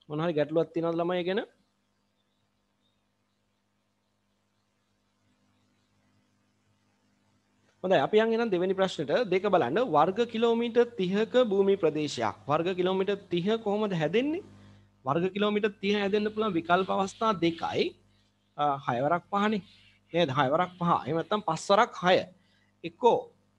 මොන හරි ගැටලුවක් තියෙනවද ළමයි ගැන? හොඳයි අපි යන් එහෙනම් දෙවෙනි ප්‍රශ්නෙට දෙක බලන්න වර්ග කිලෝමීටර් 30ක භූමි ප්‍රදේශයක් වර්ග කිලෝමීටර් 30 කොහොමද හැදෙන්නේ? වර්ග කිලෝමීටර් 30 හැදෙන්න පුළුවන් විකල්ප අවස්ථා දෙකයි. 6 වරක් 5නේ. නේද? 6 වරක් 5. එහෙම නැත්නම් 5 වරක් 6. එක්කෝ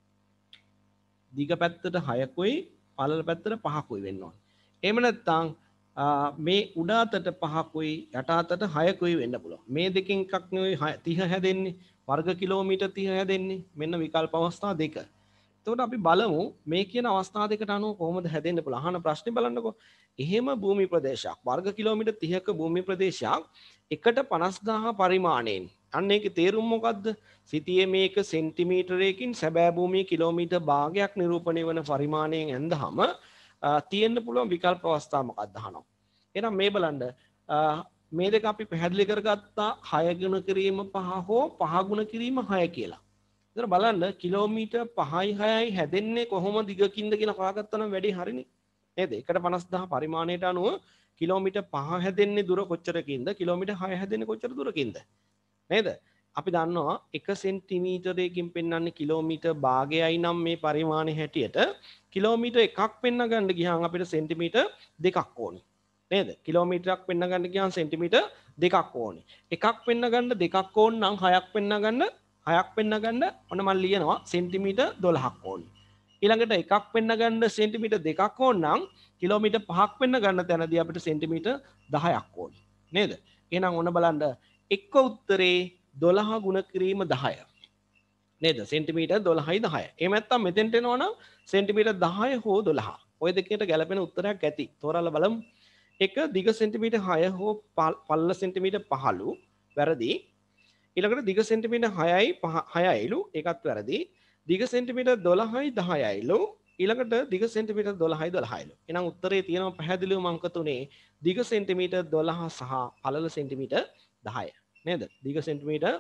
දිග පැත්තට 6කුයි පළල පැත්තට 5කුයි වෙන්න ඕනේ. එහෙම නැත්නම් මේ උඩ අතට 5කුයි යට අතට 6කුයි වෙන්න පුළුවන්. මේ දෙකෙන් එකක් නෙවෙයි 30 හැදෙන්නේ. වර්ග කිලෝමීටර් 30 හැදෙන්නේ. මෙන්න විකල්ප අවස්ථා දෙක. එතකොට අපි බලමු මේ කියන අවස්ථා දෙකට අනුව කොහොමද හැදෙන්න පුළුවන්. අහන ප්‍රශ්නේ බලන්නකෝ. එහෙම භූමි ප්‍රදේශයක් වර්ග කිලෝමීටර් 30ක භූමි ප්‍රදේශයක් එකට 50000 පරිමාණයෙන්. අන්න ඒකේ තේරුම මොකද්ද? සිටියේ මේක සෙන්ටිමීටරයකින් සැබෑ භූමිය කිලෝමීටර් භාගයක් නිරූපණය වන පරිමාණයෙන් ඇඳහම තියෙන්න පුළුවන් විකල්ප අවස්ථා මොකක්ද අහනවා. එහෙනම් මේ බලන්න මේ දෙක අපි පැහැදිලි කරගත්තා 6 ගුණ කිරීම 5 හෝ 5 ගුණ කිරීම 6 කියලා. ඒතර බලන්න කිලෝමීටර් 5යි 6යි හැදෙන්නේ කොහොම දිගකින්ද කියලා හොයාගත්තා නම් වැඩි හරිනේ. නේද? එකට 50000 පරිමාණයට අනුව කිලෝමීටර් 5 හැදෙන්නේ දුර කොච්චරකින්ද? කිලෝමීටර් 6 හැදෙන්නේ කොච්චර දුරකින්ද? නේද? අපි දන්නවා 1 සෙන්ටිමීටරයකින් පෙන්වන්නේ කිලෝමීටර් භාගයයි නම් මේ පරිමාණය හැටියට කිලෝමීටර් එකක් පෙන්න ගන්න ගියාම අපිට සෙන්ටිමීටර් දෙකක් ඕනේ. නේද? කිලෝමීටරයක් පෙන්න ගන්න ගියාම සෙන්ටිමීටර් දෙකක් ඕනේ. එකක් පෙන්න ගන්න දෙකක් ඕන නම් හයක් පෙන්න ගන්න හයක් පෙන්න ගන්න ඔන්න මම ලියනවා සෙන්ටිමීටර් 12ක් ඕනේ. ඊළඟට එකක් පෙන්න ගන්න සෙන්ටිමීටර් දෙකක් ඕන නම් කිලෝමීටර් 5ක් පෙන්න ගන්න තැනදී අපිට සෙන්ටිමීටර් 10ක් ඕනේ. නේද? එහෙනම් ඔන්න බලන්න එක්ක උත්තරේ 12 ගුණ කිරීම 10. නේද? සෙන්ටිමීටර් 12යි 10. එහෙම නැත්නම් මෙතෙන්ට එනවනම් සෙන්ටිමීටර් 10 හෝ 12. ওই දෙකේට ගැලපෙන උත්තරයක් ඇති. තෝරලා බලමු. එක දිග සෙන්ටිමීටර් 6 හෝ පළල සෙන්ටිමීටර් 15 වැරදි. ඊළඟට දිග සෙන්ටිමීටර් 6යිලු ඒකත් වැරදි. දිග සෙන්ටිමීටර් 12යි 10යිලු ඊළඟට දිග සෙන්ටිමීටර් 12යි 12යිලු. එහෙනම් උත්තරේ තියෙනවා පැහැදිලිවම අංක 3 දිග සෙන්ටිමීටර් 12 සහ පළල සෙන්ටිමීටර් 10. නේද? දිග සෙන්ටිමීටර්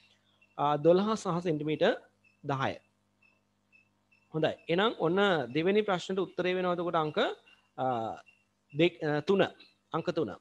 12 සහ සෙන්ටිමීටර් 10. හොඳයි. එහෙනම් ඔන්න දෙවෙනි ප්‍රශ්නෙට උත්තරේ වෙනවා එතකොට අංක 3. අංක 3.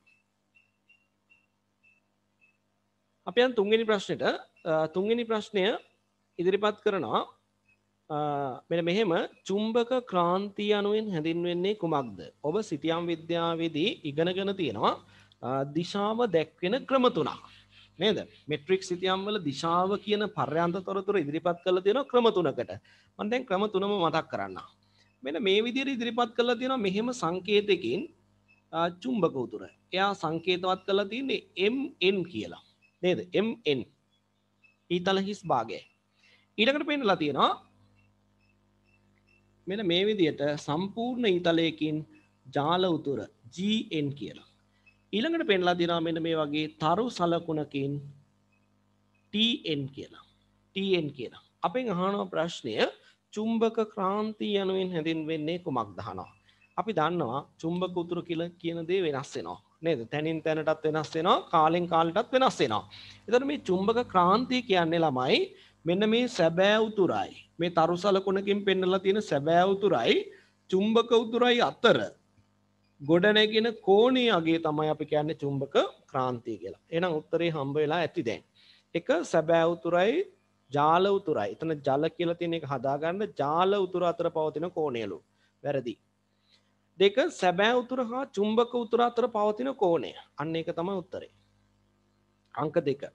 අපි යන් තුන්වෙනි ප්‍රශ්නෙට තුන්වෙනි ප්‍රශ්නය ඉදිරිපත් කරනවා මෙන්න මෙහෙම චුම්බක ක්‍රාන්තිය යනුවෙන් හැඳින්වෙන්නේ කුමක්ද? ඔබ සිතියම් විද්‍යාවේදී ඉගෙනගෙන තියෙනවා දිශාව දැක්වෙන ක්‍රම තුනක්. නේද? මෙට්‍රික් සිතියම් වල දිශාව කියන පර්යාන්ත තොරතුරු ඉදිරිපත් කරලා තියෙනවා ක්‍රම තුනකට. මම දැන් ක්‍රම තුනම මතක් කරන්නම්. මෙන්න මේ විදිහට ඉදිරිපත් කරලා තියෙනවා මෙහෙම සංකේතයකින් චුම්බක උතුර. එයා සංකේතවත් කරලා තියෙන්නේ MN කියලා. නේද? MN ඊතල හිස් භාගය. ඊළඟට පෙන්නලා තියෙනවා මෙන්න මේ විදිහට සම්පූර්ණ ඊතලයකින් ජාල උතුර GN කියලා. ඊළඟට පෙන්නලා තියෙනවා මෙන්න මේ වගේ තරු සලකුණකින් TN කියලා. TN කියලා. අපෙන් අහන ප්‍රශ්නය චුම්බක ක්‍රාන්තිය යනුවෙන් හැඳින්වෙන්නේ කුමක්ද අහනවා. අපි දන්නවා චුම්බක උතුර කියලා කියන දේ වෙනස් වෙනවා. නේද? තැනින් තැනටත් වෙනස් වෙනවා, කාලෙන් කාලටත් වෙනස් වෙනවා. එතකොට මේ චුම්බක ක්‍රාන්තිය කියන්නේ ළමයි මෙන්න මේ සැබෑ උතුරයි. මේ තරු සලකුණකින් පෙන්නලා තියෙන සැබෑ උතුරයි චුම්බක උතුරයි අතර ගොඩනැගෙන කෝණයේ අගේ තමයි අපි කියන්නේ චුම්බක ක්‍රාන්තිය කියලා. එහෙනම් උත්තරේ හම්බ වෙලා ඇති දැන්. එක සැබෑ උතුරයි ජාල උතුරයි. එතන ජල කියලා තියෙන එක හදාගන්න ජාල උතුර අතර පවතින කෝණයලු. වැරදි. දෙක සැබෑ උතුර හා චුම්බක උතුර අතර පවතින කෝණය. අන්න ඒක තමයි උත්තරේ. අංක 2.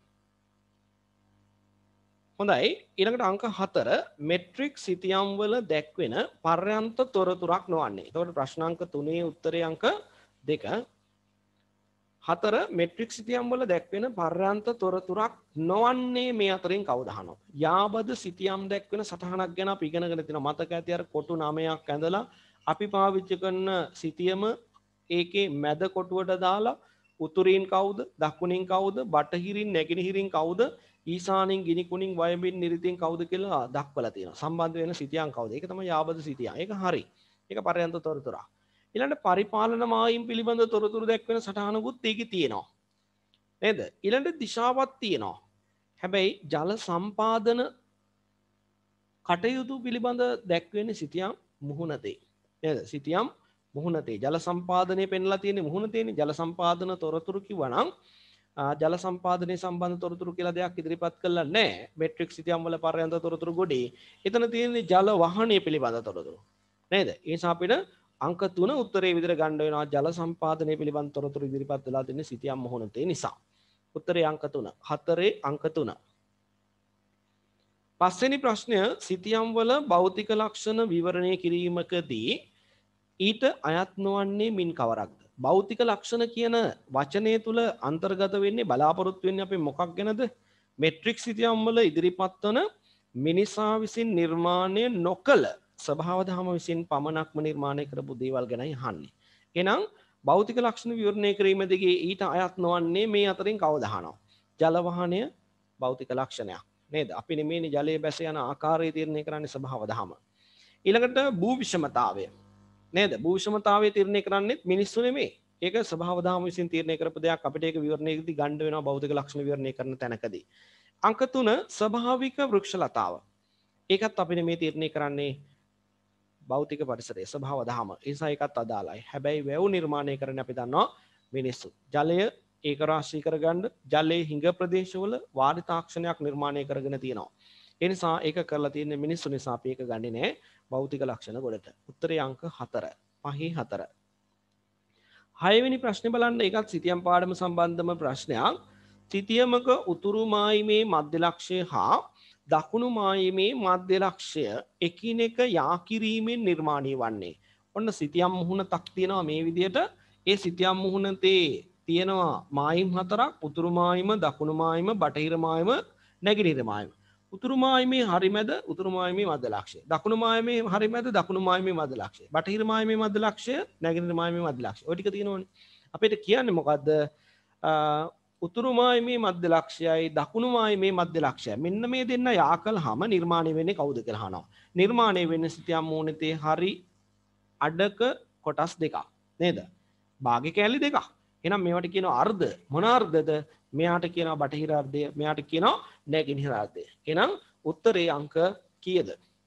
හොඳයි. ඊළඟට අංක 4 මෙට්‍රික් සිතියම් වල දැක්වෙන පර්යන්ත තොරතුරක් නොවන්නේ. එතකොට ප්‍රශ්නාංක 3 උත්තරේ අංක 2. 4 මෙට්‍රික් සිතියම් වල දැක්වෙන පර්යන්ත තොරතුරක් නොවන්නේ මේ අතරින් කවුද අහනවා. යාබද සිතියම් දැක්වෙන සටහනක් ගැන අපි ඉගෙනගෙන තියෙනවා. මතක ඇති අර කොටු 9ක් ඇඳලා අපි පාවිච්චි කරන සිතියම ඒකේ මැද කොටුවට දාලා උතුරින් කවුද දකුණින් කවුද බටහිරින් නැගෙනහිරින් කවුද ඊසානින් ගිනිකුණින් වයඹින් නිරිතින් කවුද කියලා දක්වලා තියෙනවා. සම්බන්ධ වෙන සිතියම් කවුද? ඒක තමයි යාබද සිතියම්. ඒක හරි. ඒක පර්යන්ත තොරතුරක්. ඊළඟට පරිපාලන මායිම් පිළිබඳ තොරතුරු දැක්වෙන සටහනකුත් ඒකේ තියෙනවා. නේද? ඊළඟට දිශාවක් තියෙනවා. හැබැයි ජල සම්පාදන කටයුතු පිළිබඳ දැක්වෙන්නේ සිතියම් මුහුණතේ. නේද? සිතියම් මුහුණතේ ජල සම්පාදනය පෙන්ලා තියෙන්නේ මුහුණතේනේ. ජල සම්පාදන තොරතුරු කිව්වනම් ජල සම්පාදනයේ සම්බන්ධ තොරතුරු කියලා දෙයක් ඉදිරිපත් කළා නැහැ. මෙට්‍රික් සිතියම් වල පර්යන්ත තොරතුරු ගොඩේ. එතන තියෙන්නේ ජල වහනය පිළිබඳ තොරතුරු. නේද? ඒ නිසා අපිට අංක 3 උත්තරේ විදිහට ගන්න වෙනවා. ජල සම්පාදනය පිළිබඳ තොරතුරු ඉදිරිපත් වෙලා තියෙන්නේ සිතියම් මුහුණතේ නිසා. උත්තරේ අංක 3. 4 අංක 3. පස්වෙනි ප්‍රශ්නය සිතියම් වල භෞතික ලක්ෂණ විවරණය කිරීමකදී ඊට අයත් නොවන්නේ මින් කවරක්ද? භෞතික ලක්ෂණ කියන වචනය තුල අන්තර්ගත වෙන්නේ බලාපොරොත්තු වෙන්නේ අපි මොකක් ගැනද? මෙට්‍රික් සිතියම් වල ඉදිරිපත් වන මිනිසා විසින් නිර්මාණය නොකළ ස්වභාව ධර්ම විසින් පමණක්ම නිර්මාණය කරපු දේවල් ගැනයි අහන්නේ. එහෙනම් භෞතික ලක්ෂණ විවරණය කිරීමේදී ඊට අයත් නොවන්නේ මේ අතරින් කවද අහනවා? ජල වහනය භෞතික ලක්ෂණයක් නේද? අපි නෙමෙයිනේ ජලයේ බැස යන ආකාරය තීරණය කරන්නේ ස්වභාව ධර්ම. ඊළඟට භූ විෂමතාවය නේද? භූ විෂමතාවය තීරණය කරන්නේ මිනිස්සු නෙමෙයි. ඒක ස්වභාව ධර්ම විසින් තීරණය කරපු දෙයක්. අපිට ඒක විවරණයකදී ගන්න වෙනවා භෞතික ලක්ෂණ විවරණය කරන තැනකදී. අංක 3 ස්වභාවික වෘක්ෂලතාව. ඒකත් අපි මේ තීරණය කරන්නේ භෞතික පරිසරයේ ස්වභාව ධර්ම. ඒ නිසා ඒකත් අදාළයි. හැබැයි වැව් නිර්මාණය කරන්නේ අපි දන්නවා මිනිස්සු. ජලය ඒක රාශී කරගන්න ජලයේ හිඟ ප්‍රදේශවල වාරි තාක්ෂණයක් නිර්මාණය කරගෙන තියෙනවා. ඒ නිසා ඒක කරලා තියෙන්නේ මිනිස්සු නිසා අපි ඒක ගන්නේ නැහැ භෞතික ලක්ෂණ ගොඩට. උත්තරේ අංක 4. 5-4. 6 වෙනි ප්‍රශ්නේ බලන්න. ඒකත් සිතියම් පාඩම සම්බන්ධම ප්‍රශ්නයක්. සිතියමක උතුරු මායිමේ මධ්‍ය ලක්ෂය හා දකුණු මායිමේ මධ්‍ය ලක්ෂය එකිනෙක යා කිරීමෙන් නිර්මාණය වන්නේ. ඔන්න සිතියම් මුහුණක් තියෙනවා මේ විදිහට. ඒ සිතියම් මුහුණතේ තියෙනවා මායිම් 4ක්. උතුරු මායිම, දකුණු මායිම, බටහිර මායිම, නැගෙනහිර මායිම. උතුරු මායිමේ හරිමැද උතුරු මායිමේ මධ්‍ය ලක්ෂය. දකුණු මායිමේ හරිමැද දකුණු මායිමේ මධ්‍ය ලක්ෂය. බටහිර මායිමේ මධ්‍ය ලක්ෂය, නැගෙනහිර මායිමේ මධ්‍ය ලක්ෂය. ඔය ටික තියෙනවනේ. අපිට කියන්නේ මොකද්ද? උතුරු මායිමේ මධ්‍ය ලක්ෂයයි දකුණු මායිමේ මධ්‍ය ලක්ෂයයි. මෙන්න මේ දෙන්න යා කළාම නිර්මාණය වෙන්නේ කවුද කියලා අහනවා. නිර්මාණය වෙන්නේ සිතියම් මුහුණතේ හරි අඩක කොටස් දෙකක්. නේද? භාග්‍ය කැලි දෙකක්. එහෙනම් මේවට කියනවා අර්ධ. මොන අර්ධද? මෙයාට කියනවා බටහිර අර්ධය, මෙයාට කියනවා නැගෙනහිර අර්ධය. එහෙනම් උත්තරේ අංක කීයද?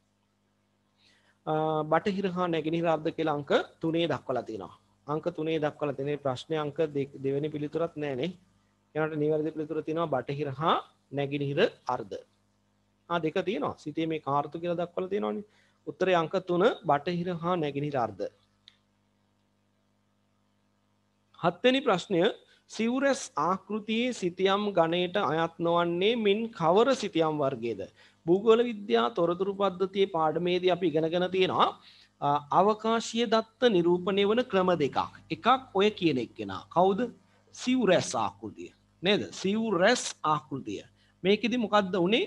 බටහිර හා නැගෙනහිර අර්ධ කියලා අංක 3 දක්වලා තියෙනවා. අංක 3 දක්වලා තියෙන ප්‍රශ්නේ අංක දෙවෙනි පිළිතුරත් නෑනේ. එනට නිවැරදි පිළිතුර තියෙනවා බටහිර හා නැගෙනහිර අර්ධ. දෙක තියෙනවා. සිතේ මේ කාර්තු කියලා දක්වලා තියෙනවානේ. උත්තරේ අංක 3 බටහිර හා නැගෙනහිර අර්ධ. 7 වෙනි ප්‍රශ්නය සිවුරැස් ආකෘතියේ සිතියම් ගණයට අයත් නොවන්නේ මින් කවර සිතියම් වර්ගයේද? භූගෝල විද්‍යා තොරතුරු පද්ධතියේ පාඩමේදී අපි ඉගෙනගෙන තියෙනවා අවකාශීය දත්ත නිරූපණය වන ක්‍රම දෙකක්. එකක් ඔය කියන එක්කෙනා. කවුද? සිවුරැස් ආකෘතිය. නේද? සිවුරැස් ආකෘතිය. මේකෙදි මොකද්ද උනේ?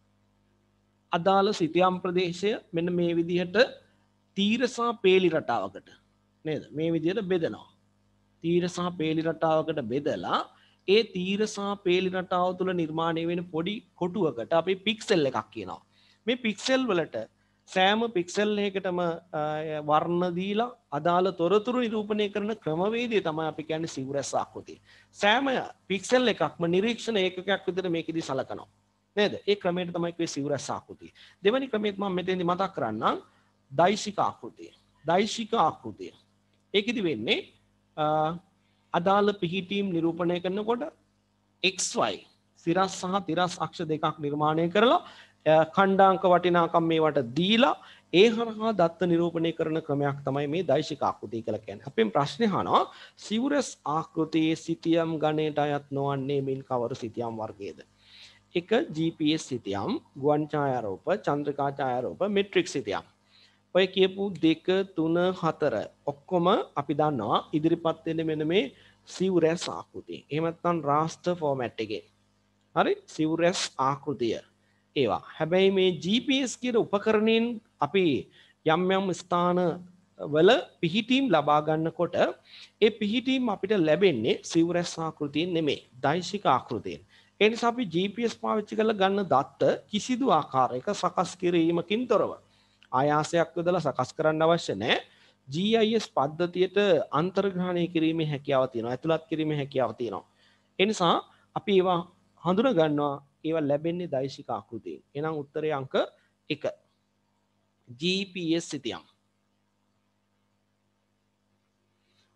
අදාළ සිතියම් ප්‍රදේශය මෙන්න මේ විදිහට තීරසා පේලි රටාවකට නේද? මේ විදිහට බෙදනවා. තීරසා පේලි රටාවකට බෙදලා ඒ තීරසා පේලි රටාව තුළ නිර්මාණය වෙන පොඩි කොටුවකට අපි පික්සෙල් එකක් කියනවා. මේ පික්සෙල් වලට සෑම පික්සෙල් එකකටම වර්ණ දීලා අදාළ තොරතුරු නිරූපණය කරන ක්‍රමවේදය තමයි අපි කියන්නේ සිවුරැස් ආකෘතිය. සෑම පික්සෙල් එකක්ම නිරීක්ෂණ ඒකකයක් විදිහට මේකෙදි සලකනවා. නේද? ඒ ක්‍රමයට තමයි කිව්වේ සිවුරැස් ආකෘතිය. දෙවෙනි ක්‍රමෙත් මම මෙතෙන්දි මතක් කරන්නම් දෛශික ආකෘතිය. දෛශික ආකෘතිය. ඒකෙදි වෙන්නේ අදාළ පිහිටීම් නිරූපණය කරනකොට XY සිරස් සහ තිරස් අක්ෂ දෙකක් නිර්මාණය කරලා ඛණ්ඩාංක වටිනාකම් මේවට දීලා ඒ හරහා දත්ත නිරූපණය කරන ක්‍රමයක් තමයි මේ දෛශික ආකෘතිය කියලා කියන්නේ. අපෙන් ප්‍රශ්නේ අහනවා සිවුරස් ආකෘතියේ සිතියම් ගණයට අයත් නොවන්නේ මින් කවර සිතියම් වර්ගයේද? එක GPS සිතියම්, ගුවන් ඡායාරූප, චන්ද්‍රිකා ඡායාරූප, මෙට්‍රික් සිතියම්. ඔය කියපු 2 3 4 ඔක්කොම අපි දන්නවා ඉදිරිපත් වෙන්නේ මෙන්න මේ සිවුරැස් ආකෘතිය. එහෙම නැත්නම් රාස්ටර් ෆෝමැට් එකේ. හරි? සිවුරැස් ආකෘතිය. ඒවා. හැබැයි මේ GPS කියන උපකරණයෙන් අපි යම් යම් ස්ථාන වල පිහිටීම් ලබා ගන්නකොට ඒ පිහිටීම් අපිට ලැබෙන්නේ සිවුරැස් ආකෘතියෙන් නෙමෙයි, දෛශික ආකෘතියෙන්. ඒ නිසා අපි GPS පාවිච්චි කරලා ගන්න දත්ත කිසිදු ආකාරයක සකස් කිරීමකින් තොරව ආයාසයක් යොදලා සකස් කරන්න අවශ්‍ය නැහැ. GIS පද්ධතියට අන්තර්ග්‍රහණය කිරීමේ හැකියාව තියෙනවා. ඇතුළත් කිරීමේ හැකියාව තියෙනවා. ඒ නිසා අපි ඒවා හඳුනා ගන්නවා. ඒවා ලැබෙන්නේ දෛශික ආකෘතියෙන්. එහෙනම් උත්තරේ අංක 1. GPS සිතියම්.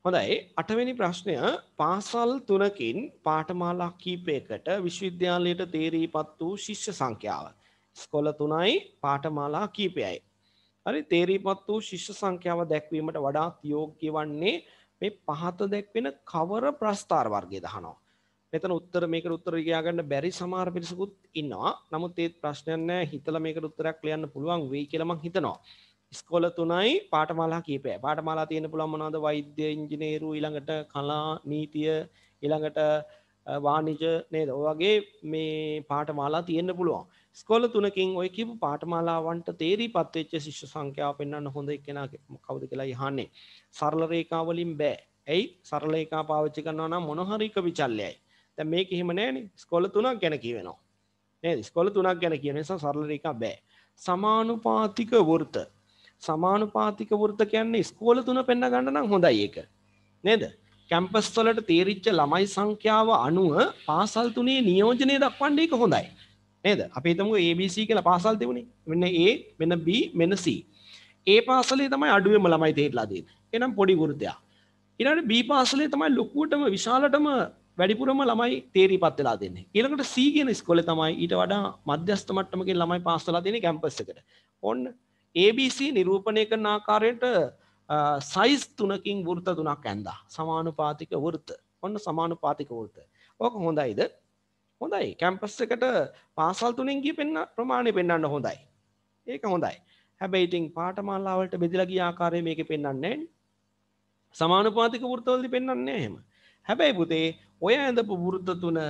හොඳයි 8 වෙනි ප්‍රශ්නය පාසල් 3කින් පාඨමාලා කීපයකට විශ්වවිද්‍යාලයට තේරීපත් වූ ශිෂ්‍ය සංඛ්‍යාව. ඉස්කෝල 3යි පාඨමාලා කීපයයි. හරි තේරීපත් වූ ශිෂ්‍ය සංඛ්‍යාව දැක්වීමට වඩාත් යෝග්‍ය වන්නේ මේ පහත දැක්වෙන කවර ප්‍රස්ථාර වර්ගයද අහනවා. මෙතන උත්තර මේකට උත්තර කියා ගන්න බැරි සමහර පිරිසකුත් ඉන්නවා. නමුත් ඒ ප්‍රශ්නයක් නෑ හිතලා මේකට උත්තරයක් ලියන්න පුළුවන් වෙයි කියලා මම හිතනවා. ඉස්කෝල 3යි පාඨමාලා කීපයයි. පාඨමාලා තියෙන්න පුළුවන් මොනවද? වෛද්‍ය, ඉංජිනේරු, ඊළඟට කලා, නීතිය, ඊළඟට වාණිජ නේද? ඔය වගේ මේ පාඨමාලා තියෙන්න පුළුවන්. ඉස්කෝල 3කින් ඔය කියපු පාඨමාලාවන්ට තේරීපත් වෙච්ච ශිෂ්‍ය සංඛ්‍යාව පෙන්වන්න හොඳ එක්කෙනා කවුද කියලා යහන්නේ. සරල රේඛා වලින් බෑ. ඇයි? සරල රේඛා පාවිච්චි කරනවා නම් මොන හරි එක විචල්යයි. දැන් මේක එහෙම නෑනේ. ඉස්කෝල 3ක් ගැන කියවෙනවා. නේද? ඉස්කෝල 3ක් ගැන කියන නිසා සරල රේඛා බෑ. සමානුපාතික වෘත්ත. සමානුපාතික වෘත්ත කියන්නේ ඉස්කෝල 3 පෙන්න ගන්න නම් හොඳයි ඒක. නේද? කැම්පස් වලට තේරිච්ච ළමයි සංඛ්‍යාව අනුව පාසල් 3 නියෝජනය දක්වන්නේ ඒක හොඳයි. නේද? අපි හිතමුකෝ ABC කියලා පාසල් තිබුණේ. මෙන්න A, මෙන්න B, මෙන්න C. A පාසලේ තමයි අඩුවෙන්ම ළමයි තේරිලා තියෙන්නේ. එහෙනම් පොඩි වෘත්තයක්. ඊළඟට B පාසලේ තමයි ලොකුවටම විශාලටම වැඩිපුරම ළමයි තේරීපත් වෙලා දෙන්නේ. ඊළඟට C කියන ඉස්කෝලේ තමයි ඊට වඩා මධ්‍යස්ථ මට්ටමකින් ළමයි පාස් වෙලා දෙන්නේ කැම්පස් එකට. ඔන්න ABC නිරූපණය කරන ආකාරයට සයිස් 3කින් වෘත්ත 3ක් ඇඳා. සමානුපාතික වෘත්ත. ඔන්න සමානුපාතික වෘත්ත. ඕක හොඳයිද? හොඳයි. කැම්පස් එකට පාසල් 3න් ගිය ප්‍රමාණය පෙන්වන්න හොඳයි. ඒක හොඳයි. හැබැයි ඉතින් පාඨමාලා වලට බෙදලා ගිය ආකාරය මේකේ පෙන්වන්නේ නැහැ. සමානුපාතික වෘත්තවලදී පෙන්වන්නේ නැහැ එහෙම. හැබැයි පුතේ ඔය ඇඳපු වෘත්ත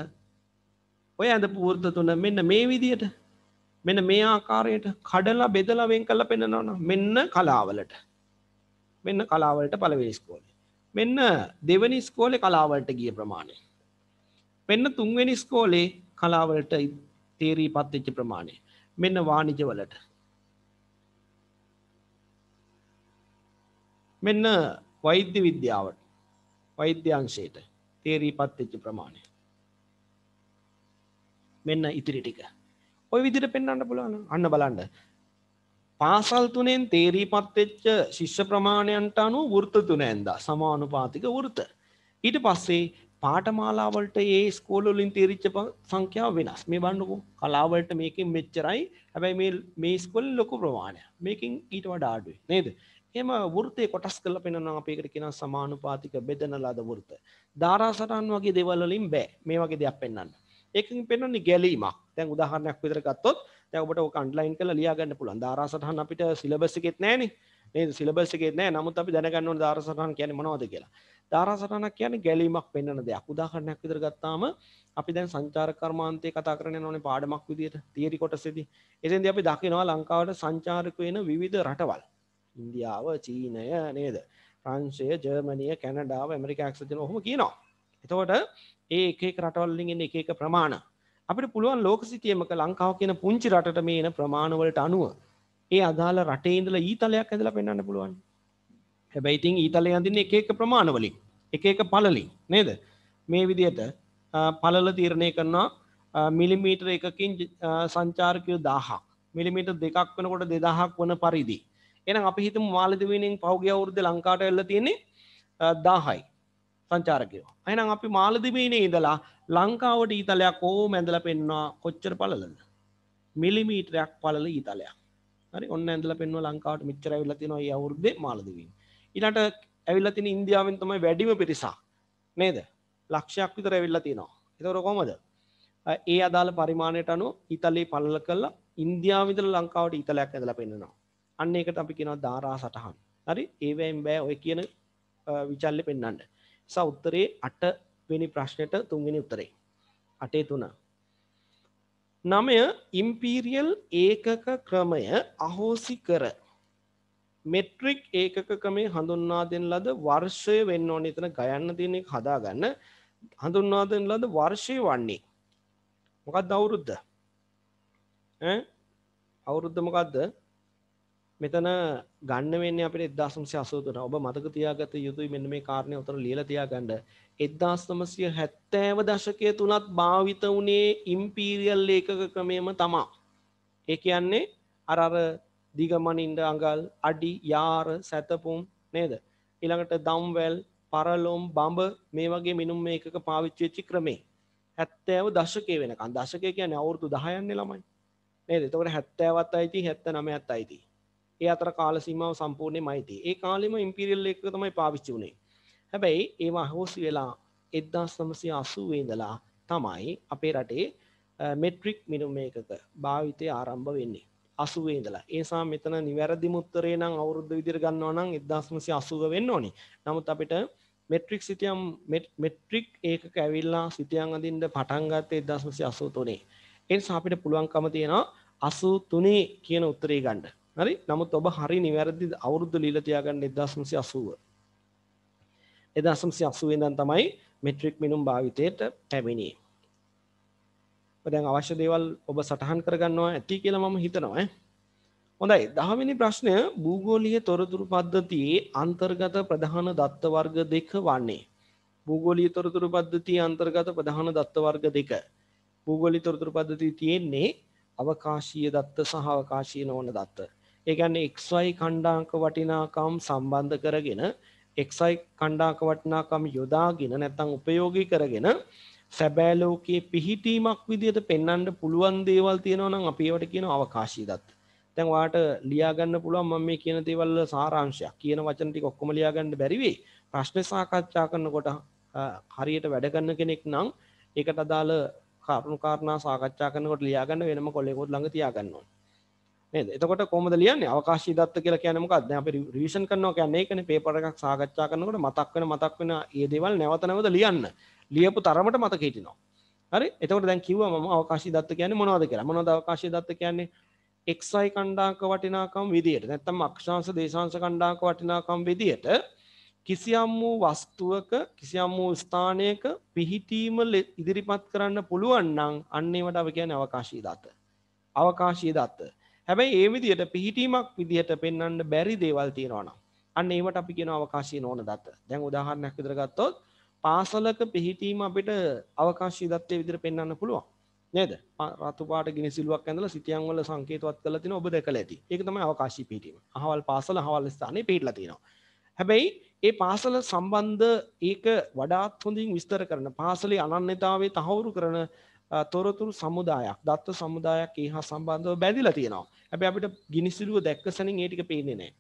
3 මෙන්න මේ විදියට මෙන්න මේ ආකාරයට කඩලා බෙදලා වෙන් කරලා පෙන්නනවා නම් මෙන්න කලාවලට. මෙන්න කලාවලට පළවෙනි ඉස්කෝලේ. මෙන්න දෙවෙනි ඉස්කෝලේ කලාවලට ගිය ප්‍රමාණය. මෙන්න තුන්වෙනි ඉස්කෝලේ කලාවලට තේරීපත් වෙච්ච ප්‍රමාණය. මෙන්න වාණිජ වලට. මෙන්න වෛද්‍ය විද්‍යාවට වෛද්‍ය අංශයට තේරීපත් වෙච්ච ප්‍රමාණය. මෙන්න ඉතිරි ටික. ඔය විදිහට පෙන්වන්න පුළුවන්. අන්න බලන්න. පාසල් 3න් තේරීපත් වෙච්ච ශිෂ්‍ය ප්‍රමාණයන්ට අනුව වෘත්ත 3 ඇඳා සමානුපාතික වෘත්ත. ඊට පස්සේ පාඨමාලා වලට ඒ ස්කෝල වලින් තේරිච්ච සංඛ්‍යාව වෙනස්. මේ බලන්නකෝ. කලාව වලට මේකෙන් මෙච්චරයි. හැබැයි මේ ස්කෝලේ ලොකු ප්‍රමාණයක්. මේකෙන් ඊට වඩා අඩුයි. නේද? එහෙම වෘත්තේ කොටස් කරලා පෙන්නනවා අපි ඒකට කියනවා සමානුපාතික බෙදන ලද වෘත්ත. දාරාසටහන් වගේ දේවල් වලින් බෑ මේ වගේ දෙයක් පෙන්වන්න. ඒකෙන් පෙන්වන්නේ ගැලීමක්. දැන් උදාහරණයක් විතර ගත්තොත් දැන් ඔබට ඔක අන්ඩර්ලයින් කරලා ලියා ගන්න පුළුවන්. දාරාසටහන් අපිට සිලබස් එකෙත් නැහැනේ. නේද? සිලබස් එකෙත් නැහැ. නමුත් අපි දැනගන්න ඕනේ දාරාසටහන් කියන්නේ මොනවද කියලා. දාරාසටහනක් කියන්නේ ගැලීමක් පෙන්වන දෙයක්. උදාහරණයක් විතර ගත්තාම අපි දැන් සංචාරක කර්මාන්තයේ කතා කරගෙන යනෝනේ පාඩමක් විදියට තියරි කොටසේදී. එතෙන්දී අපි දකිනවා ලංකාවට සංචාරක වෙන විවිධ රටවල්. ඉන්දියාව, චීනය නේද? ප්‍රංශය, ජර්මනිය, කැනඩාව, ඇමරිකා එක්සත් ජනපද ඔහොම කියනවා. එතකොට ඒ එක එක රටවල් වලින් එන එක එක ප්‍රමාණ අපිට පුළුවන් ලෝක සිතියමක ලංකාව කියන පුංචි රටට මේ එන ප්‍රමාණ වලට අනුව ඒ අදාළ රටේ ඉඳලා ඊතලයක් ඇදලා පෙන්වන්න පුළුවන්. හැබැයි ඉතින් ඊතලය අඳින්නේ එක එක ප්‍රමාණ වලින්, එක එක පළලින් නේද? මේ විදිහට පළල තීරණය කරනවා මිලිමීටර එකකින් සංචාරකයෝ 1000ක්, මිලිමීටර දෙකක් වෙනකොට 2000ක් වන පරිදි. එහෙනම් අපි හිතමු මාලදිවයිනෙන් පහුගිය අවුරුද්දේ ලංකාවට ඇවිල්ලා තියෙන්නේ 1000යි සංචාරකයෝ. එහෙනම් අපි මාලදිවයිනේ ඉඳලා ලංකාවට ඊතලයක් ඕම ඇඳලා පෙන්වනවා කොච්චර පළලද? මිලිමීටරයක් පළල ඊතලයක්. හරි ඔන්න ඇඳලා පෙන්වනවා ලංකාවට මෙච්චර ඇවිල්ලා තියෙනවා මේ අවුරුද්දේ මාලදිවයිනේ. ඊළඟට ඇවිල්ලා තියෙන ඉන්දියාවෙන් තමයි වැඩිම පිරිසක් නේද? ලක්ෂයක් විතර ඇවිල්ලා තියෙනවා. ඒතකොට කොහමද? ඒ අදාළ පරිමාණයට අනුව ඊතලයේ පළල කළා ඉන්දියාව ඉඳලා ලංකාවට ඊතලයක් ඇඳලා පෙන්වනවා. අන්න ඒකට අපි කියනවා දාරා සටහන්. හරි? ඒවෙන් බෑ ඔය කියන විචල්ලේ පෙන්වන්න. සා උත්තරේ 8 වෙනි ප්‍රශ්නෙට 3 වෙනි උත්තරේ. 8 3. 9 ඉම්පීරියල් ඒකක ක්‍රමය අහෝසි කර මෙට්‍රික් ඒකක ක්‍රමය හඳුන්වා දෙන ලද වර්ෂය වෙන්න ඕනේ. එතන ගයන්න තියෙන එක හදාගන්න. හඳුන්වා දෙන ලද වර්ෂය වන්නේ මොකක්ද අවුරුද්ද? අවුරුද්ද මොකක්ද? මෙතන ගන්න වෙන්නේ අපිට 1983. ඔබ මතක තියාගත යුතුයි මෙන්න මේ කාරණේ උතන ලියලා තියාගන්න. 1970 දශකයේ තුනත් භාවිත වුණේ ඉම්පීරියල් ඒකක ක්‍රමයම තමයි. ඒ කියන්නේ අර දිගමනින්ද අඟල්, අඩි, යාර, සැතපුම් නේද? ඊළඟට දම්වැල්, පරලොම් බඹ මේ වගේ මිනුම් මේකක පාවිච්චි වෙච්ච ක්‍රමේ 70 දශකයේ වෙනකන් දශකය කියන්නේ අවුරුදු 10න්නේ ළමයි නේද? එතකොට 70ත් අයිති 79ත් අයිති. ඒ අතර කාල සීමාව සම්පූර්ණයෙන්ම අයිති. ඒ කාලෙම ඉම්පීරියල් එක තමයි පාවිච්චි වුනේ. හැබැයි ඒවා අහෝසි වෙලා 1980 ඉඳලා තමයි අපේ රටේ මෙට්‍රික් මිනුම් මේකක භාවිතය ආරම්භ වෙන්නේ. 80 ඉඳලා. ඒ නිසා මෙතන නිවැරදිම උත්තරේ නම් අවුරුද්ද විදිහට ගන්නවා නම් 1980 වෙන්න ඕනේ. නමුත් අපිට මෙට්‍රික් සිතියම් මෙට්‍රික් ඒකක ඇවිල්ලා සිතියම් අඳින්න පටන් ගත්තේ 1983. ඒ නිසා අපිට පුළුවන්කම තියෙනවා 83 කියන උත්තරේ ගන්න. හරි? නමුත් ඔබ හරි නිවැරදි අවුරුද්ද ලියලා තියාගන්න 1980. 1980 ඉඳන් තමයි මෙට්‍රික් මිනුම් භාවිතයට පැමිණියේ. දැන් අවශ්‍ය දේවල් ඔබ සටහන් කරගන්නවා ඇති කියලා මම හිතනවා. හොඳයි 10 වෙනි ප්‍රශ්නය භූගෝලීය තොරතුරු පද්ධතියේ අන්තර්ගත ප්‍රධාන දත්ත වර්ග දෙක වන්නේ. භූගෝලීය තොරතුරු පද්ධතියේ අන්තර්ගත ප්‍රධාන දත්ත වර්ග දෙක. භූගෝලීය තොරතුරු පද්ධතිය තියෙන්නේ අවකාශීය දත්ත සහ අවකාශීය නොවන දත්ත. ඒ කියන්නේ XY ඛණ්ඩාංක වටිනාකම් සම්බන්ධ කරගෙන XY ඛණ්ඩාංක වටිනාකම් යොදාගෙන නැත්නම් උපයෝගී කරගෙන සැබෑ ලෝකයේ පිහිටීමක් විදිහට පෙන්වන්න පුළුවන් දේවල් තියෙනවා නම් අපි ඒවට කියනවා අවකාශීය දත්ත. දැන් ඔයාලට ලියා ගන්න පුළුවන් මම මේ කියන දේවල් වල සාරාංශයක් කියන වචන ටික ඔක්කොම ලියා ගන්න බැරි වෙයි. ප්‍රශ්න සාකච්ඡා කරනකොට හරියට වැඩ කරන කෙනෙක් නම් ඒකට අදාළ කරුණු කාරණා සාකච්ඡා කරනකොට ලියා ගන්න වෙනම කොලයකට ළඟ තියා ගන්න ඕනේ. නේද? එතකොට කොහොමද ලියන්නේ? අවකාශීය දත්ත කියලා කියන්නේ මොකක්ද? දැන් අපි රිවිෂන් කරනවා කියන්නේ ඒකනේ පේපර් එකක් සාකච්ඡා කරනකොට මතක් වෙන මේ දේවල් නැවත නැවත ලියන්න. ලියපු තරමට මතක හිටිනවා. හරි? එතකොට දැන් කිව්වා මම අවකාශීය දත්ත කියන්නේ මොනවද කියලා. මොනවද අවකාශීය දත්ත කියන්නේ? XY ඛණ්ඩාංක වටිනාකම් විදියට නැත්නම් අක්ෂාංශ දේශාංශ ඛණ්ඩාංක වටිනාකම් විදියට කිසියම් වූ වස්තුවක කිසියම් වූ ස්ථානයක පිහිටීම ඉදිරිපත් කරන්න පුළුවන් නම් අන්න ඒවට අපි කියන්නේ අවකාශීය දත්ත. අවකාශීය දත්ත. හැබැයි ඒ විදියට පිහිටීමක් විදියට පෙන්වන්න බැරි දේවල් තියෙනවා නම් අන්න ඒවට අපි කියනවා අවකාශීය නොවන දත්ත. දැන් උදාහරණයක් විදිහට ගත්තොත් පාසලක පිහිටීම අපිට අවකාශීය දත්තේ විදිහට පෙන්වන්න පුළුවන්. නේද? රතු පාට ගිනිසිලුවක් ඇඳලා සිටියන් වල සංකේතවත් කරලා තිනවා ඔබ දැකලා ඇති. ඒක තමයි අවකාශී පිහිටීම. අහවල් පාසල අහවල් ස්ථානයේ පිහිටලා තිනවා. හැබැයි ඒ පාසල සම්බන්ධ ඒක වඩාත් හොඳින් විස්තර කරන පාසලේ අනන්‍යතාවය තහවුරු කරන තොරතුරු සමුදායක්, දත්ත සමුදායක් ඒ හා සම්බන්ධව බැඳිලා තියෙනවා. හැබැයි අපිට ගිනිසිලුව දැක්ක සැනින් ඒ ටික පේන්නේ නැහැ.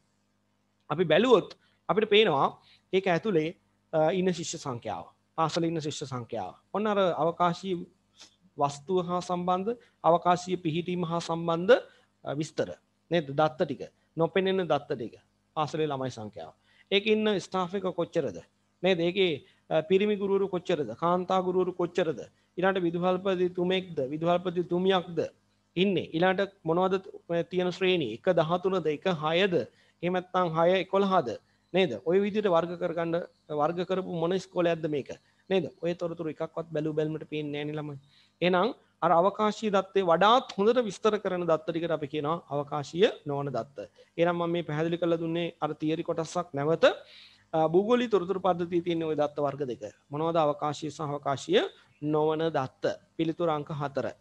අපි බැලුවොත් අපිට පේනවා ඒක ඇතුලේ ඉන්න ශිෂ්‍ය සංඛ්‍යාව. පාසලේ ඉන්න ශිෂ්‍ය සංඛ්‍යාව. ඔන්න අර අවකාශී වස්තුව හා සම්බන්ධ අවකාශීය පිහිටීම හා සම්බන්ධ විස්තර නේද? දත්ත ටික, නොපෙනෙන දත්ත ටික. පාසලේ ළමයි සංඛ්‍යාව. ඒකේ ඉන්න ස්ටාෆ් එක කොච්චරද? නේද? ඒකේ පිරිමි ගුරුවරු කොච්චරද? කාන්තා ගුරුවරු කොච්චරද? ඊළඟට විදුහල්පති තුමෙක්ද? විදුහල්පති තුමියක්ද ඉන්නේ? ඊළඟට මොනවද තියෙන ශ්‍රේණි? 1 13ද? 1 6ද? එහෙම නැත්නම් 6 11ද? නේද? ওই විදිහට වර්ග කරගන්න වර්ග කරපු මොන ඉස්කෝලයක්ද මේක? නේද? ඔය තොරතුරු එකක්වත් බැලුවල්මට පේන්නේ නැහැ නේ ළමයි. එහෙනම් අර අවකාශීය දත්තේ වඩාත් හොඳට විස්තර කරන දත්ත ටිකට අපි කියනවා අවකාශීය නොවන දත්ත. එහෙනම් මම මේ පැහැදිලි කරලා දුන්නේ අර තියරි කොටසක් නැවත භූගෝලීය තොරතුරු පද්ධතියේ තියෙන ওই දත්ත වර්ග දෙක. මොනවද අවකාශීය සහ අවකාශීය නොවන දත්ත? පිළිතුර අංක 4.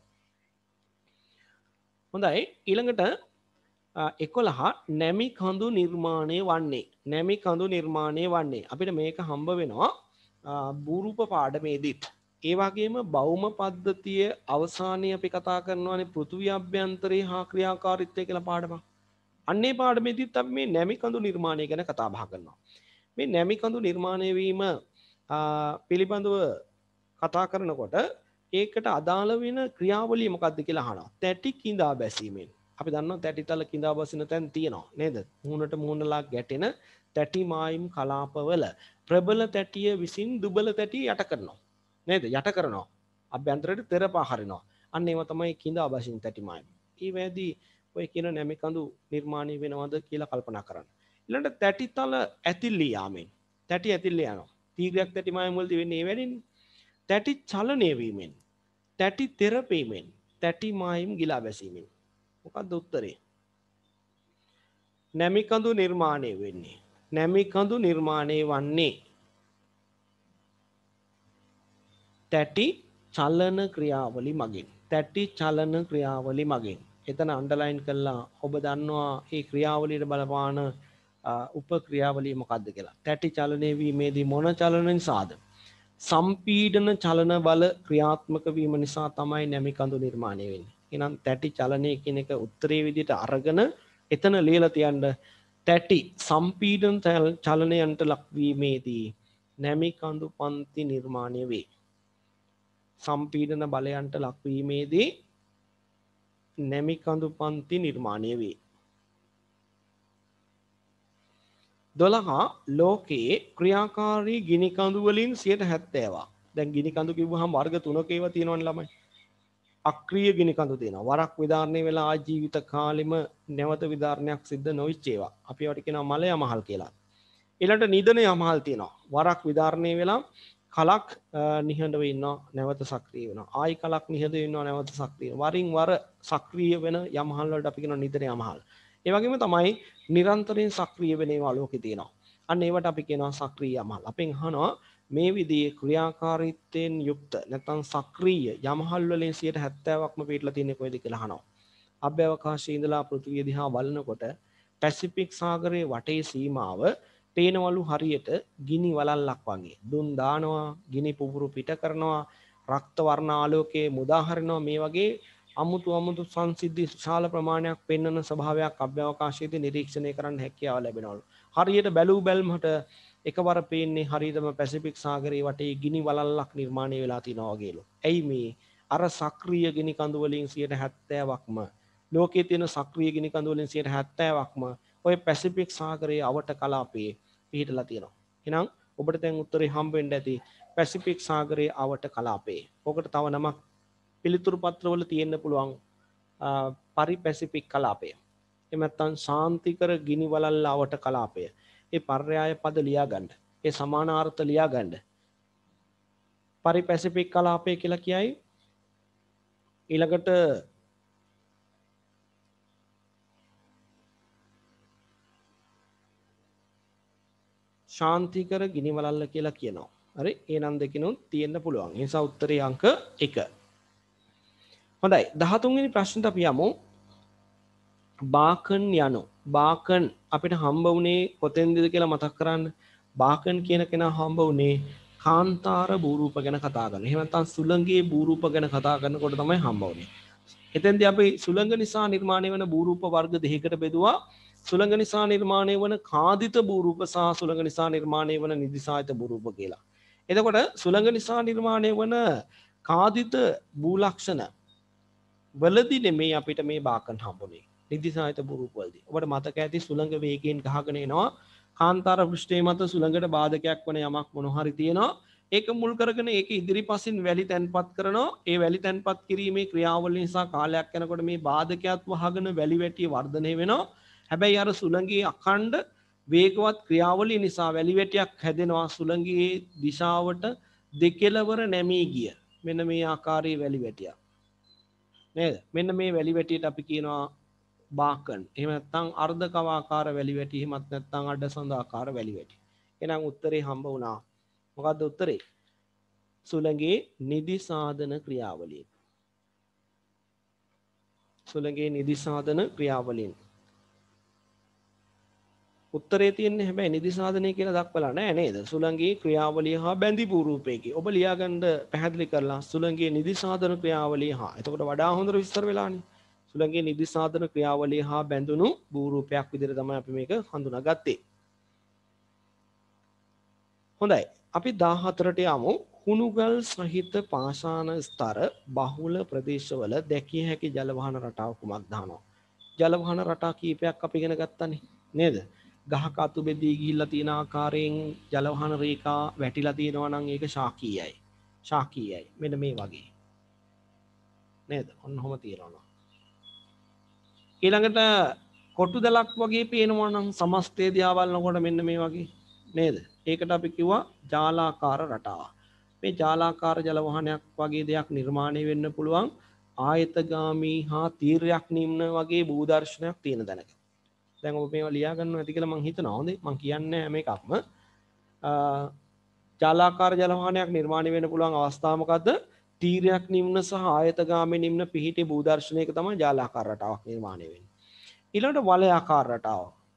හොඳයි ඊළඟට 11 නැමි කඳු නිර්මාණය වන්නේ. නැමි කඳු නිර්මාණය වන්නේ. අපිට මේක හම්බ වෙනවා භූරූප පාඩමේදීත්. ඒ වගේම භෞම පද්ධතිය අවසානයේ අපි කතා කරනවානේ පෘථිවි අභ්‍යන්තරේ හා ක්‍රියාකාරීත්වය කියලා පාඩමක්. අන්නේ පාඩමේදීත් අපි මේ නැමි කඳු නිර්මාණය ගැන කතා බහ කරනවා. මේ නැමි කඳු නිර්මාණය වීම පිළිබඳව කතා කරනකොට ඒකට අදාළ වෙන ක්‍රියාවලිය මොකක්ද කියලා අහනවා. තැටි කිඳා බැසීමෙන්. අපි දන්නවා තැටිතල කිඳා බසින තැන් තියෙනවා නේද? මුහුණට මුහුණලා ගැටෙන තැටි මායිම් කලාපවල ප්‍රබල තැටිය විසින් දුබල තැටිය යට කරනවා. නේද? යට කරනවා. අභ්‍යන්තරයට තෙරපා හරිනවා. අන්න ඒව තමයි කිඳා බසින තැටි මායිම්. මේ වෙදී ඔය කියන නැමි කඳු නිර්මාණය වෙනවද කියලා කල්පනා කරන්න. ඊළඟට තැටිතල ඇතිලි යාමෙන්. තැටි ඇතිලි යනවා. තීරයක් තැටි මායිම් වලදී වෙන්නේ ඒ වැඩින්නේ. තැටි චලනය වීමෙන්. තැටි තෙරපීමෙන්. තැටි මායිම් ගිලා බැසීමෙන්. මොකක්ද උත්තරේ? නැමි කඳු නිර්මාණය වෙන්නේ. නැමි කඳු නිර්මාණය වන්නේ තැටි චලන ක්‍රියාවලි මගින්. තැටි චලන ක්‍රියාවලි මගින්. එතන අන්ඩර්ලයින් කළා ඔබ දන්නවා මේ ක්‍රියාවලියට බලපාන උපක්‍රියාවලිය මොකක්ද කියලා. තැටි චලනය වීමේදී මොන චලන නිසාද? සම්පීඩන චලන බල ක්‍රියාත්මක වීම නිසා තමයි නැමි කඳු නිර්මාණය වෙන්නේ. එහෙනම් තැටි චලනය කියන එක උත්තරේ විදිහට අරගෙන එතන ලියලා තියන්න තැටි සම්පීඩන චලනයන්ට ලක්වීමේදී නැමි කඳු පන්ති නිර්මාණය වේ. සම්පීඩන බලයන්ට ලක්වීමේදී නැමි කඳු පන්ති නිර්මාණය වේ. 12 ලෝකයේ ක්‍රියාකාරී ගිනි කඳු වලින් 70%ක්. දැන් ගිනි කඳු කිව්වහම වර්ග 3ක ඒවා තියෙනවනේ ළමයි. අක්‍රීය ගිනි කඳු තියෙනවා. වරක් විදාරණය වෙලා ආජීවිත කාලෙම නැවත විදාරණයක් සිද්ධ නොවිච්ච ඒවා. අපි ඒවට කියනවා මල යමහල් කියලා. ඊළඟට නිදන යමහල් තියෙනවා. වරක් විදාරණය වෙලා කලක් නිහඬව ඉන්නවා නැවත සක්‍රිය වෙනවා. ආයි කලක් නිහඬව ඉන්නවා නැවත සක්‍රිය. වරින් වර සක්‍රිය වෙන යමහල් වලට අපි කියනවා නිදන යමහල්. ඒ වගේම තමයි නිරන්තරයෙන් සක්‍රිය වෙන ඒවා ලෝකේ තියෙනවා. අන්න ඒවට අපි කියනවා සක්‍රීය යමහල්. අපෙන් අහනවා මේ විදිහේ ක්‍රියාකාරීත්වයෙන් යුක්ත නැත්නම් සක්‍රීය යමහල් වලින් 70%ක්ම පිටලා තියෙන්නේ කොයිද කියලා අහනවා. අභ්‍යවකාශයේ ඉඳලා පෘථිවිය දිහා බලනකොට පැසිෆික් සාගරයේ වටේ සීමාව පේනවලු හරියට ගිනි වලල්ලක් වගේ. දුම් දානවා, ගිනි පුපුරු පිට කරනවා, රක්ත වර්ණ ආලෝකයේ මුදා හරිනවා. මේ වගේ අමුතු සංසිද්ධි විශාල ප්‍රමාණයක් පෙන්වන ස්වභාවයක් අභ්‍යවකාශයේදී නිරීක්ෂණය කරන්න හැකියාව ලැබෙනවලු. හරියට බැලූ බැල්මට එකවර පේන්නේ හරියටම පැසිෆික් සාගරයේ වටේ ගිනි වලල්ලක් නිර්මාණය වෙලා තිනවා වගේලු. ඇයි මේ අර සක්‍රීය ගිනි කඳු වලින් 70%ක්ම ලෝකයේ තියෙන සක්‍රීය ගිනි කඳු වලින් 70%ක්ම ඔය පැසිෆික් සාගරයේ අවට කලාපයේ පිහිටලා තියෙනවා. එහෙනම් ඔබට දැන් උත්තරේ හම්බ වෙන්න ඇති පැසිෆික් සාගරයේ අවට කලාපයේ. ඔකට තව නමක් පිළිතුරු පත්‍රවල තියෙන්න පුළුවන් පරිපැසිෆික් කලාපය. එහෙම නැත්නම් ශාන්තිකර ගිනි වලල්ල අවට කලාපය. ඒ පර්යාය පද ලියා ගන්න. ඒ සමානාර්ථ ලියා ගන්න. පරිපැසිෆික් කලාපය කියලා කියයි. ඊළඟට ශාන්තිකර ගිනි වලල්ල කියලා කියනවා. හරි? ඒ නම් දෙකිනුත් තියෙන්න පුළුවන්. ඒ නිසා උත්තරේ අංක 1. හොඳයි 13 වෙනි ප්‍රශ්නට අපි යමු. බාකන් යනු. බාකන් අපිට හම්බ වුණේ කොතෙන්ද කියලා මතක් කරන්න. බාකන් කියන කෙනා හම්බ වුණේ කාන්තාර භූරූප ගැන කතා කරන. එහෙම නැත්නම් සුළඟේ භූරූප ගැන කතා කරනකොට තමයි හම්බ වුණේ. එතෙන්දී අපි සුළඟ නිසා නිර්මාණය වෙන භූරූප වර්ග දෙකකට බෙදුවා. සුළඟ නිසා නිර්මාණය වන කාදිත භූරූප සහ සුළඟ නිසා නිර්මාණය වන නිදිසායත භූරූප කියලා. එතකොට සුළඟ නිසා නිර්මාණය වන කාදිත භූලක්ෂණ වලදී නෙමෙයි අපිට මේ බාකන් හම්බුනේ. නිදිසායත භූරූප වලදී. ඔබට මතක ඇති සුළඟ වේගයෙන් ගහගෙන එනවා. කාන්තාර පෘෂ්ඨයේ මත සුළඟට බාධකයක් වන යමක් මොන හරි තියෙනවා. ඒක මුල් කරගෙන ඒක ඉදිරිපසින් වැලි තැන්පත් කරනවා. ඒ වැලි තැන්පත් කිරීමේ ක්‍රියාවලිය නිසා කාලයක් යනකොට මේ බාධකයක් වහගෙන වැලි වැටිය වර්ධනය වෙනවා. හැබැයි අර සුළඟේ අඛණ්ඩ වේගවත් ක්‍රියාවලිය නිසා වැලි වැටියක් හැදෙනවා. සුළඟේ දිශාවට දෙකෙලවර නැමී ගිය. මෙන්න මේ ආකාරයේ වැලි වැටියක්. නේද? මෙන්න මේ වැලි වැටියට අපි කියනවා බාකන්. එහෙම නැත්නම් අර්ධකවාකාර වැලි වැටි, එහෙමත් නැත්නම් අඩසඳ ආකාර වැලි වැටි. එහෙනම් උත්තරේ හම්බ වුණා. මොකද්ද උත්තරේ? සුළඟේ නිදි සාධන ක්‍රියාවලිය. සුළඟේ නිදි සාධන ක්‍රියාවලියෙන්. උත්තරේ තියෙන්නේ හැබැයි නිදි සාධනය කියලා දක්වලා නැහැ නේද? සුළඟේ ක්‍රියාවලිය හා බැඳි භූරූපයකේ. ඔබ ලියා ගන්න පැහැදිලි කරලා සුළඟේ නිදි සාධන ක්‍රියාවලිය හා. එතකොට වඩා හොඳට විස්තර වෙලානේ. සුළඟේ නිදි සාධන ක්‍රියාවලිය හා බැඳුණු භූරූපයක් විදිහට තමයි අපි මේක හඳුනාගත්තේ. හොඳයි. අපි 14ට යමු. හුණුගල් සහිත පාෂාණ ස්තර බහුල ප්‍රදේශවල දැකිය හැකි ජල වහන රටාව කුමක්ද අහනවා. ජල වහන රටා කීපයක් අපි ඉගෙන ගත්තානේ නේද? ගහක අතු බෙදී ගිහිල්ලා තියෙන ආකාරයෙන් ජල වහන රේඛා වැටිලා තියෙනවා නම් ඒක ශාකීයයි. ශාකීයයි. මෙන්න මේ වගේ. නේද? ඔන්නෝම තියෙනවා. ඊළඟට කොටු දලක් වගේ පේනවා නම් සමස්තය දිහා බලනකොට මෙන්න මේ වගේ නේද? ඒකට අපි කිව්වා ජාලාකාර රටාව. මේ ජාලාකාර ජල වහනයක් වගේ දෙයක් නිර්මාණය වෙන්න පුළුවන් ආයතගාමී හා තීර්යක් නිම්න වගේ භූදර්ශනයක් තියෙන තැනක. දැන් ඔබ මේවා ලියා ගන්නවා ඇති කියලා මම හිතනවා. හොඳේ මම කියන්නේ හැම එකක්ම ජාලාකාර ජල වහනයක් නිර්මාණය වෙන්න පුළුවන් අවස්ථාව මොකද්ද? තීරයක් නිම්න සහ ආයතගාමී නිම්න පිහිටි භූදර්ශනයක තමයි ජාලාකාර රටාවක් නිර්මාණය වෙන්නේ. ඊළඟට වලයාකාර රටාව.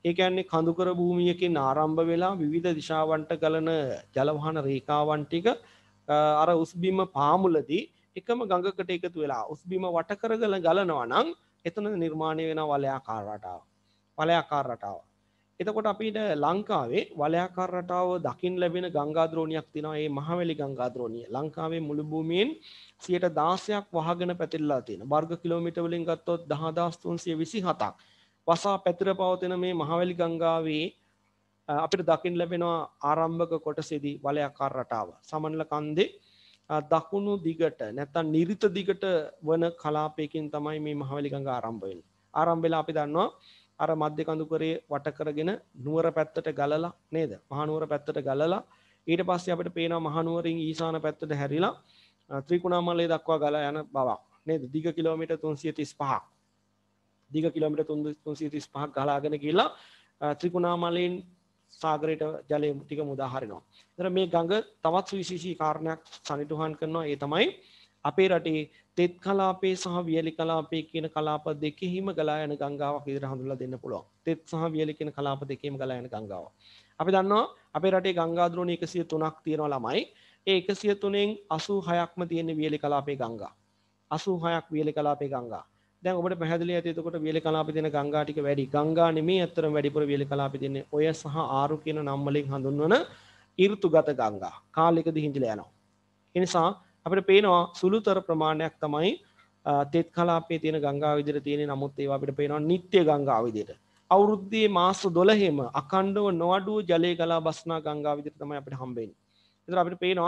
ඒ කියන්නේ කඳුකර භූමියකින් ආරම්භ වෙලා විවිධ දිශාවන්ට ගලන ජල වහන රේඛාවන් ටික අර උස්බිම පාමුලදී එකම ගඟකට එකතු වෙලා උස්බිම වට කරගෙන ගලනවා නම් එතන නිර්මාණය වෙන වලයාකාර රටාව. වලයාකාර රටාව. එතකොට අපිට ලංකාවේ වලයාකාර රටාව දකින්න ලැබෙන ගංගා ද්‍රෝණියක් තියෙනවා. ඒ මහවැලි ගංගා ද්‍රෝණිය. ලංකාවේ මුළු භූමියෙන් 16% වහගෙන පැතිරලා තියෙනවා. වර්ග කිලෝමීටර් වලින් ගත්තොත් 10327ක් වසා පැතිර පවතින මේ මහවැලි ගංගාවේ අපිට දකින්න ලැබෙනවා ආරම්භක කොටසේදී වලයාකාර රටාව. සමනල කන්දේ දකුණු දිගට නැත්නම් නිරිත දිගට වන කලාපයකින් තමයි මේ මහවැලි ගංගා ආරම්භ වෙන්නේ. ආරම්භ වෙලා අපි දන්නවා අර මධ්‍ය කඳුකරේ වට කරගෙන නුවර පැත්තට ගලලා නේද? මහනුවර පැත්තට ගලලා ඊට පස්සේ අපිට පේනවා මහනුවරින් ඊසාන පැත්තට හැරිලා ත්‍රිකුණාමලය දක්වා ගලා යන බවක් නේද? දිග කිලෝමීටර් 335ක්. දිග කිලෝමීටර් 335ක් ගලාගෙන ගිහලා ත්‍රිකුණාමලයෙන් සාගරයට ජලය ටික මුදා හරිනවා. ඒතර මේ ගඟ තවත් සුවිශේෂී කාරණයක් සනිටුහන් කරනවා. ඒ තමයි අපේ රටේ තෙත් කලාපේ සහ වියලි කලාපේ කියන කලාප දෙකෙහිම ගලා යන ගංගාවක් විදිහට හඳුන්වලා දෙන්න පුළුවන්. තෙත් සහ වියලි කියන කලාප දෙකෙහිම ගලා යන ගංගාවක්. අපි දන්නවා අපේ රටේ ගංගා ද්‍රෝණි 103ක් තියෙනවා ළමයි. ඒ 103න් 86ක්ම තියෙන වියලි කලාපේ ගංගා. 86ක් වියලි කලාපේ ගංගා. දැන් ඔබට පැහැදිලි ඇති එතකොට වියලි කලාපේ තියෙන ගංගා ටික වැඩි. ගංගා නෙමෙයි අතරම වැඩිපුර වියලි කලාපේ තියෙන්නේ ඔය සහ ආරු කියන නම් වලින් හඳුන්වන ඍතුගත ගංගා. කාලයකදී හිඳිලා යනවා. ඒ නිසා අපිට පේනවා සුළුතර ප්‍රමාණයක් තමයි තෙත් කලාපයේ තියෙන ගංගා විදිහට තියෙන්නේ. නමුත් ඒවා අපිට පේනවා නිත්‍ය ගංගා විදිහට. අවුරුද්දේ මාස 12ෙම අඛණ්ඩව නොඅඩුව ජලය ගලා බස්නා ගංගා විදිහට තමයි අපිට හම්බෙන්නේ. ඒතර අපිට පේනවා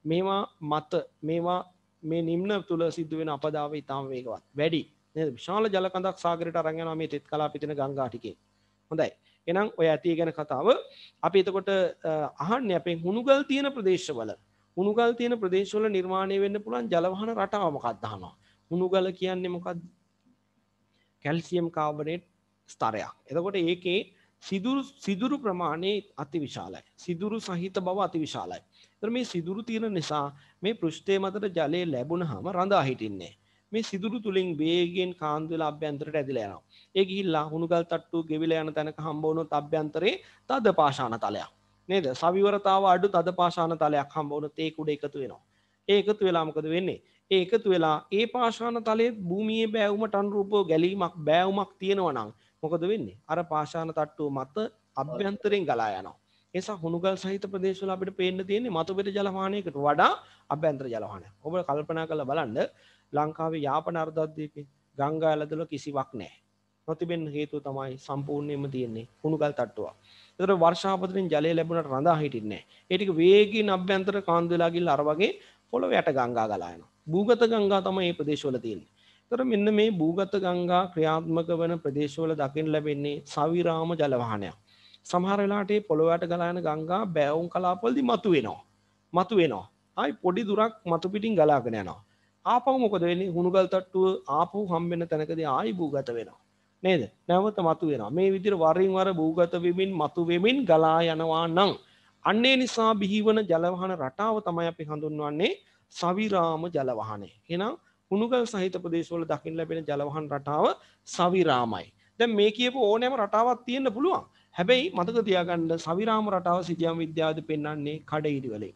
මේවා මේ නිම්න තුල සිද්ධ වෙන අපදාව ඉතාම වේගවත්. වැඩි. නේද? විශාල ජල කඳක් සාගරයට අරන් යනවා මේ තෙත් කලාපයේ තියෙන ගංගා ටිකේ. හොඳයි. එහෙනම් ඔය ඇතිය ගැන කතාව අපි එතකොට අහන්නේ අපේ හුණුගල් තියෙන ප්‍රදේශවල හුණුගල් තියෙන ප්‍රදේශවල නිර්මාණය වෙන්න පුළුවන් ජලවහන රටාව මොකක්ද අහනවා. හුණුගල කියන්නේ මොකක්ද? කැල්සියම් කාබනේට් ස්තරයක්. එතකොට ඒකේ සිදුරු ප්‍රමාණය අතිවිශාලයි. සිදුරු සහිත බව අතිවිශාලයි. ඒතර මේ සිදුරු තියෙන නිසා මේ පෘෂ්ඨයේ මතට ජලය ලැබුණාම රඳා හිටින්නේ. මේ සිදුරු තුලින් වේගයෙන් කාන්දු වෙලා අභ්‍යන්තරයට ඇදිලා යනවා. ඒ ගිහිල්ලා හුණුගල් තට්ටුව ගෙවිලා යන තැනක හම්බ වුණොත් අභ්‍යන්තරේ තද පාෂාණ තලයක්. නේද? සවිවරතාව අඩු තද පාෂාණ තලයක් හම්බ වුණොත් ඒක උඩ එකතු වෙනවා. ඒ එකතු වෙලා මොකද වෙන්නේ? ඒ එකතු වෙලා ඒ පාෂාණ තලයේ භූමියේ බෑවුමට අනුරූපව ගැලීමක් බෑවුමක් තියෙනවා නම් මොකද වෙන්නේ? අර පාෂාණ තට්ටුව මත අභ්‍යන්තරයෙන් ගලා යනවා. ඒ නිසා හුණුගල් සහිත ප්‍රදේශවල අපිට පේන්න තියෙන්නේ මතුපිට ජල වහනයකට වඩා අභ්‍යන්තර ජල වහනයක්. ඔබ කල්පනා කරලා බලන්න ලංකාවේ යාපන අර්ධද්වීපේ ගංගා ඇලදොල කිසිවක් නැහැ. නොතිබෙන්න හේතුව තමයි සම්පූර්ණයෙන්ම තියෙන්නේ හුණුගල් තට්ටුවක්. ඒතර වර්ෂාපතනින් ජලය ලැබුණාට රඳා හිටින්නේ නැහැ. ඒ ටික වේගින් අභ්‍යන්තර කාන්දු වෙලා ගිහලා අර වගේ පොළොව යට ගංගා ගලා යනවා. භූගත ගංගා තමයි මේ ප්‍රදේශවල තියෙන්නේ. ඒතර මෙන්න මේ භූගත ගංගා ක්‍රියාත්මක වන ප්‍රදේශවල දකින්න ලැබෙන්නේ සවිරාම ජල වහනයක්. සමහර වෙලාවට මේ පොළොව යට ගලා යන ගංගා බෑවුම් කලාපවලදී මතුවෙනවා. ආයි පොඩි දුරක් මතු පිටින් ගලාගෙන යනවා. ආපහු මොකද වෙන්නේ? හුණුගල් තට්ටුව ආපහු හම්බෙන්න තැනකදී ආයි භූගත වෙනවා. නේද? නැවත මතු වෙනවා. මේ විදිහට වරින් වර භූගත වෙමින් මතු වෙමින් ගලා යනවා නම් අන්නේ නිසා බිහිවන ජලවහන රටාව තමයි අපි හඳුන්වන්නේ සවිරාම ජලවහනය. එහෙනම් හුණුගල් සහිත ප්‍රදේශවල දකින්න ලැබෙන ජලවහන රටාව සවිරාමයි. දැන් මේ කියපු ඕනෑම රටාවක් තියෙන්න පුළුවන්. හැබැයි මතක තියාගන්න සවිරාම රටාව සිතියම් විද්‍යාවේදී පෙන්වන්නේ කඩඉරි වලින්.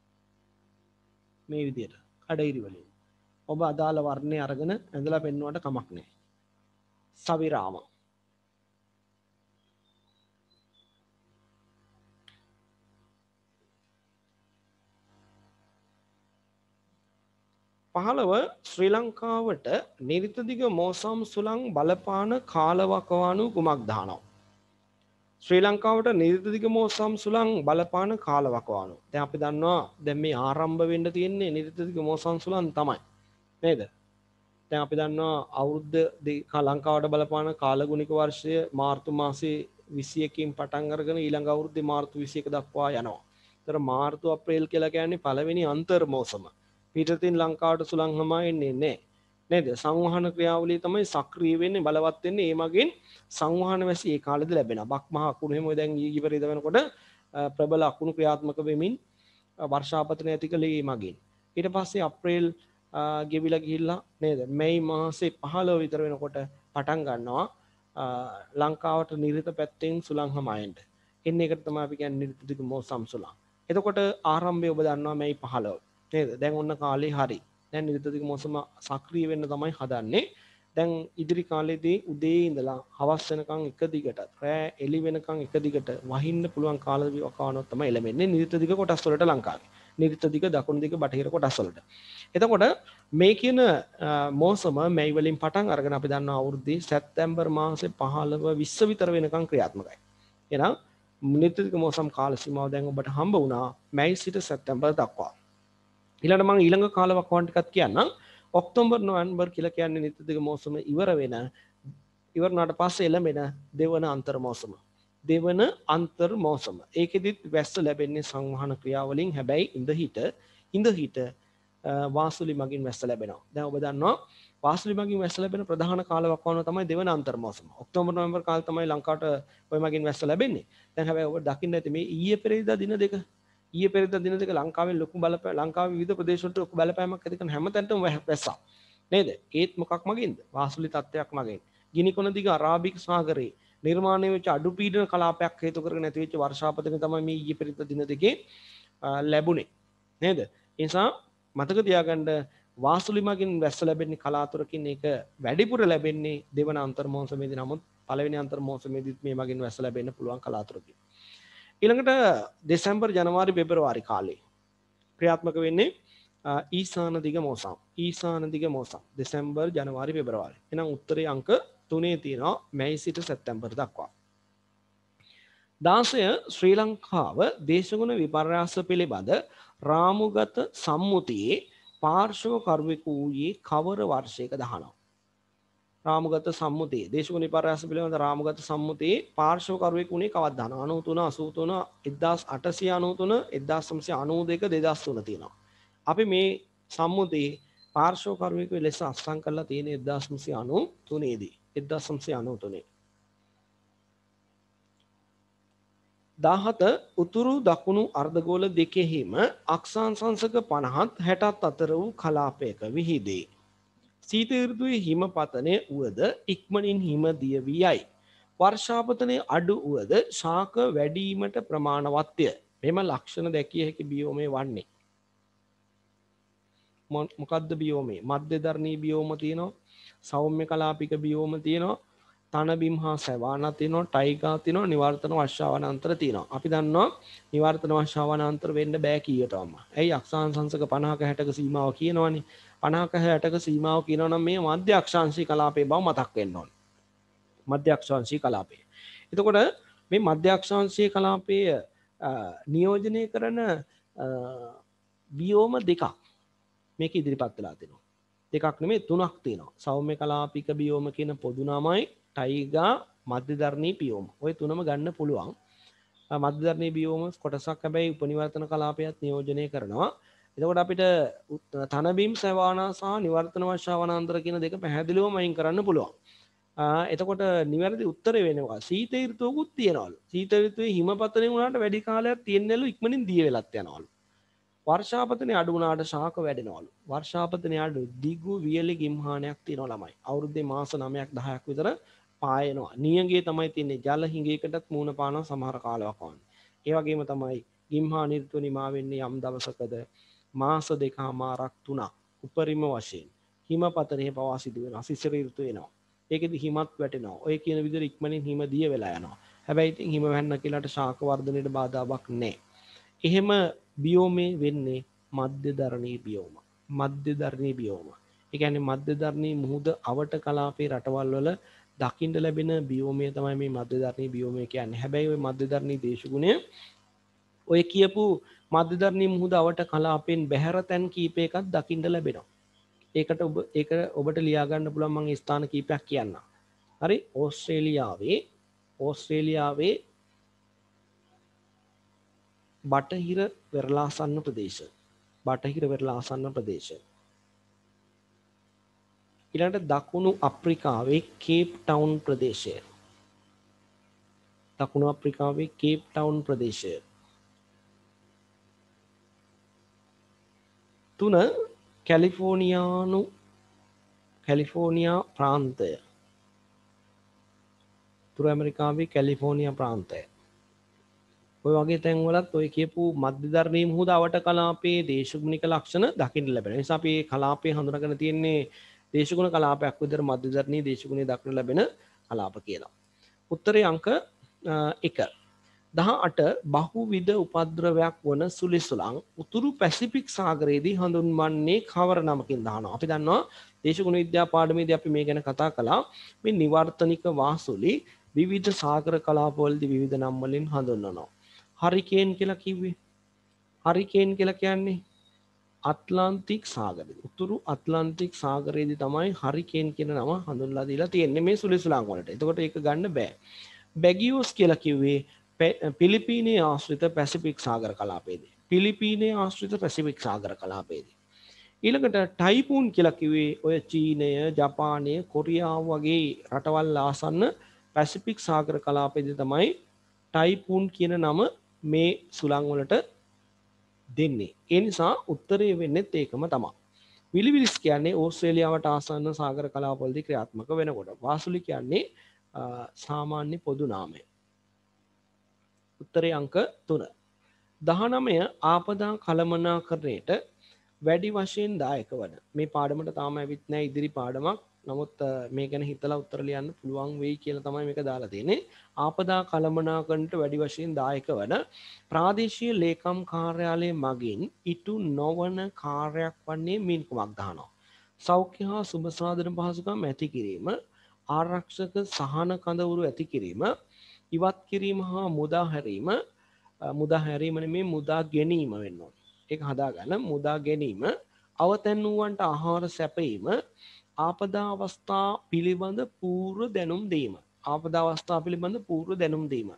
මේ විදිහට කඩඉරි වලින්. ඔබ අදාළ වර්ණය අරගෙන ඇඳලා පෙන්වුවට කමක් නැහැ. සවිරාම. පහළව ශ්‍රී ලංකාවට නිරිත දිග මෝසම් සුළං බලපාන කාලවකවානු කුමක් දානවා? ශ්‍රී ලංකාවට නිරිත දිග මෝසම් සුළං බලපාන කාලවකවානු. දැන් අපි දන්නවා දැන් මේ ආරම්භ වෙන්න තියෙන්නේ නිරිත දිග මෝසම් සුළං තමයි. නේද? දැන් අපි දන්නවා අවුරුද්ද ලංකාවට බලපාන කාලගුණික වර්ෂය මාර්තු මාසේ 21කින් පටන් අරගෙන ඊළඟ අවුරුද්දේ මාර්තු 21 දක්වා යනවා. ඒතර මාර්තු අප්‍රේල් කියලා කියන්නේ පළවෙනි අන්තර් මෝසම. පිටතින් ලංකාවට සුළං හමා එන්නේ නැහැ. නේද? සංවහන ක්‍රියාවලිය තමයි සක්‍රිය වෙන්නේ බලවත් වෙන්නේ. ඒ මගින් සංවහන වැසි ඒ කාලෙදී ලැබෙනවා. බක් මහ අකුණු එහෙම දැන් ඊගිපරිද වෙනකොට ප්‍රබල අකුණු ක්‍රියාත්මක වෙමින් වර්ෂාපතන ඇති කළේ ඒ මගින්. ඊට පස්සේ අප්‍රේල් ගෙවිලා ගිහිල්ලා නේද? මැයි මාසේ 15 විතර වෙනකොට පටන් ගන්නවා ලංකාවට නිරිත පැත්තෙන් සුළං හමයන්ට එන්න එකට තමයි අපි කියන්නේ නිරිත දිග මෝසම් සුළං. එතකොට ආරම්භය ඔබ දන්නවා මේ 15 නේද? දැන් ඔන්න කාලේ හරි. දැන් නිරිත දිග මෝසම සක්‍රිය වෙන්න තමයි හදන්නේ. දැන් ඉදිරි කාලෙදී උදේ ඉඳලා හවස් වෙනකන් එක දිගට රෑ එළි වෙනකන් එක දිගට වහින්න පුළුවන් කාල වකවානුවක් තමයි එළඹෙන්නේ නිරිත දිග කොටස් වලට ලංකාවේ. නිරිත දිග දකුණු දිග බටහිර කොටස් වලට. එතකොට මේ කියන මෝසම මේ වලින් පටන් අරගෙන අපි දන්නවා අවුරුද්දේ සැප්තැම්බර් මාසේ 15 20 විතර වෙනකන් ක්‍රියාත්මකයි. එහෙනම් නිරිත දිග මෝසම් කාල සීමාව දැන් ඔබට හම්බ වුණා මැයි සිට සැප්තැම්බර් දක්වා. ඊළඟට මම ඊළඟ කාල වකවානු ටිකක් කියන්නම්. ඔක්තෝබර් නොවැම්බර් කියලා කියන්නේ නිරිත දිග මෝසම ඉවර වුණාට පස්සේ එළඹෙන දෙවන අන්තර් මෝසම. දෙවන අන්තර් මෝසම. ඒකෙදිත් වැස්ස ලැබෙන්නේ සංවහන ක්‍රියාවලින් හැබැයි ඉඳ හිට වාසුලි මගින් වැස්ස ලැබෙනවා. දැන් ඔබ දන්නවා වාසුලි මගින් වැස්ස ලැබෙන ප්‍රධාන කාල වකවානුව තමයි දෙවන අන්තර් මෝසම. ඔක්තෝබර් නොවැම්බර් කාලේ තමයි ලංකාවට ඔය මගින් වැස්ස ලැබෙන්නේ. දැන් හැබැයි ඔබ දකින්න ඇති මේ ඊයේ පෙරේදා දින දෙක ලංකාවේ ලොකු ලංකාවේ විවිධ ප්‍රදේශවලට ලොකු බලපෑමක් ඇති කරන හැමතැනටම වැස්සා. නේද? ඒත් මොකක් මගින්ද? වාසුලි තත්ත්වයක් මගින්. ගිනිකොන දිග අරාබික් සාගරයේ නිර්මාණය වෙච්ච අඩු පීඩන කලාපයක් හේතු කරගෙන ඇති වෙච්ච වර්ෂාපතන තමයි මේ ඊයේ පෙරේදා දින දෙකේ ලැබුණේ. නේද? ඒ නිසා මතක තියාගන්න වාසුලි මගින් වැස්ස ලැබෙන්නේ කලාතුරකින් ඒක වැඩිපුර ලැබෙන්නේ දෙවන අන්තර් මෝසමේදී. නමුත් පළවෙනි අන්තර් මෝසමේදීත් මේ මගින් වැස්ස ලැබෙන්න පුළුවන් කලාතුරකින්. ඊළඟට දෙසැම්බර් ජනවාරි පෙබරවාරි කාලේ ක්‍රියාත්මක වෙන්නේ ඊසාන දිග මෝසම්. ඊසාන දිග මෝසම් දෙසැම්බර් ජනවාරි පෙබරවාරි. එහෙනම් උත්තරේ අංක 3 තියෙනවා මැයි සිට සැප්තැම්බර් දක්වා. 16 ශ්‍රී ලංකාව දේශගුණ විපර්යාස පිළිබඳ රාමුගත සම්මුතියේ පාර්ශව කරුවෙකු වූයේ කවර වර්ෂයක දහනවා. රාමුගත සම්මුතියේ දේශගුණ විපර්යාස පිළිබඳ රාමුගත සම්මුතියේ පාර්ශව කරුවෙකු වුණේ කවද්ද? 93 83 1893 1992 2003 තියෙනවා. අපි මේ සම්මුතියේ පාර්ශව කරුවෙකු ලෙස අත්සන් කරලා තියෙන 1993 දී 1993 17 උතුරු දකුණු අර්ධගෝල දෙකෙහිම අක්ෂාංශක 50ත් 60ත් අතර වූ කලාපයක විහිදේ. සීත ඍතුවේ හිමපතනය වුවද ඉක්මනින් හිම දිය වී යයි. වර්ෂාපතනය අඩු වුවද ශාක වැඩිවීමට ප්‍රමාණවත්ය. මෙම ලක්ෂණ දැකිය හැකි බියෝමේ වන්නේ. මොකද්ද බියෝමේ? මධ්‍යධර්ණී බියෝම තියෙනවා. සෞම්‍ය කලාපික බියෝම තියෙනවා. තනබිම් හා සැවානා තියෙනවා. ටයිගා තියෙනවා. නිවර්තන වර්ෂාවනාන්තර තියෙනවා. අපි දන්නවා නිවර්තන වර්ෂාවනාන්තර වෙන්න බෑ කීයටම. ඇයි අක්ෂාංශක 50ක 60ක සීමාව කියනවනේ. 50ක 60ක සීමාව කියනවා නම් මේ මධ්‍ය අක්ෂාංශී කලාපයේ බව මතක් වෙන්න ඕනේ. මධ්‍ය අක්ෂාංශී කලාපය. එතකොට මේ මධ්‍ය අක්ෂාංශී කලාපයේ නියෝජනය කරන බියෝම දෙකක් මේක ඉදිරිපත් වෙලා තිනවා. දෙකක් නෙමෙයි තුනක් තියෙනවා. සෞම්‍ය කලාපික බියෝම කියන පොදු නමයි ටයිගා මධ්‍යධර්ණී බියෝම. ওই තුනම ගන්න පුළුවන්. මධ්‍යධර්ණී බියෝම කොටසක් හැබැයි උපනිවර්තන කලාපයත් නියෝජනය කරනවා. එතකොට අපිට තනබිම් සැවානා සහ නිවර්තන වර්ෂාවනාන්තර කියන දෙක පැහැදිලිවම අයින් කරන්න පුළුවන්. එතකොට නිවැරදි උත්තරය වෙනවා සීත ඍතුවකුත් තියනවලු. සීත ඍතුවේ හිමපතනය වුණාට වැඩි කාලයක් තියෙන්නලු ඉක්මනින් දිය වෙලත් යනවලු. වර්ෂාපතනය අඩු වුණාට ශාක වැඩෙනවලු. වර්ෂාපතනය අඩු දිගු වියලි ගිම්හානයක් තියෙනවා ළමයි. අවුරුද්දේ මාස 9ක් 10ක් විතර පායනවා. නියඟේ තමයි තියන්නේ. ජල හිඟයකටත් මූණ පානවා සමහර කාලවක වань. ඒ වගේම තමයි ගිම්හාන ඍතුව නිමා වෙන්නේ යම් දවසකද මාස දෙකමාරක් තුනක් උපරිම වශයෙන් හිමපතනය පවා සිදු වෙනවා. සිසිර ඍතුව එනවා. ඒකෙදි හිමත් වැටෙනවා. ඔය කියන විදිහට ඉක්මනින් හිම දිය වෙලා යනවා. හැබැයි ඉතින් හිම වැන්න කියලාට ශාක වර්ධනයට බාධාවක් නැහැ. එහෙම බියෝමේ වෙන්නේ මධ්‍යධර්ණී බියෝම. මධ්‍යධර්ණී බියෝම. ඒ කියන්නේ මධ්‍යධර්ණී මුහුද අවට කලාපේ රටවල් වල දකින්න ලැබෙන බියෝමය තමයි මේ මධ්‍යධර්ණී බියෝමය කියන්නේ. හැබැයි ওই මධ්‍යධර්ණී දේශගුණය ඔය කියපු මධ්‍යධර්ණී මුහුද අවට කලාපෙන් බැහැර තැන් කීපයකක් දකින්න ලැබෙනවා. ඒක ඔබට ලියා ගන්න පුළුවන් මම ස්ථාන කීපයක් කියන්නම්. හරි ඕස්ට්‍රේලියාවේ බටහිර වෙරළාසන්න ප්‍රදේශ. බටහිර වෙරළාසන්න ප්‍රදේශ. ඊළඟට දකුණු අප්‍රිකාවේ කේප් ටවුන් ප්‍රදේශය. දකුණු අප්‍රිකාවේ කේප් ටවුන් ප්‍රදේශය. 3 කැලිෆෝනියා ප්‍රාන්තය. උතුරු ඇමරිකාවේ කැලිෆෝනියා ප්‍රාන්තය. ඔය වගේ තැන්වලත් ඔය කියපු මධ්‍යධර්ණී මුහුද අවට කලාපයේ දේශගුණික ලක්ෂණ දකින්න ලැබෙන නිසා අපි මේ කලාපය හඳුනාගෙන තියෙන්නේ දේශගුණ කලාපයක් විතර මධ්‍යධර්ණී දේශගුණය දක්න ලැබෙන කලාප කියලා. උත්තරේ අංක 1. 18 බහුවිධ උපද්‍රවයක් වන සුලිසුලං උතුරු පැසිෆික් සාගරයේදී හඳුන්වන්නේ කවර නමකින් දහනවා. අපි දන්නවා දේශගුණ විද්‍යා පාඩමේදී අපි මේ ගැන කතා කළා. මේ නිවර්තනික වාසුලි විවිධ සාගර කලාපවලදී විවිධ නම් වලින් හඳුන්වනවා. හරිකේන් කියලා කිව්වේ. හරිකේන් කියලා කියන්නේ ඇට්ලාන්ටික් සාගරය. උතුරු ඇට්ලාන්ටික් සාගරයේදී තමයි හරිකේන් කියන නම හඳුන්වලා දීලා තියෙන්නේ මේ සුලිසුලං වලට. එතකොට ඒක ගන්න බෑ. බැගියෝස් කියලා කිව්වේ පිලිපීනයේ ආශ්‍රිත පැසිෆික් සාගර කලාපයේදී. පිලිපීනයේ ආශ්‍රිත පැසිෆික් සාගර කලාපයේදී. ඊළඟට ටයිපූන් කියලා කිව්වේ ඔය චීනය, ජපානය, කොරියාව වගේ රටවල් ආසන්න පැසිෆික් සාගර කලාපයේදී තමයි ටයිපූන් කියන නම මේ සුළං වලට දෙන්නේ. ඒ නිසා උත්තරේ වෙන්නේත් ඒකම තමයි. විලිවිලිස් කියන්නේ ඕස්ට්‍රේලියාවට ආසන්න සාගර කලාපවලදී ක්‍රියාත්මක වෙනකොට. වාසුලි කියන්නේ සාමාන්‍ය පොදු නාමය. උත්තරේ අංක 3. 19 ආපදා කළමනාකරණයට වැඩි වශයෙන් දායක වන. මේ පාඩමට තාම ඇවිත් නැහැ ඉදිරි පාඩමක්. නමුත් මේ ගැන හිතලා උත්තර ලියන්න පුළුවන් වෙයි කියලා තමයි මේක දාලා තියෙන්නේ. ආපදා කළමනාකරණයට වැඩි වශයෙන් දායක වන ප්‍රාදේශීය ලේකම් කාර්යාලය මගින් ඉටු නොවන කාර්යයක් වන්නේ මින් කුමක් දහනවා. සෞඛ්‍ය හා සුබ සාධන පහසුකම් ඇති කිරීම, ආරක්ෂක සහන කඳවුරු ඇති කිරීම, ඉවත් කිරීම හා මුදා හැරීම. මුදා හැරීම නෙමෙයි මුදා ගැනීම වෙන්න ඕනේ. ඒක හදාගන්න. මුදා ගැනීම, අවතැන් වූවන්ට ආහාර සැපයීම, ආපදා අවස්ථා පිළිබඳ පූර්ව දැනුම් දීම. ආපදා අවස්ථා පිළිබඳ පූර්ව දැනුම් දීම.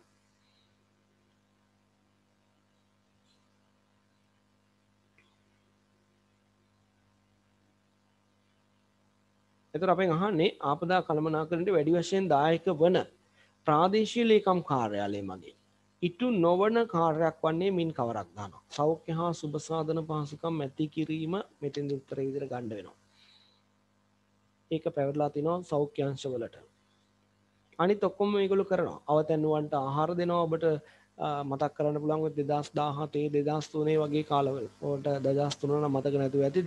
එතකොට අපෙන් අහන්නේ ආපදා කළමනාකරණයට වැඩි වශයෙන් දායක වන ප්‍රාදේශීය ලේකම් කාර්යාලය මගින් ඉටු නොවන කාර්යයක් වන්නේ මින් කවරක් දානවා. සෞඛ්‍ය හා සුබ සාධන පහසුකම් ඇති කිරීම මෙතෙන්දි උත්තරේ විදිහට ගන්න වෙනවා. ඒක පැවරලා තිනවා සෞඛ්‍ය අංශ වලට. අනිත් ඔක්කොම මේගොල්ලෝ කරනවා. අවතැන්නුවන්ට ආහාර දෙනවා. ඔබට මතක් කරන්න පුළුවන් 2017 2003 වගේ කාලවල. ඔයාලට 2003 නම් මතක නැතුව ඇති.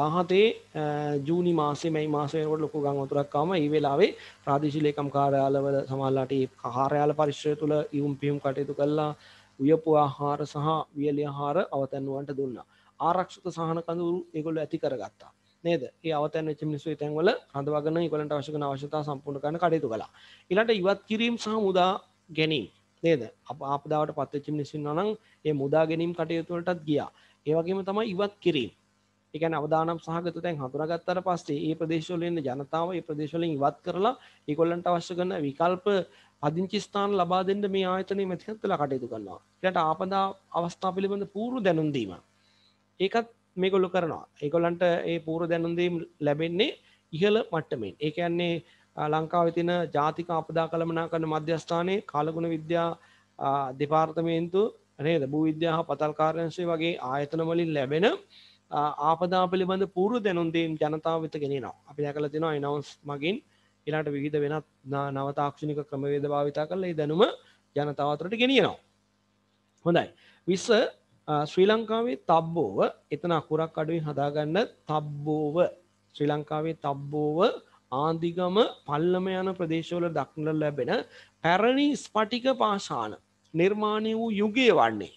2017 ජූනි මාසේ මැයි මාසේ වෙනකොට ලොකු ගම් වතුරක් ආවම ඒ වෙලාවේ ප්‍රාදේශීය ලේකම් කාර්යාලවල සමාජලාට ඒ කාර්යාල පරිශ්‍රය තුල ඉවුම් පියුම් කටයුතු කළා. උයපු ආහාර සහ වියලි ආහාර අවතැන්නුවන්ට දුන්නා. ආරක්ෂක සහන කඳවුරු ඒගොල්ලෝ ඇති කරගත්තා. නේද? ඒ අවතැන් වෙච්ච මිනිස්සු ඒ තැන්වල රඳවගෙන ඒගොල්ලන්ට අවශ්‍ය කරන අවශ්‍යතා සම්පූර්ණ කරන්න කටයුතු කළා. ඊළඟට ඉවත් කිරීම සහ මුදා ගැනීම නේද? ආපදාවට පත් වෙච්ච මිනිස්සු ඉන්නවා නම් ඒ මුදා ගැනීම කටයුතු වලටත් ගියා. ඒ වගේම තමයි ඉවත් කිරීම. ඒ කියන්නේ අවදානම් සහගත තැන් හඳුනාගත්තාට පස්සේ ඒ ප්‍රදේශවල ඉන්න ජනතාව ඒ ප්‍රදේශවලින් ඉවත් කරලා ඒගොල්ලන්ට අවශ්‍ය කරන විකල්ප පදිංචි ස්ථාන ලබා දෙන්න මේ ආයතනයේ මැදිහත් වෙලා කටයුතු කරනවා. ඊළඟට ආපදා අවස්ථා පිළිබඳ පූර්ව දැනුම් දීම. ඒකත් මේගොල්ලෝ කරනවා. ඒගොල්ලන්ට ඒ පූර්ව දැනුම් දීම ලැබෙන්නේ ඉහළ මට්ටමින්. ඒ කියන්නේ ලංකාවේ තියෙන ජාතික ආපදා කළමනාකරණ මධ්‍යස්ථානයේ කාලගුණ විද්‍යා දෙපාර්තමේන්තුව නේද? භූ විද්‍යා හා පතල් කාර්යාංශය වගේ ආයතන වලින් ලැබෙන ආපදා පිළිබඳ පූර්ව දැනුම් දීම ජනතාව වෙත ගෙනියනවා. අපි දැකලා තියෙනවා අනවුන්ස් මගින් ඊළඟට විවිධ වෙනත් නව තාක්ෂණික ක්‍රමවේද භාවිතා කරලා ඒ දැනුම ජනතාව අතරට ගෙනියනවා. හොඳයි. 20 ශ්‍රී ලංකාවේ තබ්බෝව එතන අකුරක් අඩුවෙන් හදාගන්න තබ්බෝව ශ්‍රී ලංකාවේ තබ්බෝව ආන්දිගම පල්ලම යන ප්‍රදේශවල දක්නට ලැබෙන පැරණි ස්පටික පාෂාණ නිර්මාණය වූ යුගය වන්නේ.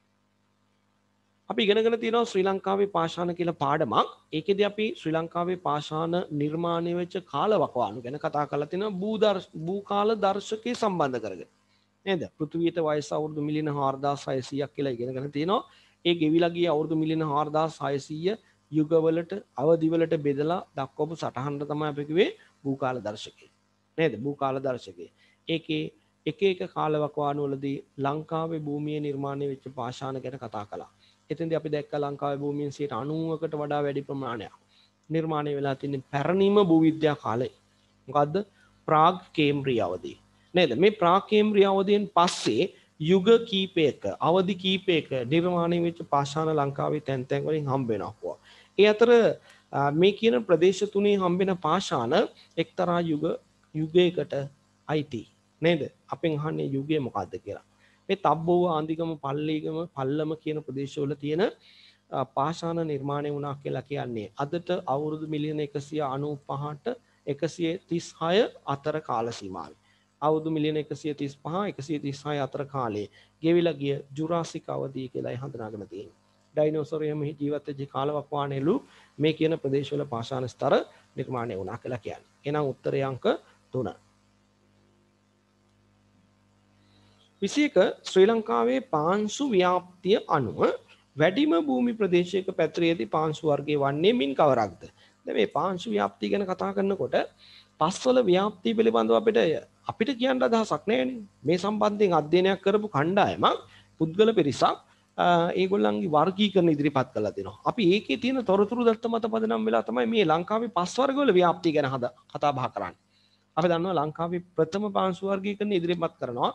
අපි ඉගෙනගෙන තියෙනවා ශ්‍රී ලංකාවේ පාෂාණ කියලා පාඩමක්. ඒකෙදි අපි ශ්‍රී ලංකාවේ පාෂාණ නිර්මාණය වෙච්ච කාලවකවානු ගැන කතා කරලා තියෙනවා භූකාල දර්ශකයේ සම්බන්ධ කරගෙන. නේද? පෘථිවියට වයස අවුරුදු මිලියන 4600ක් කියලා ඉගෙනගෙන තියෙනවා. ඒ ගෙවිලා ගිය අවුරුදු මිලියන 4600 යුගවලට අවදිවලට බෙදලා දක්වපු සටහනට තමයි අපි කිව්වේ භූකාල දර්ශකය. නේද? භූකාල දර්ශකය. ඒකේ එක එක කාලවකවානු වලදී ලංකාවේ භූමියේ නිර්මාණය වෙච්ච පාෂාණ ගැන කතා කළා. එතෙන්දී අපි දැක්කා ලංකාවේ භූමියෙන් 90%කට වඩා වැඩි ප්‍රමාණයක් නිර්මාණය වෙලා තියෙන පැරණිම භූවිද්‍යා කාලය. මොකද්ද? ප්‍රාග් කේම්බ්‍රිය අවධිය. නේද? මේ ප්‍රාග් කේම්බ්‍රිය අවධියෙන් පස්සේ යුග කීපයක අවධි කීපයක නිර්මාණය වෙච්ච පාෂාණ ලංකාවේ තැන් තැන් වලින් හම්බ වෙනවා. ඒ අතර මේ කියන ප්‍රදේශ තුනේ හම්බෙන පාෂාණ එක්තරා යුගයකට අයිති. නේද? අපෙන් අහන්නේ යුගය මොකද්ද කියලා. මේ තබ්බෝව ආන්දිගම පල්ලීගම පල්ලම කියන ප්‍රදේශවල තියෙන පාෂාණ නිර්මාණය වුණා කියලා කියන්නේ අදට අවුරුදු මිලියන 195ට 136 අතර කාල සීමාවේ. අවුරුදු මිලියන 135 136 අතර කාලයේ ගෙවිලා ගිය ජුරාසික අවධිය කියලායි හඳුනාගෙන තියෙන්නේ. ඩයිනෝසෝරියම් ජීවත් වෙච්ච කාලවකවානුවල මේ කියන ප්‍රදේශවල පාෂාණ ස්තර නිර්මාණය වුණා කියලා කියන්නේ. එහෙනම් උත්තරේ අංක 3. 21 ශ්‍රී ලංකාවේ පාංශු ව්‍යාප්තිය අනුව වැඩිම භූමි ප්‍රදේශයක පැතිරෙති පාංශු වර්ගය වන්නේ මින් කවරක්ද? දැන් මේ පාංශු ව්‍යාප්තිය ගැන කතා කරනකොට පස්වල ව්‍යාප්තිය පිළිබඳව අපිට කියන්න අදහසක් නැහැනේ. මේ සම්බන්ධයෙන් අධ්‍යයනයක් කරපු කණ්ඩායමක් පුද්ගල පිරිසක් ඒගොල්ලන්ගේ වර්ගීකරණ ඉදිරිපත් කළා දෙනවා. අපි ඒකේ තියෙන තොරතුරු දත්ත මත පදනම් වෙලා තමයි මේ ලංකාවේ පස් වර්ගවල ව්‍යාප්තිය ගැන කතා බහ කරන්නේ. අපි දන්නවා ලංකාවේ ප්‍රථම පාංශු වර්ගීකරණ ඉදිරිපත් කරනවා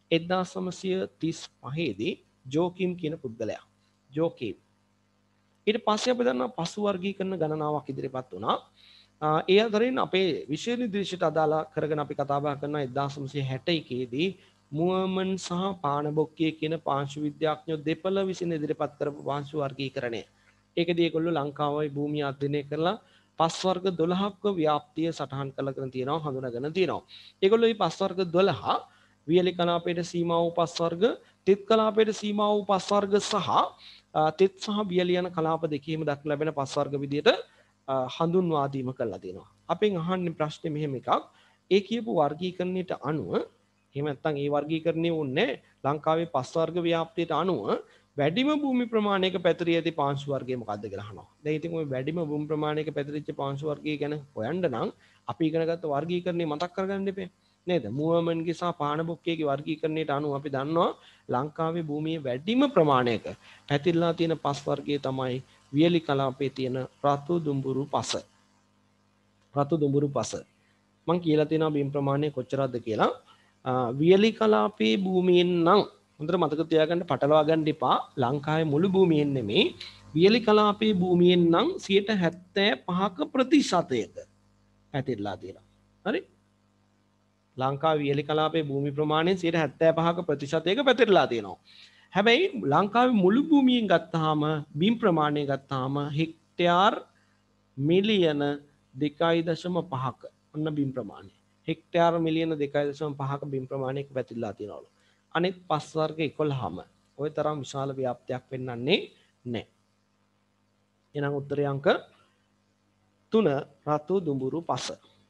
1935 දී ජෝකිම් කියන පුද්ගලයා. ජෝකිම්. ඊට පස්සේ අපි දන්නවා පසු වර්ගීකරණ ගණනාවක් ඉදිරිපත් වුණා. ඒ අතරින් අපේ විෂය නිර්දේශයට අදාළ කරගෙන අපි කතා බහ කරන 1961 දී මුවමන් සහ පානබොක්කිය කියන පාංශු විද්‍යාඥයෝ දෙපළ විසින් ඉදිරිපත් කරපු පාංශු වර්ගීකරණය. ඒකදී ඒගොල්ලෝ ලංකාවේ භූමිය අධ්‍යයනය කරලා පස් වර්ග 12ක ව්‍යාප්තිය සටහන් කරගෙන තියෙනවා හඳුනාගෙන තියෙනවා. ඒගොල්ලෝ මේ පස් වර්ග 12 වියලි කලාපයට සීමා වූ පස් වර්ග, තෙත් කලාපයට සීමා වූ පස් වර්ග සහ තෙත් සහ වියලි යන කලාප දෙකේම දක්න ලැබෙන පස් වර්ග විදියට හඳුන්වා දීම කළා තියෙනවා. අපෙන් අහන්නේ ප්‍රශ්නේ මෙහෙම එකක්. ඒ කියපු වර්ගීකරණයට අනුව එහෙම නැත්නම් ඒ වර්ගීකරණය වුණේ ලංකාවේ පස් වර්ග ව්‍යාප්තියට අනුව වැඩිම භූමි ප්‍රමාණයක පැතිරී ඇති පාංශු වර්ගය මොකක්ද කියලා අහනවා. දැන් ඉතින් ওই වැඩිම භූමි ප්‍රමාණයක පැතිරිච්ච පාංශු වර්ගය ගැන හොයන්න නම් අපි ඉගෙනගත්ත වර්ගීකරණය මතක් කරගන්න ඉපේ. නේද? මුවමන්ගේ සහ පානබොක්කේගේ වර්ගීකරණයට අනුව අපි දන්නවා ලංකාවේ භූමියේ වැඩිම ප්‍රමාණයක පැතිරලා තියෙන පස් වර්ගය තමයි වියලි කලාපයේ තියෙන රතු දුඹුරු පස. රතු දුඹුරු පස. මම කියලා තියෙනවා බිම් ප්‍රමාණය කොච්චරද කියලා. වියලි කලාපයේ භූමියෙන් නම් හොඳට මතක තියාගන්න පටලවා ගන්න එපා. ලංකාවේ මුළු භූමියෙන් නෙමෙයි වියලි කලාපයේ භූමියෙන් නම් 75ක ප්‍රතිශතයක පැතිරලා තියෙනවා. හරි? ලංකාවේ වියලි කලාපයේ භූමි ප්‍රමාණයෙන් 75ක ප්‍රතිශතයක පැතිරලා තියෙනවා. හැබැයි ලංකාවේ මුළු භූමියෙන් ගත්තාම බිම් ප්‍රමාණය ගත්තාම හෙක්ටයාර් මිලියන 2.5ක ඔන්න බිම් ප්‍රමාණය. හෙක්ටයාර් මිලියන 2.5ක බිම් ප්‍රමාණයක පැතිරලා තියෙනවලු. අනෙක් පස් වර්ග 11ම ওই තරම් විශාල ව්‍යාප්තියක් වෙන්නන්නේ නැහැ. එහෙනම් උත්තරේ අංක 3 රතු දුඹුරු පස.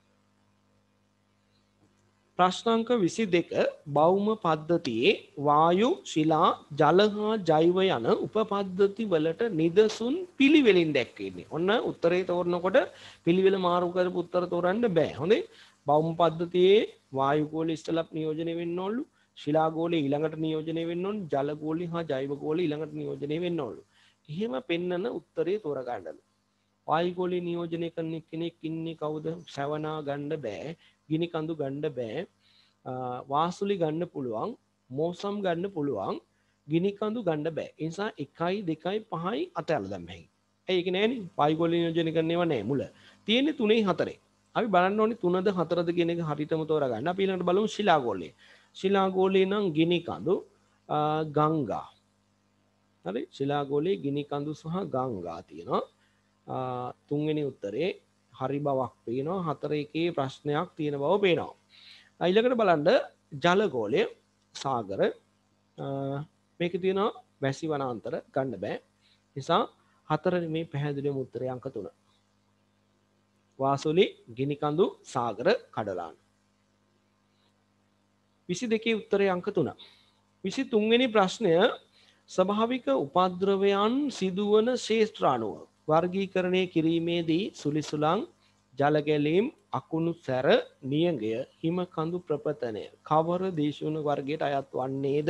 ප්‍රශ්නාංක 22 භෞම පද්ධතියේ වායු, ශිලා, ජල හා ජෛව යන උපපද්ධති වලට නිදසුන් පිළිවෙලින් දැක්වෙන්නේ. ඔන්න උත්තරේ තෝරනකොට පිළිවෙල මාරු කරපු උත්තර තෝරන්න බෑ. හොඳේ. භෞම පද්ධතියේ වායු ගෝලය ඉස්සලා නියෝජනය වෙන්න ඕනලු. ශිලා ගෝලය ඊළඟට නියෝජනය වෙන්න ඕන. ජල ගෝලය හා ජෛව ගෝලය ඊළඟට නියෝජනය වෙන්න ඕනලු. එහෙම පෙන්නන උත්තරේ තෝරගන්නලු. වායු ගෝලය නියෝජනය කරන කෙනෙක් ඉන්නේ කවුද? ශ්‍රවණා ගන්න බෑ. ගිනි කඳු ගන්න බෑ. වාසුලි ගන්න පුළුවන්. මෝසම් ගන්න පුළුවන්. ගිනි කඳු ගන්න බෑ. ඒ නිසා 1 2 5යි අතහැරලා දැම්මයි. ඒක නෑනේ. වායු ගෝලය නියෝජනය කරන්නේව නෑ මුල. තියෙන්නේ 3 4. අපි බලන්න ඕනේ 3ද 4ද කියන එක හරියටම තෝරගන්න. අපි ඊළඟට බලමු ශිලා ගෝලය. ශිලා ගෝලේ නම් ගිනි කඳු ගංගා. හරි? ශිලා ගෝලේ ගිනි කඳු සහ ගංගා තියෙනවා. තුන්වෙනි උත්තරේ හරි බවක් පේනවා. 4 එකේ ප්‍රශ්නයක් තියෙන බව පේනවා. ඊළඟට බලන්න ජල ගෝලය සාගර මේකේ තියෙනවා වැසි වනාන්තර ගන්න බෑ. නිසා 4 මේ පැහැදිලිවම උත්තරේ අංක 3. වාසුලි, ගිනි කඳු, සාගර, කඩලාන. 22 උත්තරේ අංක 3. 23 වෙනි ප්‍රශ්නය ස්වභාවික උපද්‍රවයන් සිදුවන ශේෂ්ත්‍ර අණුව වර්ගීකරණය කිරීමේදී සුලිසුලං, ජල ගැලීම්, අකුණු සැර, නියඟය, හිම කඳු ප්‍රපතනය කවර දේශුණ වර්ගයට අයත් වන්නේද?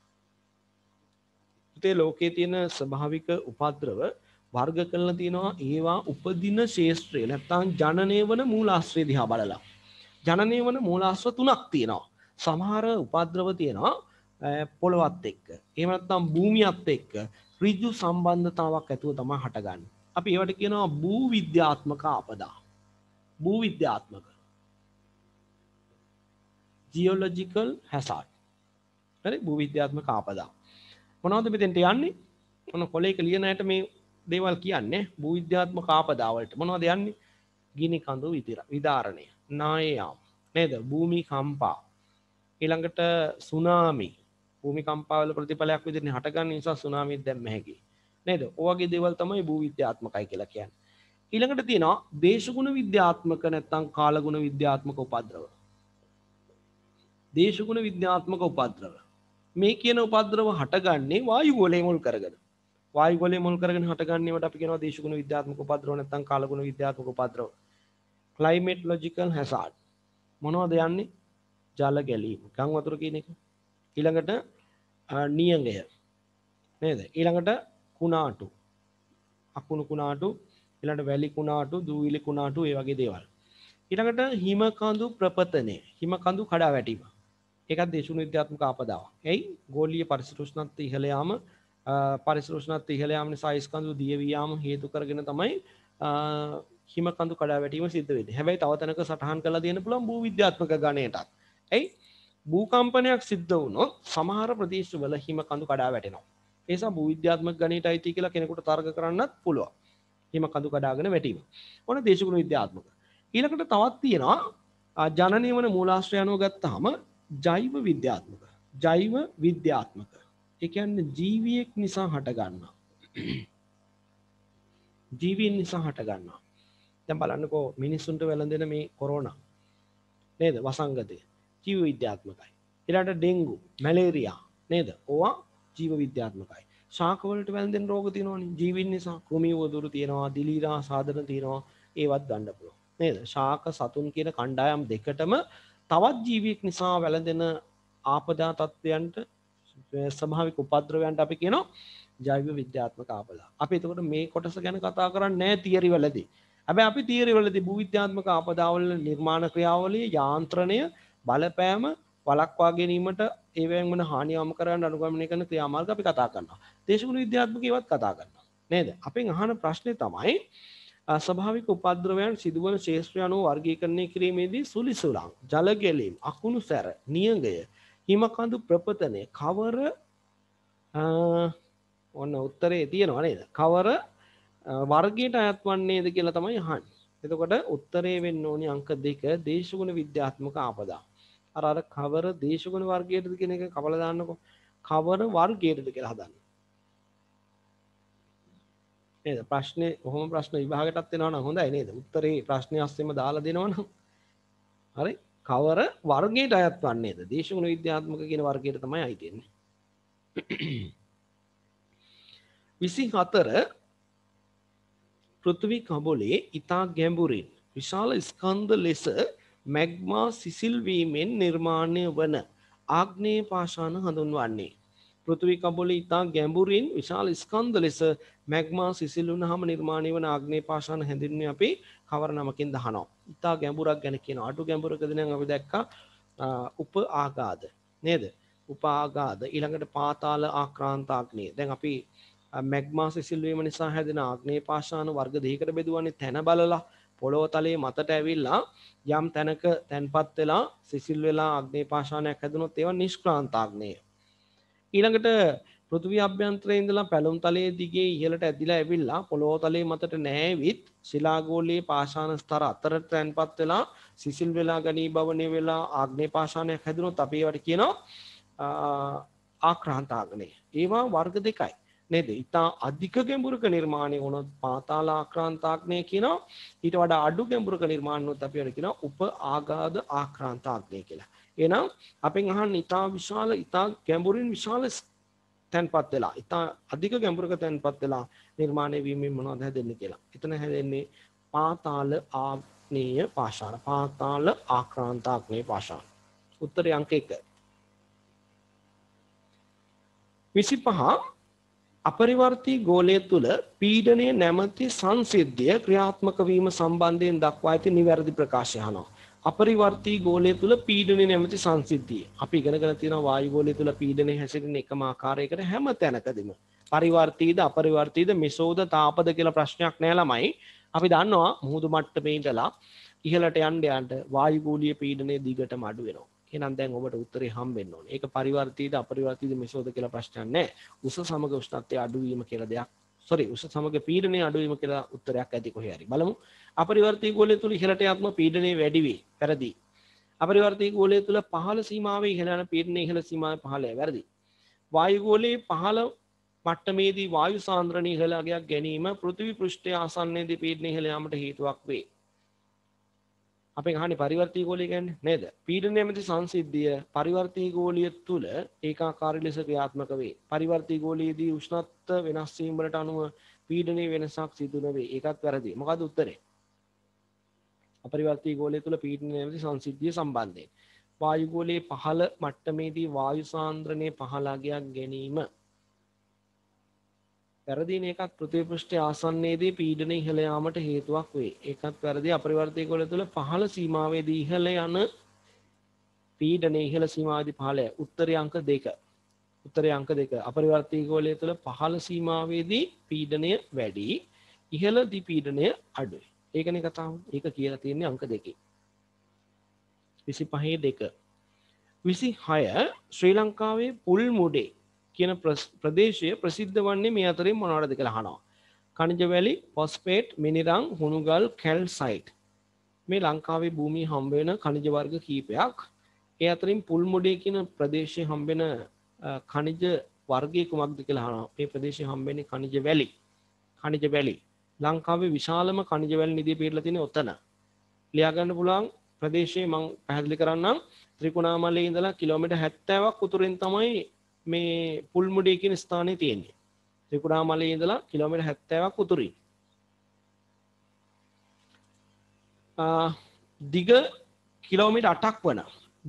පුතේ ලෝකයේ තියෙන ස්වභාවික උපද්‍රව වර්ග කරලා තියෙනවා ඒවා උපදින ශේෂ්ත්‍රය නැත්නම් ජනනය වන මූලාශ්‍රය දිහා බලලා. ජනනය වන මූලාශ්‍ර 3ක් තියෙනවා. සමහර උපද්‍රව තියෙනවා පොළවත් එක්ක. එහෙම නැත්නම් භූමියත් එක්ක ඍජු සම්බන්ධතාවක් ඇතුව තමයි හටගන්නේ. අපි ඒවට කියනවා භූ විද්‍යාත්මක ආපදා. භූ විද්‍යාත්මක. ජියොලොජිකල් හැසාඩ්. හරි භූවිද්‍යාත්මක ආපදා. මොනවද මෙතෙන්ට යන්නේ? මොන කොලේක ලියන ඇයට මේ දේවල් කියන්නේ භූවිද්‍යාත්මක ආපදා වලට මොනවද යන්නේ? ගිනි කඳු විදාරණය, නායයාම් නේද? භූමි කම්පා, ඊළඟට සුනාමි, භූමි කම්පාවල ප්‍රතිඵලයක් විදිහට හටගන්න නිසා සුනාමියක් දැම්ම හැකි නේද? ඔයගේ දේවල් තමයි භූවිද්‍යාත්මකයි කියලා කියන්නේ. ඊළඟට තියෙනවා දේශගුණ විද්‍යාත්මක නැත්නම් කාලගුණ විද්‍යාත්මක උපද්‍රව. දේශගුණ විද්‍යාත්මක උපද්‍රව මේ කියන උපද්‍රව හටගන්නේ වායු ගෝලය මුල් කරගෙන. වායු ගෝලය මුල් කරගෙන හටගන්නේවට අපි කියනවා දේශගුණ විද්‍යාත්මක උපද්‍රව නැත්නම් කාලගුණ විද්‍යාත්මක උපද්‍රව. ක්ලයිමේටොලොජිකල් හැසාඩ් මොනවද යන්නේ? ජල ගැලීම, ගම් වතුර කියන එක. ඊළඟට නියඟය නේද? ඊළඟට කුණාටු, අකුණු කුණාටු, ඊළඟට වැලි කුණාටු, දූවිලි කුණාටු, ඒ වගේ දේවල්. ඊළඟට හිමකඳු ප්‍රපතනය, හිමකඳු කඩා වැටීම. ඒකත් දේශගුණ විද්‍යාත්මක ආපදාවක්. එයි ගෝලීය පරිසර උෂ්ණත්වය ඉහළ යාම, පරිසර උෂ්ණත්වය ඉහළ යාම නිසා අයිස් කඳු දිය වී යාම හේතු කරගෙන තමයි හිමකඳු කඩා වැටීම සිද්ධ වෙන්නේ. හැබැයි තව තැනක සටහන් කරලා දෙන්න පුළුවන් භූ විද්‍යාත්මක ගණයටත්. එයි භූකම්පනයක් සිද්ධ වුණොත් සමහර ප්‍රදේශවල හිමකඳු කඩා වැටෙනවා. ඒ නිසා භූ විද්‍යාත්මක ගණයට අයිති කියලා කෙනෙකුට තර්ක කරන්නත් පුළුවන්. හිමකඳු කඩාගෙන වැටීම. ඔන්න දේශගුණ විද්‍යාත්මක. ඊළඟට තවත් තියෙනවා ජනනීවන මූලාශ්‍රය අනුව ගත්තාම ජෛව විද්‍යාත්මක. ජෛව විද්‍යාත්මක. ඒ කියන්නේ ජීවියෙක් නිසා හටගන්නා. ජීවීන් නිසා හටගන්නා. දැන් බලන්නකෝ මිනිස්සුන්ට වැළඳෙන මේ කොරෝනා නේද? වසංගතය ජීව විද්‍යාත්මකයි. ඊළඟට ඩෙන්ගු, මැලේරියා නේද? ඕවා ජීව විද්‍යාත්මකයි. ශාක වලට වැළඳෙන රෝග තියෙනවනේ ජීවීන් නිසා. කෘමි වදුරු තියෙනවා, දිලීරා සාධන තියෙනවා. ඒවත් ගන්න පුළුවන්. නේද? ශාක සතුන් කියන කණ්ඩායම් දෙකටම තවත් ජීවියෙක් නිසා වැළඳෙන ආපදා තත්ත්වයන්ට ස්වභාවික උපද්‍රවයන්ට අපි කියනවා ජෛව විද්‍යාත්මක ආපදා. අපි එතකොට මේ කොටස ගැන කතා කරන්නේ නැහැ තියරි වලදී. හැබැයි අපි තියරි වලදී භූ විද්‍යාත්මක ආපදාවල නිර්මාණ ක්‍රියාවලිය, යාන්ත්‍රණය, බලපෑම වළක්වා ගැනීමට ඒවෙන් වන හානිය වම කරන්න අනුගමනය කරන ක්‍රියාමාර්ග අපි කතා කරනවා. දේශගුණ විද්‍යාත්මක ඒවත් කතා කරනවා. නේද? අපෙන් අහන ප්‍රශ්නේ තමයි ස්වභාවික උපද්‍රවයන් සිදුවන ක්ෂේත්‍රය අනුව වර්ගීකරණය කිරීමේදී සුලිසුලං, ජල ගැලීම්, අකුණු සැර, නියඟය, හිමකඳු ප්‍රපතනය කවර ඔන්න උත්තරේ තියෙනවා නේද? කවර වර්ගයට අයත් වන්නේද කියලා තමයි අහන්නේ. එතකොට උත්තරේ වෙන්න ඕනි අංක 2 දේශගුණ විද්‍යාත්මක ආපදා. අර කවර දේශගුණ වර්ගයටද කියන එක කපලා දාන්නකො. කවර වර්ගයටද කියලා හදන්න. නේද? ප්‍රශ්නේ කොහොම ප්‍රශ්න විභාගයටත් එනවා නම් හොඳයි නේද? උත්තරේ ප්‍රශ්නේ අස්සෙම දාලා දෙනවනම්. හරි. කවර වර්ගයට අයත් වන්නේද? දේශගුණ විද්‍යාත්මක කියන වර්ගයට තමයි අයිති වෙන්නේ. 24 පෘථිවි කබලේ ඉතා ගැඹුරින් විශාල ස්කන්ධ ලෙස මැග්මා සිසිල් වීමෙන් නිර්මාණය වන ආග්නේය පාෂාණ හඳුන්වන්නේ. පෘථිවි කබලේ ඉතා ගැඹුරින් විශාල ස්කන්ධ ලෙස මැග්මා සිසිල් වුණාම නිර්මාණය වන ආග්නේය පාෂාණ හැඳින්වන්නේ අපි කවර නමකින් දහනවා. ඉතා ගැඹුරක් ගැන කියනවා. අඩු ගැඹුරකදී නම් අපි දැක්කා උප ආගාධ නේද? උප ආගාධ ඊළඟට පාතාල ආක්‍රාන්ත ආග්නේය. දැන් අපි මැග්මා සිසිල් වීම නිසා හැදෙන ආග්නේය පාෂාණ වර්ග දෙකකට බෙදුවන්නේ තැන බලලා පොළොව තලයේ මතට ඇවිල්ලා යම් තැනක තැන්පත් වෙලා සිසිල් වෙලා ආග්නේය පාෂාණයක් හැදුනොත් ඒවා නිෂ්ක්‍රාන්ත ආග්නේය. ඊළඟට පෘථිවි අභ්‍යන්තරයේ ඉඳලා පැලුම් තලයේ දිගේ ඉහළට ඇදිලා ඇවිල්ලා පොළොව තලයේ මතට නැහැවිත් ශිලාගෝලීය පාෂාණ ස්තර අතරට තැන්පත් වෙලා සිසිල් වෙලා ඝනීභවණය වෙලා ආග්නේය පාෂාණයක් හැදුනොත් අපි ඒවට කියනවා ආක්‍රාන්ත ආග්නේය. ඒවා වර්ග දෙකයි. නේද? ඉතා අධික ගැඹුරක නිර්මාණය වුණොත් පාතාල ආක්‍රාන්ත ආග්නේය කියනවා. ඊට වඩා අඩු ගැඹුරක නිර්මාණ වුණොත් අපි ඒකට කියනවා උප ආගාධ ආක්‍රාන්ත ආග්නේය කියලා. එහෙනම් අපෙන් අහන්නේ ඉතා විශාල ඉතා ගැඹුරින් විශාල තැන්පත් වෙලා ඉතා අධික ගැඹුරක තැන්පත් වෙලා නිර්මාණය වීමෙන් මොනවද හැදෙන්නේ කියලා. එතන හැදෙන්නේ පාතාල ආග්නේය පාෂාණ. පාතාල ආක්‍රාන්ත ආග්නේය පාෂාණ. උත්තරේ අංක 1. 25 අපරිවර්තී ගෝලය තුළ පීඩනය නැමැති සංසිද්ධිය ක්‍රියාත්මක වීම සම්බන්ධයෙන් දක්වා ඇති නිවැරදි ප්‍රකාශය අහනවා. අපරිවර්තී ගෝලය තුළ පීඩනය නැමැති සංසිද්ධිය. අපි ඉගෙනගෙන තියෙනවා වායු ගෝලය තුළ පීඩනය හැසිරෙන එකම ආකාරයකට හැම තැනකදීම. පරිවර්තීද අපරිවර්තීද මෙසෝද තාපද කියලා ප්‍රශ්නයක් නෑ ළමයි. අපි දන්නවා මුහුදු මට්ටමේ ඉඳලා ඉහළට යන්න වායු ගෝලීය පීඩනය දිගටම අඩු වෙනවා. එහෙනම් දැන් ඔබට උත්තරේ හම්බෙන්න ඕනේ. ඒක පරිවර්තීද අපරිවර්තීද මෙසෝද කියලා ප්‍රශ්නයක් නැහැ. උස සමග උෂ්ණත්වයේ අඩුවීම කියලා දෙයක්. උස සමග පීඩනයේ අඩුවීම කියලා උත්තරයක් ඇති කොහේ හරි. බලමු. අපරිවර්තී ගෝලය තුල ඉහළට යාත්ම පීඩනය වැඩි වේ. වැරදි. අපරිවර්තී ගෝලය තුල පහළ සීමාවේ ඉහළ යන පීඩනයේ ඉහළ සීමාවේ පහළය. වැරදි. වායු ගෝලයේ පහළ මට්ටමේදී වායු සාන්ද්‍රණය ඉහළ අගයක් ගැනීම පෘථිවි පෘෂ්ඨයේ ආසන්නයේදී පීඩනය ඉහළ යාමට හේතුවක් වේ. අපෙන් අහන්නේ පරිවර්තී ගෝලය කියන්නේ නේද? පීඩනය නැමැති සංසිද්ධිය පරිවර්තී ගෝලීය තුල ඒකාකාරී ලෙස ක්‍රියාත්මක වේ. පරිවර්තී ගෝලයේදී උෂ්ණත්ව වෙනස් වීම වලට අනුව පීඩනයේ වෙනසක් සිදු නොවේ. ඒකත් වැරදි. මොකද උත්තරේ? අපරිවර්තී ගෝලය තුල පීඩනය නැමැති සංසිද්ධිය සම්බන්ධයෙන් වායු ගෝලයේ පහළ මට්ටමේදී වායු සාන්ද්‍රණයේ පහළ අගයක් ගැනීම වැරදින එකක් පෘථිවි පෘෂ්ඨයේ ආසන්නයේදී පීඩනය ඉහළ යාමට හේතුවක් වේ. ඒකත් වැරදි. අපරිවර්තී ගෝලය තුල පහළ සීමාවේදී ඉහළ යන පීඩනය ඉහළ සීමාවේදී පහළය. උත්තරය අංක 2. උත්තරය අංක 2. අපරිවර්තී ගෝලය තුල පහළ සීමාවේදී පීඩනය වැඩි, ඉහළදී පීඩනය අඩුයි. ඒකනේ කතාව. ඒක කියලා තියෙන්නේ අංක 2. 25 2. 26 ශ්‍රී ලංකාවේ පුල්මුඩේ කියන ප්‍රදේශය ප්‍රසිද්ධ වන්නේ මේ අතරින් මොනවද කියලා අහනවා. කනිජ වැලි, ෆොස්ෆේට්, මිනිරම්, හුණුගල්, කැල්සයිට්. මේ ලංකාවේ භූමියේ හම්බ වෙන කනිජ වර්ග කීපයක්. ඒ අතරින් පුල්මුඩේ කියන ප්‍රදේශයේ හම්බ වෙන කනිජ වර්ගයේ කුමක්ද කියලා අහනවා. මේ ප්‍රදේශයේ හම්බ වෙන්නේ කනිජ වැලි. කනිජ වැලි. ලංකාවේ විශාලම කනිජ වැලි නිධිය පිටලා තියෙන්නේ ඔතන. ලියා ගන්න පුළුවන් ප්‍රදේශයේ මම පැහැදිලි කරන්නම්. ත්‍රිකුණාමලයේ ඉඳලා කිලෝමීටර් 70ක් උතුරින් තමයි මේ පුල්මුඩේ කියන ස්ථානයේ තියෙන්නේ. ත්‍රිකුණාමලයේ ඉඳලා කිලෝමීටර් 70ක් උතුරින්. දිග කිලෝමීටර් 8ක් වන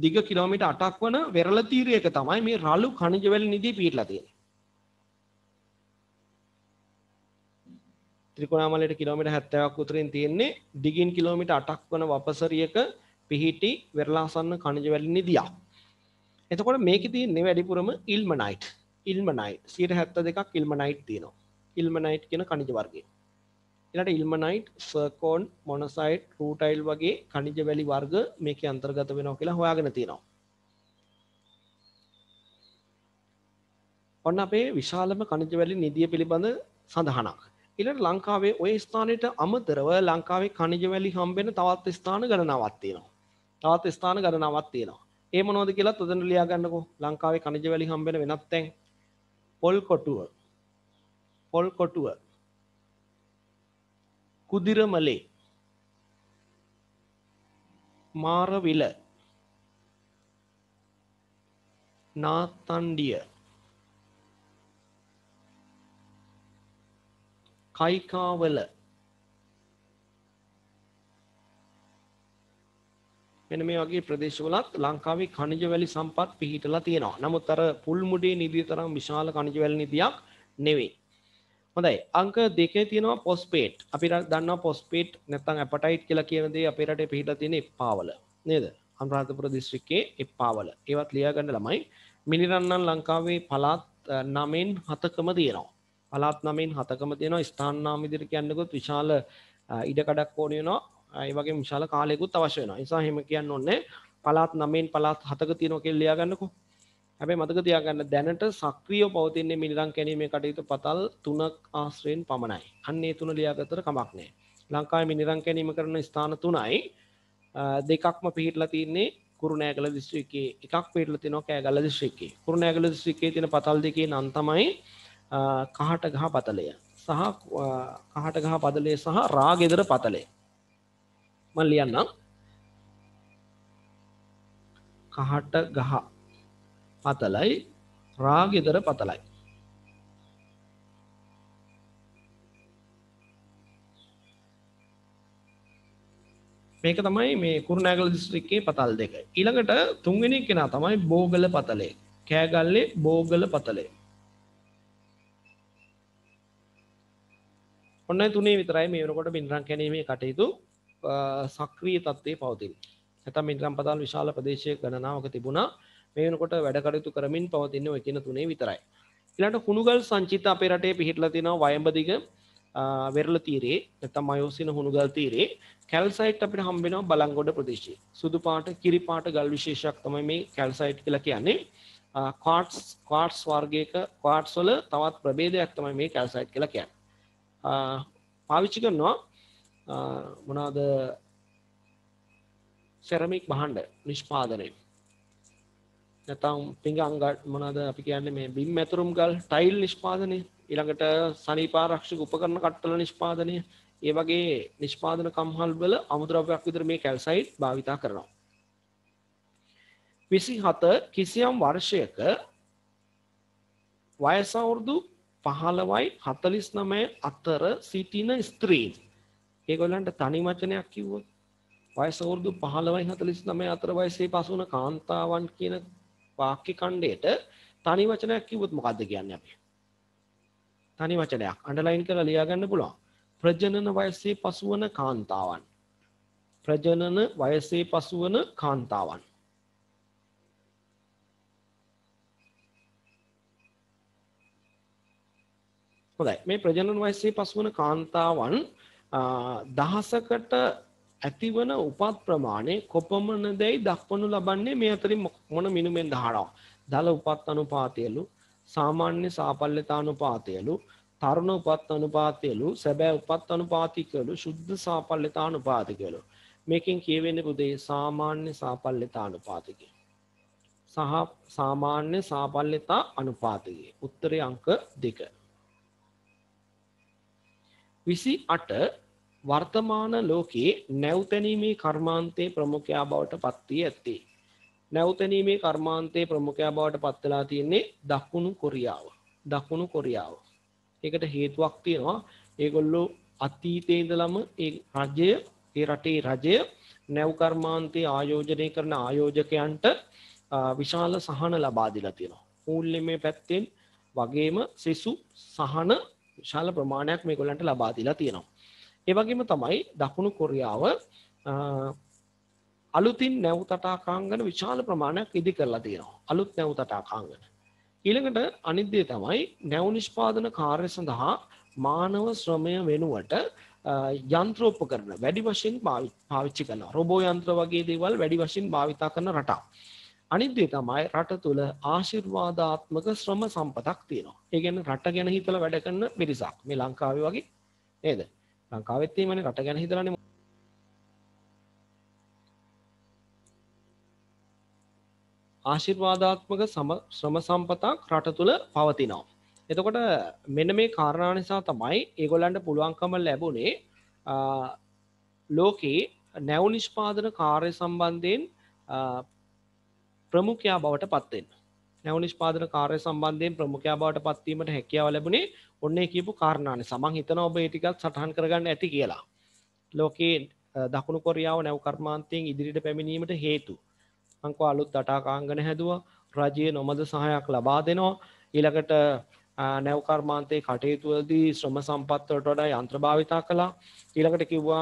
වෙරළ තීරයක තමයි මේ රළු ඛනිජ වැලි නිධිය පිහිටලා තියෙන්නේ. ත්‍රිකුණාමලයට කිලෝමීටර් 70ක් උතුරින් තියෙන්නේ දිගින් කිලෝමීටර් 8ක් වන වපසරියක පිහිටි වෙරළාසන්න ඛනිජ වැලි නිධියක්. එතකොට මේකේ තියෙන්නේ වැඩිපුරම ඉල්මනයිට් 72ක් ඉල්මනයිට් තියෙනවා. ඉල්මනයිට් කියන ඛනිජ වර්ගය. ඊළඟට ඉල්මනයිට්, සර්කෝන්, මොනසයිට්, රූටයිල් වගේ ඛනිජ වැලි වර්ග මේකේ අන්තර්ගත වෙනවා කියලා හොයාගෙන තියෙනවා. ඔන්න අපේ විශාලම ඛනිජ වැලි නිධිය පිළිබඳ සඳහනක්. ඊළඟට ලංකාවේ ওই ස්ථානෙට අමතරව ලංකාවේ ඛනිජ වැලි හම්බෙන තවත් ස්ථාන ගණනාවක් තියෙනවා. ඒ මොනවද කියලා උදෙන් ලියා ගන්නකෝ. ලංකාවේ ඛනිජ වැලි හම්බෙන වෙනත් තැන්. පොල් කොටුව, කුදිරමලේ, මාරවිල, නාතන්ඩිය, කයිකාවල, මෙන්න මේ වගේ ප්‍රදේශවලත් ලංකාවේ ඛනිජ වැලි සම්පත් පිහිටලා තියෙනවා. නමුත් අර පුල්මුඩේ නිධිය තරම් විශාල ඛනිජ වැලි නිධියක් නෙවෙයි. හොඳයි. අංක 2 තියෙනවා ෆොස්ෆේට්. අපි දන්නවා ෆොස්ෆේට් නැත්නම් ඇපටයිට් කියලා කියන දේ අපේ රටේ පිහිටලා තියෙන එප්පාවල. නේද? අනුරාධපුර දිස්ත්‍රික්කයේ එප්පාවල. ඒවත් ලියා ගන්න ළමයි. මිනිරම් නම් ලංකාවේ පළාත් 9න් 7කම තියෙනවා. පළාත් 9න් 7කම තියෙනවා. ස්ථාන නාම විදිහට කියන්නකොත් විශාල ඉඩකඩක් ඕන වෙනවා. ඒ වගේම විශාල කාලයකුත් අවශ්‍ය වෙනවා. ඒ නිසා එහෙම කියන්න ඕනේ පළාත් 9න් පළාත් 7ක තියෙනවා කියලා ලියා ගන්නකෝ. හැබැයි මතක තියාගන්න දැනට සක්‍රියව පවතින මිනිරම් කැණීමේ කටයුතු පතල් 3ක් ආශ්‍රයෙන් පමණයි. අන්න ඒ 3 ලියාගත්තට කමක් නැහැ. ලංකාවේ මිනිරම් කැණීම කරන ස්ථාන 3යි දෙකක්ම පිහිටලා තියෙන්නේ කුරුණෑගල දිස්ත්‍රික්කයේ, එකක් පිහිටලා තියෙනවා කෑගල්ල දිස්ත්‍රික්කයේ. කුරුණෑගල දිස්ත්‍රික්කයේ තියෙන පතල් දෙකේ නම් තමයි කහටගහ පතලය සහ රාගෙදර පතලය. මම ලියන්නම්. කහටගහ පතලයි රාගෙදර පතලයි. මේක තමයි මේ කුරුණෑගල දිස්ත්‍රික්කයේ පතල් දෙක. ඊළඟට තුන්වෙනි කෙනා තමයි බෝගල පතලේ. කෑගල්ලේ බෝගල පතලේ. ඔන්න තුනේ විතරයි මේ වෙනකොට මිනිරම් කැණීමේ කටයුතු සක්‍රීය තත්ත්වයේ පවතින. නැත්නම් මිනිරම් පතල් විශාල ප්‍රදේශයක ගණනාවක තිබුණා. මේ වෙනකොට වැඩ කටයුතු කරමින් පවතින ඔය කියන තුනේ විතරයි. ඊළඟට හුණුගල් සංචිත අපේ රටේ පිහිටලා තියෙනවා වයඹ දිග වෙරළ තීරේ නැත්නම් මයෝසින හුණුගල් තීරේ කැල්සයිට් අපිට හම්බ වෙනවා බලංගොඩ ප්‍රදේශයේ. සුදු පාට කිරි පාට ගල් විශේෂයක් තමයි මේ කැල්සයිට් කියලා කියන්නේ. ක්වාර්ට්ස් වර්ගයක ක්වාර්ට්ස් වල තවත් ප්‍රභේදයක් තමයි මේ කැල්සයිට් කියලා කියන්නේ. පාවිච්චි කරනවා මොනවාද සෙරමික් භාණ්ඩ නිෂ්පාදනය. නැත්නම් පිඟාන් මොනවාද අපි කියන්නේ මේ බිම් ඇතුරුම් ගල් ටයිල් නිෂ්පාදනය, ඊළඟට සනීපාරක්ෂක උපකරණ කට්ටල නිෂ්පාදනය, ඒ වගේ නිෂ්පාදන කම්හල් වල අමුද්‍රව්‍යයක් විදිහට මේ කැල්සයිට් භාවිතා කරනවා. 27 කිසියම් වර්ෂයක වයස අවුරුදු 15යි 49 අතර සිටින ස්ත්‍රීන්, ඒගොල්ලන්ට තනි වචනයක් කිව්වොත් වයස අවුරුදු 15යි 49 අතර වයසේ පසු වන කාන්තාවන් කියන වාක්‍ය ඛණ්ඩයට තනි වචනයක් කිව්වොත් මොකද්ද කියන්නේ අපි? තනි වචනයක් අන්ඩර්ලයින් කරලා ලියා ගන්න පුළුවන්. ප්‍රජනන වයසේ පසු වන කාන්තාවන්. ප්‍රජනන වයසේ පසු වන කාන්තාවන්. හොඳයි. මේ ප්‍රජනන වයසේ පසු වන කාන්තාවන් දහසකට ඇතිවන උපත් ප්‍රමාණය කොපමණදයි දක්වනු ලබන්නේ මේ අතරින් මොන මිනුමෙන් දහනවා. දල උපත් අනුපාතයලු, සාමාන්‍ය සාපල්්‍යතා අනුපාතයලු, තරුණ උපත් අනුපාතයලු, සැබෑ උපත් අනුපාතිකයලු, ශුද්ධ සාපල්්‍යතා අනුපාතිකයලු. මේකෙන් කියවෙන්නේ පුතේ සාමාන්‍ය සාපල්්‍යතා අනුපාතිකය සහ සාමාන්‍ය සාපල්්‍යතා අනුපාතිකය. උත්තරේ අංක 2. 28 වර්තමාන ලෝකයේ නැවතැනීමේ කර්මාන්තයේ ප්‍රමුඛයා බවට පත් වී ඇත්තේ. නැවතැනීමේ කර්මාන්තයේ ප්‍රමුඛයා බවට පත් වෙලා තියෙන්නේ දකුණු කොරියාව. දකුණු කොරියාව. ඒකට හේතුවක් තියෙනවා. ඒගොල්ලෝ අතීතයේ ඉඳලම ඒ රජය, ඒ රටේ රජය නැව් කර්මාන්තයේ ආයෝජනය කරන ආයෝජකයන්ට විශාල සහන ලබා දීලා තියෙනවා. මූල්‍යමය පැත්තෙන් වගේම සෙසු සහන විශාල ප්‍රමාණයක් මේගොල්ලන්ට ලබා දීලා තියෙනවා. ඒ වගේම තමයි දකුණු කොරියාව අලුතින් නැව් තටාකාංගන විශාල ප්‍රමාණයක් ඉදි කරලා තියෙනවා. අලුත් නැව් තටාකාංගන. ඊළඟට අනිත් දේ තමයි නැව් නිෂ්පාදන කාර්ය සඳහා මානව ශ්‍රමය වෙනුවට යන්ත්‍රෝපකරණ වැඩි වශයෙන් පාවිච්චි කරනවා. රොබෝ යන්ත්‍ර වගේ දේවල් වැඩි වශයෙන් භාවිතා කරන රටක්. අනිත් දේ තමයි රට තුල ආශිර්වාදාත්මක ශ්‍රම සම්පතක් තියෙනවා. ඒ කියන්නේ රට ගැන හිතලා වැඩ කරන පිරිසක්. මේ ලංකාවේ වගේ නේද? ලංකාවෙත් එහෙමනේ රට ගැන හිතලානේ. ආශිර්වාදාත්මක ශ්‍රම සම්පතක් රට තුල පවතිනවා. එතකොට මෙන්න මේ කාරණා නිසා තමයි ඒගොල්ලන්ට පුළුවන්කම ලැබුණේ ලෝකේ නැව් නිෂ්පාදන කාර්ය සම්බන්ධයෙන් ප්‍රමුඛයා බවට පත් වෙන්න. නැව් නිෂ්පාදන කාර්ය සම්බන්ධයෙන් ප්‍රමුඛයා බවට පත් වීමට හැකියාව ලැබුණේ ඔන්නේ කියපු කාරණා නිසා. මම හිතනවා ඔබ ඒ ටිකක් සටහන් කරගන්න ඇති කියලා. ලෝකේ දකුණු කොරියාව නැව් කර්මාන්තයෙන් ඉදිරියට පැමිණීමට හේතු. අංක අලුත් තටාකාංගන හැදුවා. රජය නොමද සහායක් ලබා දෙනවා. ඊළඟට නැව් කර්මාන්තයේ කටයුතු වලදී ශ්‍රම සම්පත් වලට වඩා යන්ත්‍ර භාවිතා කළා. ඊළඟට කිව්වා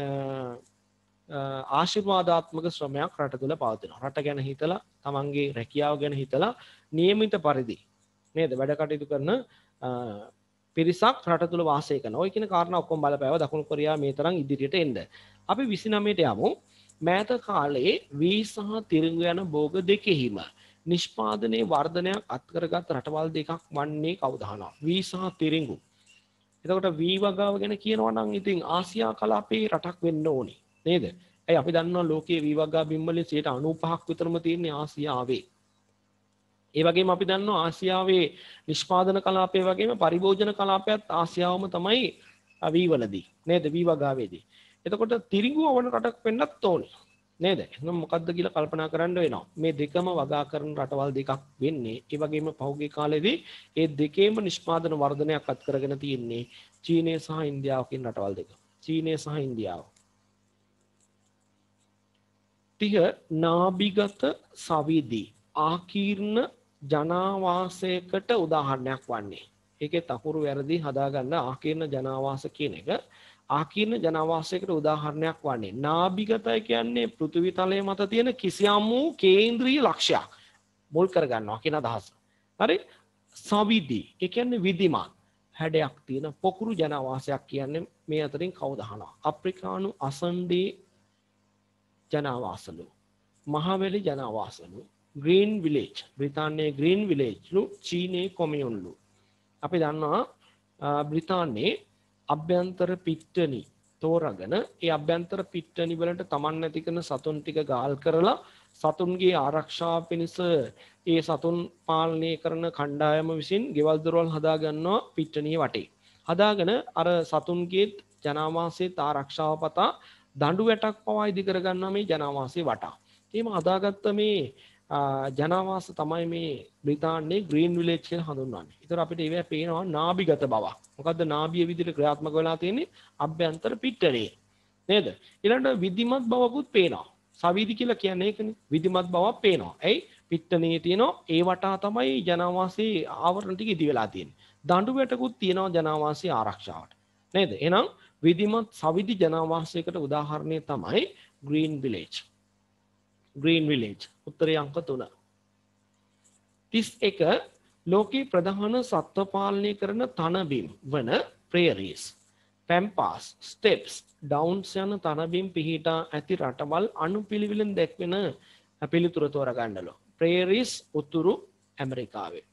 ආශිර්වාදාත්මක ශ්‍රමයක් රට තුල පවතිනවා. රට ගැන හිතලා, තමන්ගේ රැකියාව ගැන හිතලා නියමිත පරිදි නේද වැඩ කටයුතු කරන පිරිසක් රට තුල වාසය කරනවා. ඔය කියන කාරණා ඔක්කොම බලපෑව දකුණු කොරියාව මේ තරම් ඉදිරියට එන්න. අපි 29ට යමු. මෑත කාලයේ වී සහ තිරිඟු යන භෝග දෙකෙහිම නිෂ්පාදනයේ වර්ධනයක් අත්කරගත් රටවල් දෙකක් වන්නේ කවුද අහනවා. වී සහ තිරිඟු. එතකොට වී වගාව ගැන කියනවා නම් ඉතින් ආසියා කලාපයේ රටක් වෙන්න ඕනේ නේද? ඇයි අපි දන්නවා ලෝකයේ වී වගා බිම් වලින් 95ක් විතරම තියෙන්නේ ආසියාවේ. ඒ වගේම අපි දන්නවා ආසියාවේ නිෂ්පාදන කලාපයේ වගේම පරිභෝජන කලාපයත් ආසියාවම තමයි වී වලදී නේද? වී වගාවේදී. එතකොට තිරිඟු වවන රටක් වෙන්නත් ඕනේ නේද? එහෙනම් මොකද්ද කියලා කල්පනා කරන්න වෙනවා. මේ දෙකම වගා කරන රටවල් දෙකක් වෙන්නේ. ඒ වගේම පහුගිය කාලෙදී ඒ දෙකේම නිෂ්පාදන වර්ධනයක් අත් කරගෙන තියෙන්නේ චීනය සහ ඉන්දියාව කියන රටවල් දෙක. චීනය සහ ඉන්දියාව. 30 නාභිගත සවිදී ආකීර්ණ ජනාවාසයකට උදාහරණයක් වන්නේ. ඒකේ තහුරු වැරදි හදාගන්න ආකීර්ණ ජනාවාස කියන එක ආකීර්ණ ජනාවාසයකට උදාහරණයක් වන්නේ. නාභිගතය කියන්නේ පෘථිවි තලය මත තියෙන කිසියම් වූ කේන්ද්‍රීය ලක්ෂයක් මුල් කරගන්නවා කියන අදහස. හරි? සවිදී ඒ කියන්නේ විධිමාන්. හැඩයක් තියෙන පොකුරු ජනාවාසයක් කියන්නේ මේ අතරින් කවුද අහනවා. අප්‍රිකානු අසණ්ඩේ ජනාවාසලු, මහවැලි ජනාවාසලු, ග්‍රීන් විලේජ් බ්‍රිතාන්‍යයේ ග්‍රීන් විලේජ්ලු, චීනයේ කොමියුන්ලු. අපි දන්නවා බ්‍රිතාන්‍යයේ අභ්‍යන්තර පිට්ටනි තෝරාගෙන ඒ අභ්‍යන්තර පිට්ටනි වලට තමන් නැති කරන සතුන් ටික ගාල් කරලා සතුන්ගේ ආරක්ෂාව පිණිස ඒ සතුන් පාලනය කරන කණ්ඩායම විසින් ගෙවල් දොරවල් හදා ගන්නවා පිට්ටනිය වටේ. හදාගෙන අර සතුන්ගේ ජනාවාසයේ ආරක්ෂාව පතා දඬු වැටක් පවා ඉදි කර ගන්නවා මේ ජනාවාසයේ වටා. එහෙම හදාගත්ත මේ ජනාවාස තමයි මේ බ්‍රිතාන්‍යයේ ග්‍රීන් විලේජ් කියලා හඳුන්වන්නේ. ඒතර අපිට ඒවැ පේනවා නාභිගත බවක්. මොකද්ද නාභිය විදිහට ක්‍රියාත්මක වෙලා තියෙන්නේ? අභ්‍යන්තර පිට්ටනේ. නේද? ඊළඟට විධිමත් බවකුත් පේනවා. සවීදි කියලා කියන්නේ ඒකනේ. විධිමත් බවක් පේනවා. ඇයි? පිට්ටනේ තියෙනවා. ඒ වටා තමයි ජනාවාසයේ ආවරණ ටික ඉදි වෙලා තියෙන්නේ. දඬු වැටකුත් තියෙනවා ජනාවාසයේ ආරක්ෂාවට. නේද? එහෙනම් විධිමත් සවිදි ජනාවාසයකට උදාහරණය තමයි ග්‍රීන් විලේජ්. ග්‍රීන් විලේජ් උත්තරේ අංක 3. 31 ලෝකේ ප්‍රධාන සත්ව පාලනය කරන තනබිම් වන ප්‍රේරීස්, පැම්පාස්, ස්ටෙප්ස්, ඩවුන්ස් යන තනබිම් පිහිටා ඇති රටවල් අනුපිළිවෙලින් දැක්වෙන පිළිතුර තෝරගන්නලු. ප්‍රේරීස් උතුරු ඇමරිකාවේ.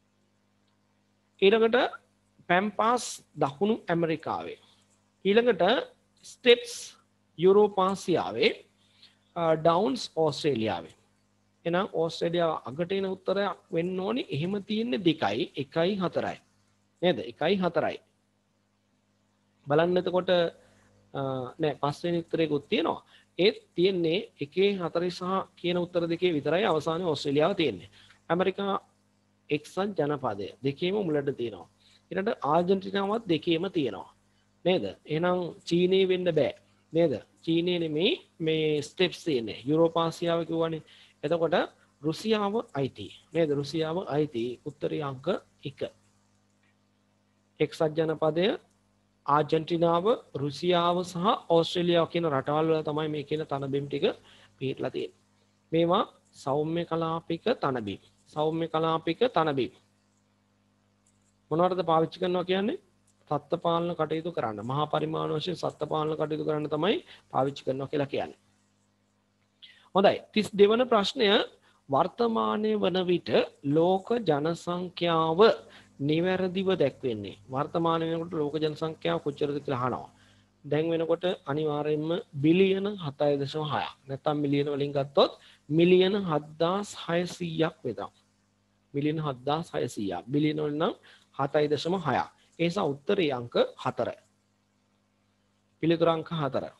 ඊළඟට පැම්පාස් දකුණු ඇමරිකාවේ. ඊළඟට ස්ටෙප්ස් යුරෝපාසියාවේ, ඩවුන්ස් ඕස්ට්‍රේලියාවේ. එහෙනම් ඕස්ට්‍රේලියාව අගට එන උත්තරයක් වෙන්න ඕනි. එහෙම තියෙන්නේ 2යි 1යි 4යි. නේද? 1යි 4යි. බලන්න එතකොට නෑ පස්වෙනි උත්තරේකුත් තියෙනවා. ඒත් තියෙන්නේ 1 4 සහ කියන උත්තර දෙකේ විතරයි අවසානයේ ඕස්ට්‍රේලියාව තියෙන්නේ. ඇමරිකා එක්සත් ජනපදය දෙකේම මුලට තියෙනවා. ඊළඟට ආර්ජන්ටිනාවත් දෙකේම තියෙනවා. නේද? එහෙනම් චීනේ වෙන්න බෑ. නේද? චීනේ නෙමෙයි මේ ස්ටෙප්ස් තියෙන්නේ. යුරෝපාසියාව කියවනේ. එතකොට රුසියාව අයිති. නේද? රුසියාව අයිති. උත්තරේ අංක 1. එක්සත් ජනපදය, ආර්ජන්ටිනාව, රුසියාව සහ ඕස්ට්‍රේලියාව කියන රටවල් වල තමයි මේ කියන තනබිම් ටික පිහිටලා තියෙන්නේ. මේවා සෞම්‍ය කලාපික තනබිම්. සෞම්‍ය කලාපික තනබිම්. මොනවටද පාවිච්චි කරනවා කියන්නේ? සත්ත්ව පාලන කටයුතු කරන්න. මහා පරිමාණ වශයෙන් සත්ත්ව පාලන කටයුතු කරන්න තමයි පාවිච්චි කරනවා කියලා කියන්නේ. හොඳයි. 32 වන ප්‍රශ්නය වර්තමානයේ වන විට ලෝක ජනසංඛ්‍යාව නිවැරදිව දැක්වෙන්නේ. වර්තමාන වෙනකොට ලෝක ජනසංඛ්‍යාව කොච්චරද කියලා අහනවා. දැන් වෙනකොට අනිවාර්යයෙන්ම බිලියන 7.6ක්. නැත්නම් මිලියන වලින් ගත්තොත් මිලියන 7600ක් වෙනවා. මිලියන 7600ක්. බිලියන වලින් නම් 7.6ක්. ඒ නිසා උත්තරේ අංක 4. පිළිතුර අංක 4.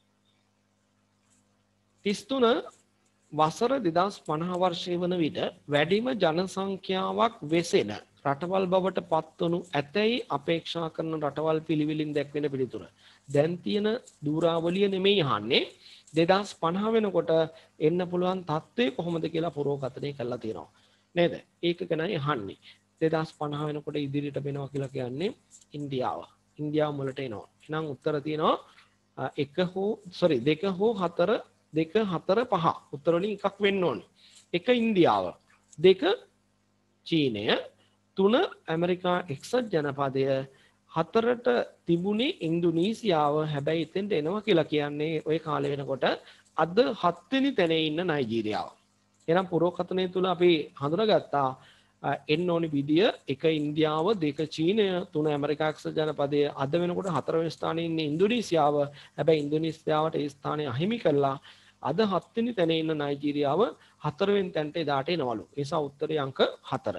33 වසර 2050 වර්ෂයේ වන විට වැඩිම ජනසංඛ්‍යාවක් වෙසෙන රටවල් බවට පත්වනු ඇතැයි අපේක්ෂා කරන රටවල් පිළිවෙලින් දැක්වෙන පිළිතුර. දැන් තියෙන දූරාවලිය නෙමෙයි අහන්නේ. 2050 වෙනකොට එන්න පුළුවන් තත්ත්වය කොහොමද කියලා පුරෝගතනය කරලා තියෙනවා. නේද? ඒක ගැනයි අහන්නේ. 2050 වෙනකොට ඉදිරියට වෙනවා කියලා කියන්නේ ඉන්දියාව. ඉන්දියාව මුලට එනවා. එහෙනම් උත්තර තියෙනවා 2 හෝ 4 2 4 5. උත්තර වලින් එකක් වෙන්න ඕනේ. 1 ඉන්දියාව, 2 චීනය, 3 ඇමරිකා එක්සත් ජනපදය, 4ට තිබුණේ ඉන්දුනීසියාව. හැබැයි එතෙන්ට එනවා කියලා කියන්නේ ওই කාලේ වෙනකොට අද 7 වෙනි තැනේ ඉන්න නයිජීරියාව. එහෙනම් පුරෝකථනය තුල අපි හඳුනාගත්තා එන්න ඕනි විදිය 1 ඉන්දියාව, 2 චීනය, 3 ඇමරිකා එක්සත් ජනපදය. අද වෙනකොට 4 වෙනි ස්ථානයේ ඉන්නේ ඉන්දුනීසියාව. හැබැයි ඉන්දුනීසියාවට ඒ ස්ථානය අහිමි කළා. අද 7 වෙනි තැනේ ඉන්න නයිජීරියාව 4 වෙනි තැනට එදාට එනවලු. ඒ නිසා උත්තරේ අංක 4.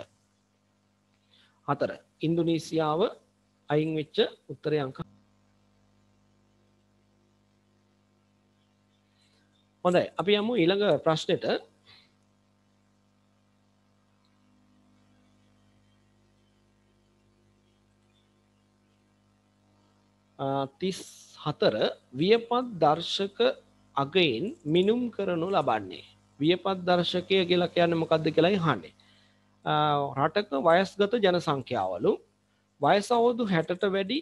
4 ඉන්දුනීසියාව අයින් වෙච්ච උත්තරේ අංක. හොඳයි අපි යමු ඊළඟ ප්‍රශ්නෙට. තිස් 4 වියපත් දර්ශක අගයෙන් මිනුම් කරනු ලබන්නේ. වියපත් දර්ශකය කියලා කියන්නේ මොකක්ද කියලායි අහන්නේ. රටක වයස්ගත ජනසංඛ්‍යාවලු වයස අවුරුදු 60ට වැඩි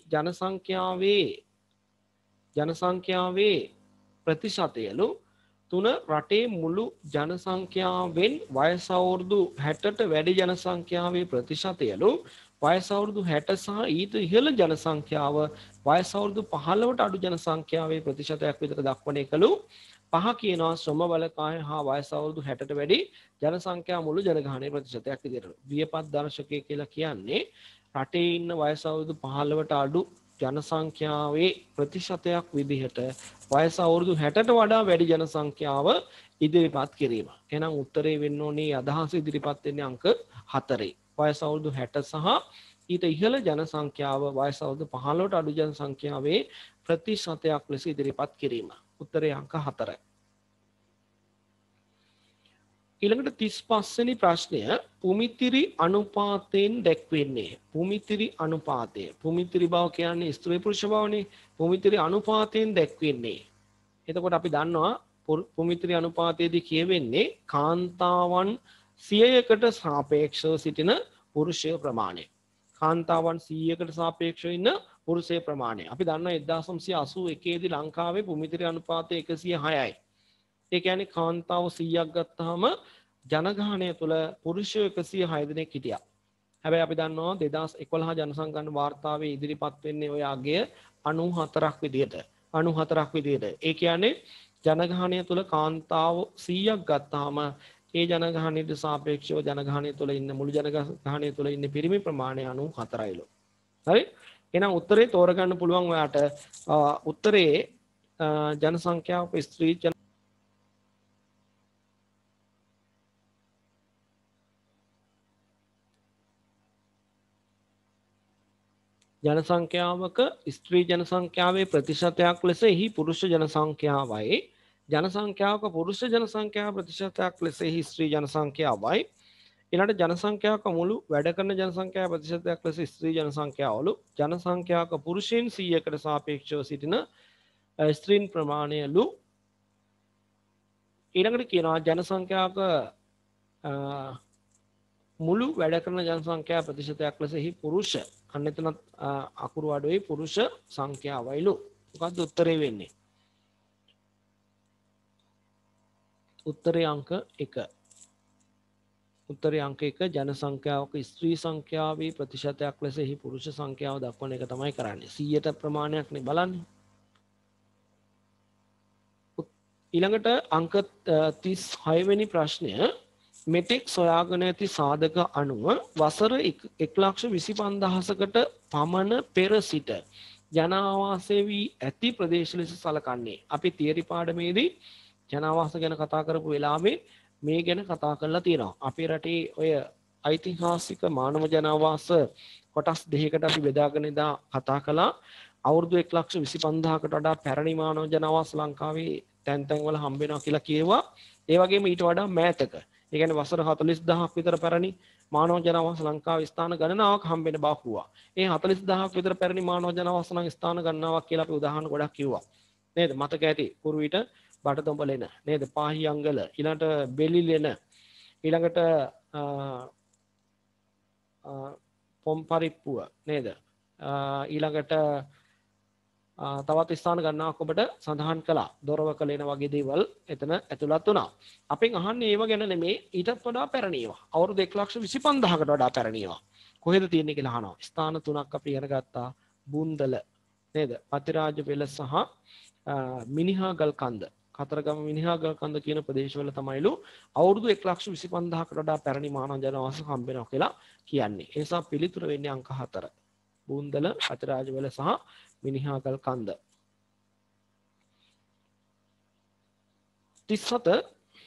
ජනසංඛ්‍යාවේ ප්‍රතිශතයලු 3 රටේ මුළු ජනසංඛ්‍යාවෙන් වයස අවුරුදු 60ට වැඩි ජනසංඛ්‍යාවේ ප්‍රතිශතයලු වයස අවුරුදු 60 සහ ඊට ඉහළ ජනසංඛ්‍යාව වයස අවුරුදු 15ට අඩු ජනසංඛ්‍යාවේ ප්‍රතිශතයක් විතර දක්වන එකලු පහ කියනවා ශ්‍රම බලකාය හා වයස අවුරුදු 60ට වැඩි ජනසංඛ්‍යාව මුළු ජනගහනයේ ප්‍රතිශතයක් විදිහට. වියපත් දර්ශකය කියලා කියන්නේ රටේ ඉන්න වයස අවුරුදු 15ට අඩු ජනසංඛ්‍යාවේ ප්‍රතිශතයක් විදිහට වයස අවුරුදු 60ට වඩා වැඩි ජනසංඛ්‍යාව ඉදිරිපත් කිරීම. එහෙනම් උත්තරේ වෙන්න ඕනේ අදහස ඉදිරිපත් වෙන්නේ අංක 4. වයස අවුරුදු 60 සහ ඊට ඉහළ ජනසංඛ්‍යාව වයස අවුරුදු 15ට අඩු ජනසංඛ්‍යාවේ ප්‍රතිශතයක් ලෙස ඉදිරිපත් කිරීම. උත්තරේ අංක 4. ඊළඟට 35 වෙනි ප්‍රශ්නය පුමිතිරි අනුපාතයෙන් දැක්වෙන්නේ. පුමිතිරි අනුපාතය. පුමිතිරි බව කියන්නේ ස්ත්‍රී පුරුෂ බවනේ. පුමිතිරි අනුපාතයෙන් දැක්වෙන්නේ. එතකොට අපි දන්නවා පුමිතිරි අනුපාතයේදී කියවෙන්නේ කාන්තාවන් 100කට සාපේක්ෂව සිටින පුරුෂය ප්‍රමාණය. කාන්තාවන් 100කට සාපේක්ෂව ඉන්න පුරුෂය ප්‍රමාණය. අපි දන්නවා 1981 දී ලංකාවේ පුමිතිරි අනුපාතය 106යි. ඒ කියන්නේ කාන්තාව 100ක් ගත්තාම ජනගහනය තුළ පුරුෂයෝ 106 දෙනෙක් හිටියා. හැබැයි අපි දන්නවා 2011 ජනසංඛ්‍යා වාර්තාවේ ඉදිරිපත් වෙන්නේ ඔය අගය 94ක් විදියට. 94ක් විදියට. ඒ කියන්නේ ජනගහනය තුළ කාන්තාව 100ක් ගත්තාම ඒ ජනගහනයට සාපේක්ෂව ජනගහනය තුළ ඉන්න මුළු ජනගහනය තුළ ඉන්න පිරිමි ප්‍රමාණය 94යිලු. හරි? එහෙනම් උත්තරේ තෝරගන්න පුළුවන් ඔයාට උත්තරේ ජනසංඛ්‍යාව ස්ත්‍රී ජනසංඛ්‍යාවක ස්ත්‍රී ජනසංඛ්‍යාවේ ප්‍රතිශතයක් ලෙස එහි පුරුෂ ජනසංඛ්‍යාවයි ජනසංඛ්‍යාවක පුරුෂ ජනසංඛ්‍යාව ප්‍රතිශතයක් ලෙස එහි ස්ත්‍රී ජනසංඛ්‍යාවයි ඊළඟට ජනසංඛ්‍යාවක මුළු වැඩ කරන ජනසංඛ්‍යාව ප්‍රතිශතයක් ලෙස ස්ත්‍රී ජනසංඛ්‍යාවලු ජනසංඛ්‍යාවක පුරුෂයන් 100කට සාපේක්ෂව සිටින ස්ත්‍රීන් ප්‍රමාණයලු ඊළඟට කියනවා ජනසංඛ්‍යාවක මුළු වැඩ කරන ජනසංඛ්‍යාව ප්‍රතිශතයක් ලෙස එහි පුරුෂ අන්න එතන අකුරු අඩුවේ පුරුෂ සංඛ්‍යාවයිලු. මොකක්ද උත්තරේ වෙන්නේ? උත්තරේ අංක 1. උත්තරේ අංක 1 ජනසංඛ්‍යාවක ස්ත්‍රී සංඛ්‍යාවේ ප්‍රතිශතයක් ලෙස එහි පුරුෂ සංඛ්‍යාව දක්වන එක තමයි කරන්නේ. 100ට ප්‍රමාණයක් නේ බලන්නේ. ඊළඟට අංක 36 වෙනි ප්‍රශ්නය මෙතෙක් සොයාගෙන ඇති සාධක අනුව වසර 1,25,000කට පමණ පෙර සිට ජනාවාසය වී ඇති ප්‍රදේශ ලෙස සලකන්නේ. අපි තියරි පාඩමේදී ජනාවාස ගැන කතා කරපු වෙලාවේ මේ ගැන කතා කරලා තියෙනවා. අපේ රටේ ඔය ඓතිහාසික මානව ජනාවාස කොටස් දෙකකට අපි බෙදාගෙන ඉදා කතා කළා. අවුරුදු 1,25,000කට වඩා පැරණි මානව ජනාවාස ලංකාවේ තැන් තැන්වල හම්බ වෙනවා කියලා කියුවා. ඒ වගේම ඊට වඩා මෑතක ඒ කියන්නේ වසර 40000ක් විතර පැරණි මානව ජනාවාස ලංකාවේ ස්ථාන ගණනාවක් හම්බ වෙන බව කිව්වා. ඒ 40000ක් විතර පැරණි මානව ජනාවාස නම් ස්ථාන ගණනාවක් කියලා අපි උදාහරණ ගොඩක් කිව්වා. නේද? මතක ඇති. කුරුවිට බටදොඹලෙන නේද? පාහියංගල ඊළඟට බෙලිලෙන ඊළඟට පොම්පරිප්පුව නේද? ඊළඟට තවත් ස්ථාන ගණනාවක් ඔබට සඳහන් කළා. දොරවකලේන වගේ දේවල් එතන ඇතුළත් වුණා. අපෙන් අහන්නේ ඒව ගැන නෙමේ ඊටත් වඩා පැරණි ඒවා. අවුරුදු 1,25,000කට වඩා පැරණි ඒවා. කොහෙද තියෙන්නේ කියලා අහනවා. ස්ථාන තුනක් අපි ඉගෙන ගත්තා. බුන්දල නේද? පතිරාජ වෙල සහ මිනිහාගල් කන්ද. කතරගම මිනිහාගල් කන්ද කියන ප්‍රදේශවල තමයිලු අවුරුදු 1,25,000කට වඩා පැරණි මානව ජනවාස හම්බ වෙනවා කියලා කියන්නේ. ඒ නිසා පිළිතුර වෙන්නේ අංක 4. බුන්දල, පතිරාජ වෙල සහ මිනිහාගල් කන්ද. 37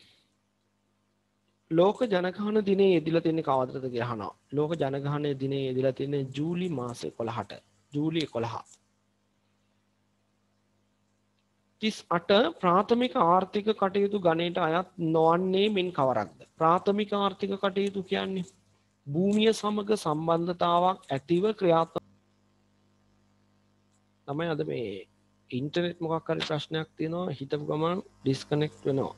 ලෝක ජනගහන දිනේ යෙදිලා තියෙන්නේ කවදද කියලා අහනවා. ලෝක ජනගහන දිනේ යෙදිලා තියෙන්නේ ජූලි මාසේ 11ට. ජූලි 11. 38 ප්‍රාථමික ආර්ථික කටයුතු ගණයට අයත් නොවන්නේ මෙන් කවරක්ද? ප්‍රාථමික ආර්ථික කටයුතු කියන්නේ භූමිය සමග සම්බන්ධතාවක් ඇතිව ක්‍රියාත්මක තමයි. අද මේ ඉන්ටර්නෙට් මොකක් හරි ප්‍රශ්නයක් තියෙනවා හිතපු ගමන් ඩිස්කනෙක්ට් වෙනවා.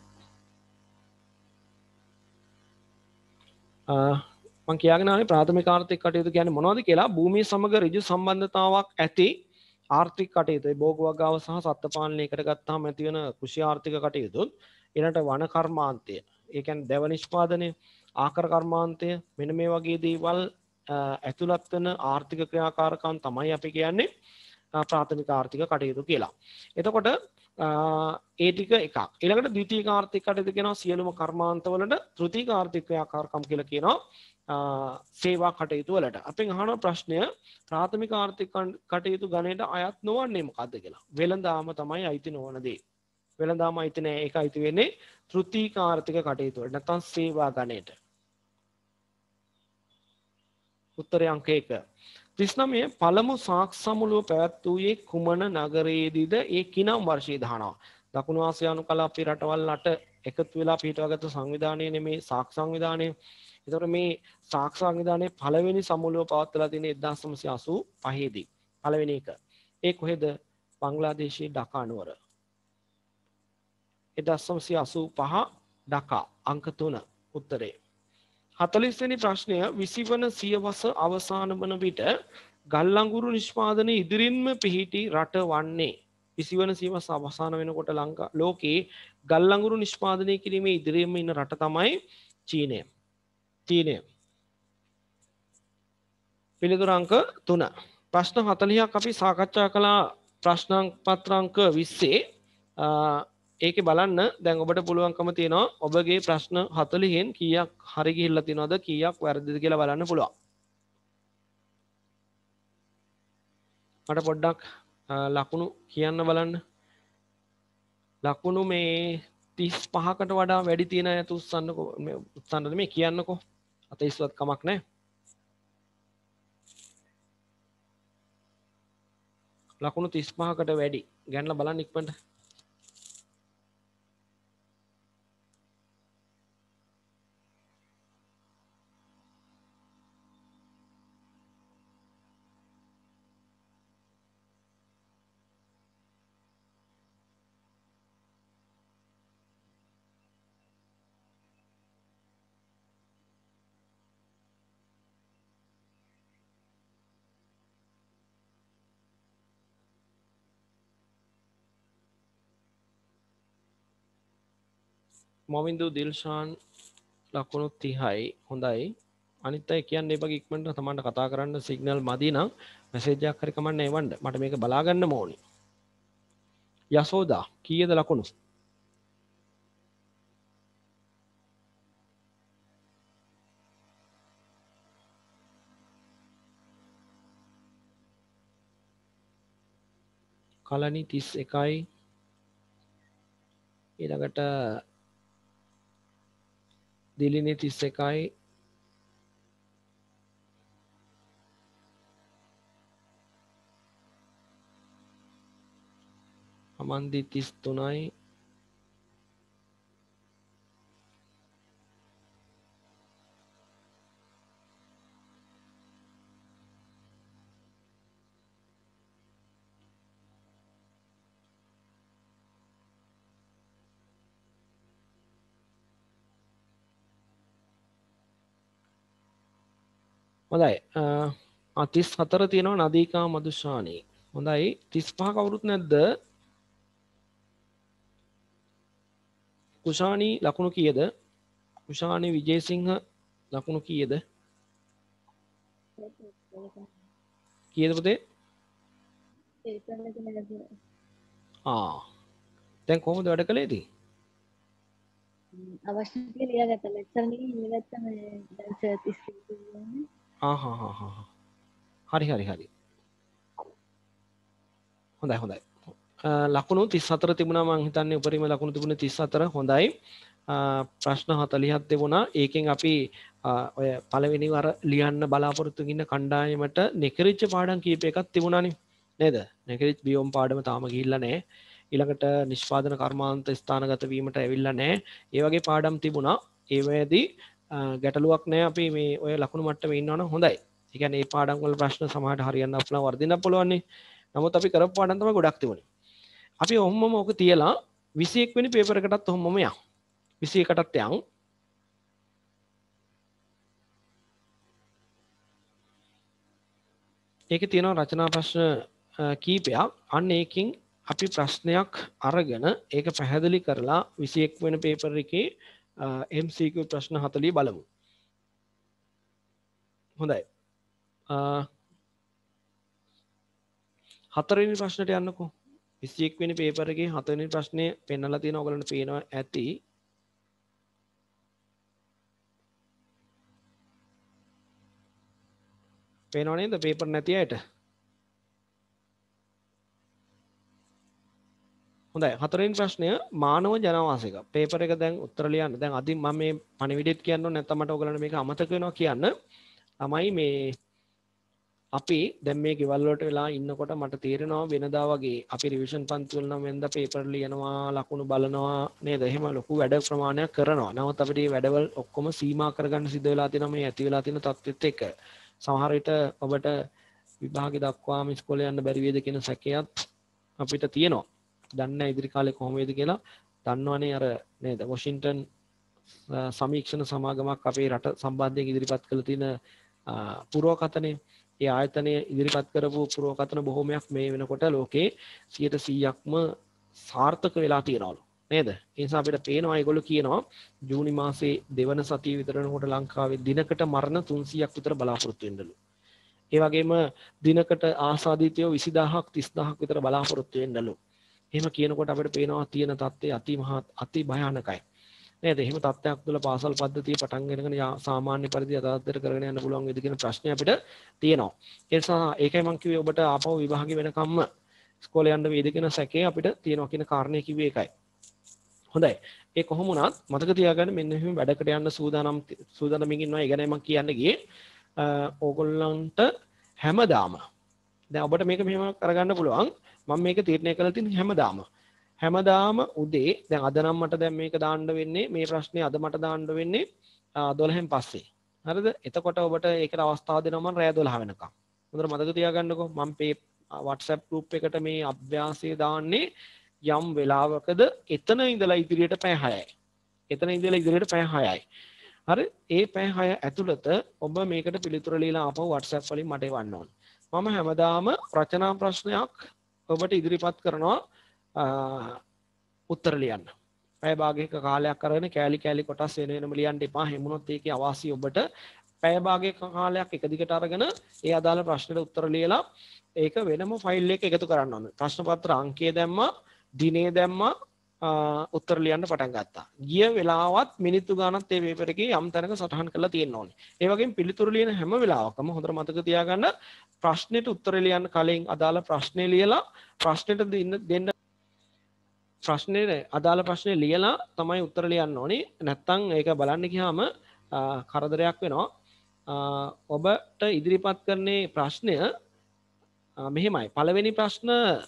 මම කියාගෙන ආවේ ප්‍රාථමික ආර්ථික කටයුතු කියන්නේ මොනවද කියලා. භූමිය සමග ඍජු සම්බන්ධතාවක් ඇති ආර්ථික කටයුතු. ඒ භෝග වගාව සහ සත්ත්ව පාලනය එකට ගත්තාම ඇති වෙන කෘෂි ආර්ථික කටයුතු. ඊළඟට වන කර්මාන්තය. ඒ කියන්නේ දැව නිෂ්පාදනය, ආකර කර්මාන්තය මෙන්න මේ වගේ දේවල් ඇතුළත් වෙන ආර්ථික ක්‍රියාකාරකම් තමයි අපි කියන්නේ ප්‍රාථමික ආර්ථික කටයුතු කියලා. එතකොට ඒ ටික එකක්. ඊළඟට ද්විතීයික ආර්ථික කටයුතු කියනවා සියලුම කර්මාන්තවලට, තෘතීයික ආර්ථික ක්‍රියාකාරකම් කියලා කියනවා සේවා කටයුතු වලට. අපෙන් අහන ප්‍රශ්නය ප්‍රාථමික ආර්ථික කටයුතු ගණයට අයත් නොවන්නේ මොකද්ද කියලා. වෙළඳාම තමයි අයිති නොවන දේ. වෙළඳාම අයිති නෑ. ඒක අයිති වෙන්නේ තෘතීයික ආර්ථික කටයුතු වලට. නැත්නම් සේවා ගණයට. උත්තරය අංක 1. 39 පළමු සාක්ෂි සමුළුව පැවැත්වුවේ කුමන නගරයේදීද? ඒ කිනම් වර්ෂයේ දහනවා. දකුණු ආසියානු කලාපයේ රටවල් 8 එකතු වෙලා පිටවගත්තු සංවිධානය නෙමේ සාක්ෂි සංවිධානය. ඒතකොට මේ සාක්ෂි සංවිධානයේ පළවෙනි සමුළුව පවත්වලා තියෙන්නේ 1985 දී. පළවෙනි එක. ඒ කොහෙද? බංග්ලාදේශයේ ඩකා නුවර. 1985 ඩකා අංක 3 උත්තරේ. 40 වෙනි ප්‍රශ්නය 20 වන සියවස අවසාන වන විට ගල් අඟුරු නිෂ්පාදනයේ ඉදිරින්ම පිහිටි රට වන්නේ 20 වන සියවස අවසාන වෙනකොට ලෝකේ ගල් අඟුරු නිෂ්පාදනය කිරීමේ ඉදිරියෙම ඉන්න රට තමයි චීනය. චීනය. පිළිතුරු අංක 3. ප්‍රශ්න 40ක් අපි සාකච්ඡා කළා ප්‍රශ්න පත්‍ර අංක 20 ඒකේ බලන්න දැන් ඔබට පුළුවන්කම තියෙනවා ඔබගේ ප්‍රශ්න 40න් කීයක් හරි ගිහිල්ලා තියෙනවද කීයක් වැරදිද කියලා බලන්න පුළුවන්. මට පොඩ්ඩක් ලකුණු කියන්න බලන්න. ලකුණු මේ 35කට වඩා වැඩි තියෙන අය උස්සන්නකෝ මේ උස්සන්නද මේ කියන්නකෝ. අතීස්වත් කමක් නැහැ. ලකුණු 35කට වැඩි ගන්නලා බලන්න ඉක්මනට. මොවින්දු දිල්ෂාන් ලකුණු 30යි හොඳයි. අනිත් අය කියන්න එපා ඉක්මනට තමන්ට කතා කරන්න සිග්නල් මදි නම් මැසේජ් එකක් හරි කමන්න එවන්න. මට මේක බලා ගන්න ඕනේ. යසෝදා කීයද ලකුණු? කලණි 31යි. ඊළඟට දිලිනි 31යි. අමන්දි 33යි. හොඳයි 34 තියෙනවා නදීකා මදුෂානි. හොඳයි 35 කවුරුත් නැද්ද? කුෂානි ලකුණු කීයද? කුෂානි විජේසිංහ ලකුණු කීයද? කීයද පුතේ? දැන් කොහොමද වැඩ කළේද? අවශ්‍ය ටික ලියාගත්තා. ලෙක්චර් එකේ ලියාගත්තා මේ දැන් සර් 30 කියන්නේ. හරි. හොඳයි. ලකුණු 34 තිබුණා මං හිතන්නේ උපරිම ලකුණු තිබුණේ 34. හොඳයි. ප්‍රශ්න 40ක් තිබුණා. ඒකෙන් අපි ඔය පළවෙනි වර ලියන්න බලාපොරොත්තු වෙන කණ්ඩායමට නෙකරිච්ච පාඩම් කීප එකක් තිබුණානේ. නේද? නෙකරිච්ච බියොම් පාඩම තාම ගිහිල්ලා නැහැ. ඊළඟට නිෂ්පාදන කර්මාන්ත ස්ථානගත වීමට ඇවිල්ලා නැහැ. ඒ වගේ පාඩම් තිබුණා. ඒවැදී ගැටලුවක් නැහැ. අපි මේ ඔය ලකුණු මට්ටමේ ඉන්නවනම් හොඳයි. ඒ කියන්නේ මේ පාඩම් වල ප්‍රශ්න සමහරට හරියන්න අපලා වර්ධින්න පුළුවන් නේ. නමුත් අපි කරපු පාඩම් තමයි ගොඩක් තිබුණේ. අපි ඔහොමම ඕක තියලා 21 වෙනි පේපර් එකටත් ඔහොමම යන්. 21කටත් යන්. ඒකේ තියෙනවා රචනා ප්‍රශ්න කීපයක්. අන්න ඒකෙන් අපි ප්‍රශ්නයක් අරගෙන ඒක පැහැදිලි කරලා 21 වෙනි පේපර් එකේ MCQ ප්‍රශ්න 40 බලමු. හොඳයි. හතරවෙනි ප්‍රශ්නට යන්නකෝ. 21 වෙනි පේපර් එකේ හතරවෙනි ප්‍රශ්නේ පෙන්නලා තියෙනවා. ඔයගලන්ට පේනවා ඇති. පේනව නේද පේපර් නැති අයට? හොඳයි. හතරවෙනි ප්‍රශ්නය මානව ජනවාසික. පේපර් එක දැන් උත්තර ලියන්න. දැන් අදින් මම මේ පණිවිඩෙත් කියන්න ඕනේ නැත්නම් මට ඔයගලන්ට මේක අමතක වෙනවා කියන්න. තමයි මේ අපි දැන් මේ ගෙවල් වලට වෙලා ඉන්නකොට මට තේරෙනවා වෙනදා වගේ අපි රිවිෂන් පන්ති වල නම් වෙනදා පේපර් ලියනවා, ලකුණු බලනවා නේද? එහෙම ලොකු වැඩ ප්‍රමාණයක් කරනවා. නමුත් අපිට මේ වැඩවල ඔක්කොම සීමා කරගන්න සිද්ධ වෙලා තියෙනවා මේ ඇති වෙලා තියෙන තත්ත්වෙත් එක්ක. සමහර විට ඔබට විභාගෙ දක්වාම ඉස්කෝලේ යන්න බැරි වේද කියන සැකයත් අපිට තියෙනවා. දන්නේ ඉදිරි කාලේ කොහොම වේද කියලා. දන්නවනේ අර නේද? වොෂින්ටන් සමීක්ෂණ සමාගමක් අපේ රට සම්බන්ධයෙන් ඉදිරිපත් කළ තියෙන පුරවකථනය. ඒ ආයතනය ඉදිරිපත් කරපු පුරවකථන බොහෝමයක් මේ වෙනකොට ලෝකේ 100%ක්ම සාර්ථක වෙලා තියෙනවලු නේද? ඒ නිසා අපිට පේනවා ඒගොල්ලෝ කියනවා ජූනි මාසේ දෙවන සතිය විතර වෙනකොට ලංකාවේ දිනකට මරණ 300ක් විතර බලාපොරොත්තු වෙන්නලු. ඒ වගේම දිනකට ආසාදිතයෝ 20000ක් 30000ක් විතර බලාපොරොත්තු වෙන්නලු. එහෙම කියනකොට අපිට පේනවා තියෙන තත්ත්වය අති භයානකයි. නේද? එහෙම තත්ත්වයක් තුළ පාසල් පද්ධතිය පටන් ගන්නගෙන සාමාන්‍ය පරිදි යථාර්ථයට කරගෙන යන්න පුළුවන් වේද කියන ප්‍රශ්නේ අපිට තියෙනවා. ඒ නිසා ඒකයි මම කිව්වේ ඔබට ආපහු විභාගෙ වෙනකම්ම ඉස්කෝලේ යන්න වේද කියන සැකේ අපිට තියෙනවා කියන කාරණේ කිව්වේ ඒකයි. හොඳයි. ඒ කොහොම වුණත් මතක තියාගන්න මෙන්න මෙහෙම වැඩකට යන්න සූදානම්ින් ඉන්නවා. ඒ ගැනයි මම කියන්න ගියේ. ඕගොල්ලන්ට හැමදාම දැන් ඔබට මේක මෙහෙම කරගන්න පුළුවන්. මම මේක තීරණය කරලා තියෙන හැමදාම උදේ දැන් අද නම් මට දැන් මේක දාන්න වෙන්නේ මේ ප්‍රශ්නේ අද මට දාන්න වෙන්නේ 12න් පස්සේ. හරිද? එතකොට ඔබට ඒකට අවස්ථාව දෙනවා මම රෑ 12 වෙනකම්. හොඳට මතක තියාගන්නකෝ. මම WhatsApp group එකට මේ අභ්‍යාසය දාන්නේ යම් වෙලාවකද එතන ඉඳලා ඉදිරියට පැය 6යි. හරි? ඒ පැය 6 ඇතුළත ඔබ මේකට පිළිතුර ලියලා ආපහු WhatsApp වලින් මට එවන්න ඕන. මම හැමදාම රචනා ප්‍රශ්නයක් ඔබට ඉදිරිපත් කරනවා උත්තර ලියන්න. පැය භාගයක කාලයක් අරගෙන කෑලි කොටස් වෙනම ලියන්න එපා. හැමුණොත් ඒකේ අවාසිය ඔබට පැය භාගයක කාලයක් එක දිගට අරගෙන ඒ අදාළ ප්‍රශ්නෙට උත්තර ලියලා ඒක වෙනම ෆයිල් එකක එකතු කරන්න ඕනේ. ප්‍රශ්න පත්‍ර අංකය දැම්මා, දිනේ දැම්මා, උත්තර ලියන්න පටන් ගත්තා. ගිය වෙලාවත් මිනිත්තු ගානක් ඒ පේපර් එකේ යම් තැනක සටහන් කරලා තියෙන්න ඕනේ. ඒ වගේම පිළිතුරු ලියන හැම වෙලාවකම හොඳට මතක තියාගන්න ප්‍රශ්නෙට උත්තර ලියන්න කලින් අදාළ ප්‍රශ්නේ ලියලා ප්‍රශ්නෙට දෙන්න අදාළ ප්‍රශ්නේ ලියලා තමයි උත්තර ලියන්න ඕනේ. නැත්තම් ඒක බලන්න ගියාම කරදරයක් වෙනවා. ඔබට ඉදිරිපත් කරන්නේ ප්‍රශ්නය මෙහෙමයි. පළවෙනි ප්‍රශ්න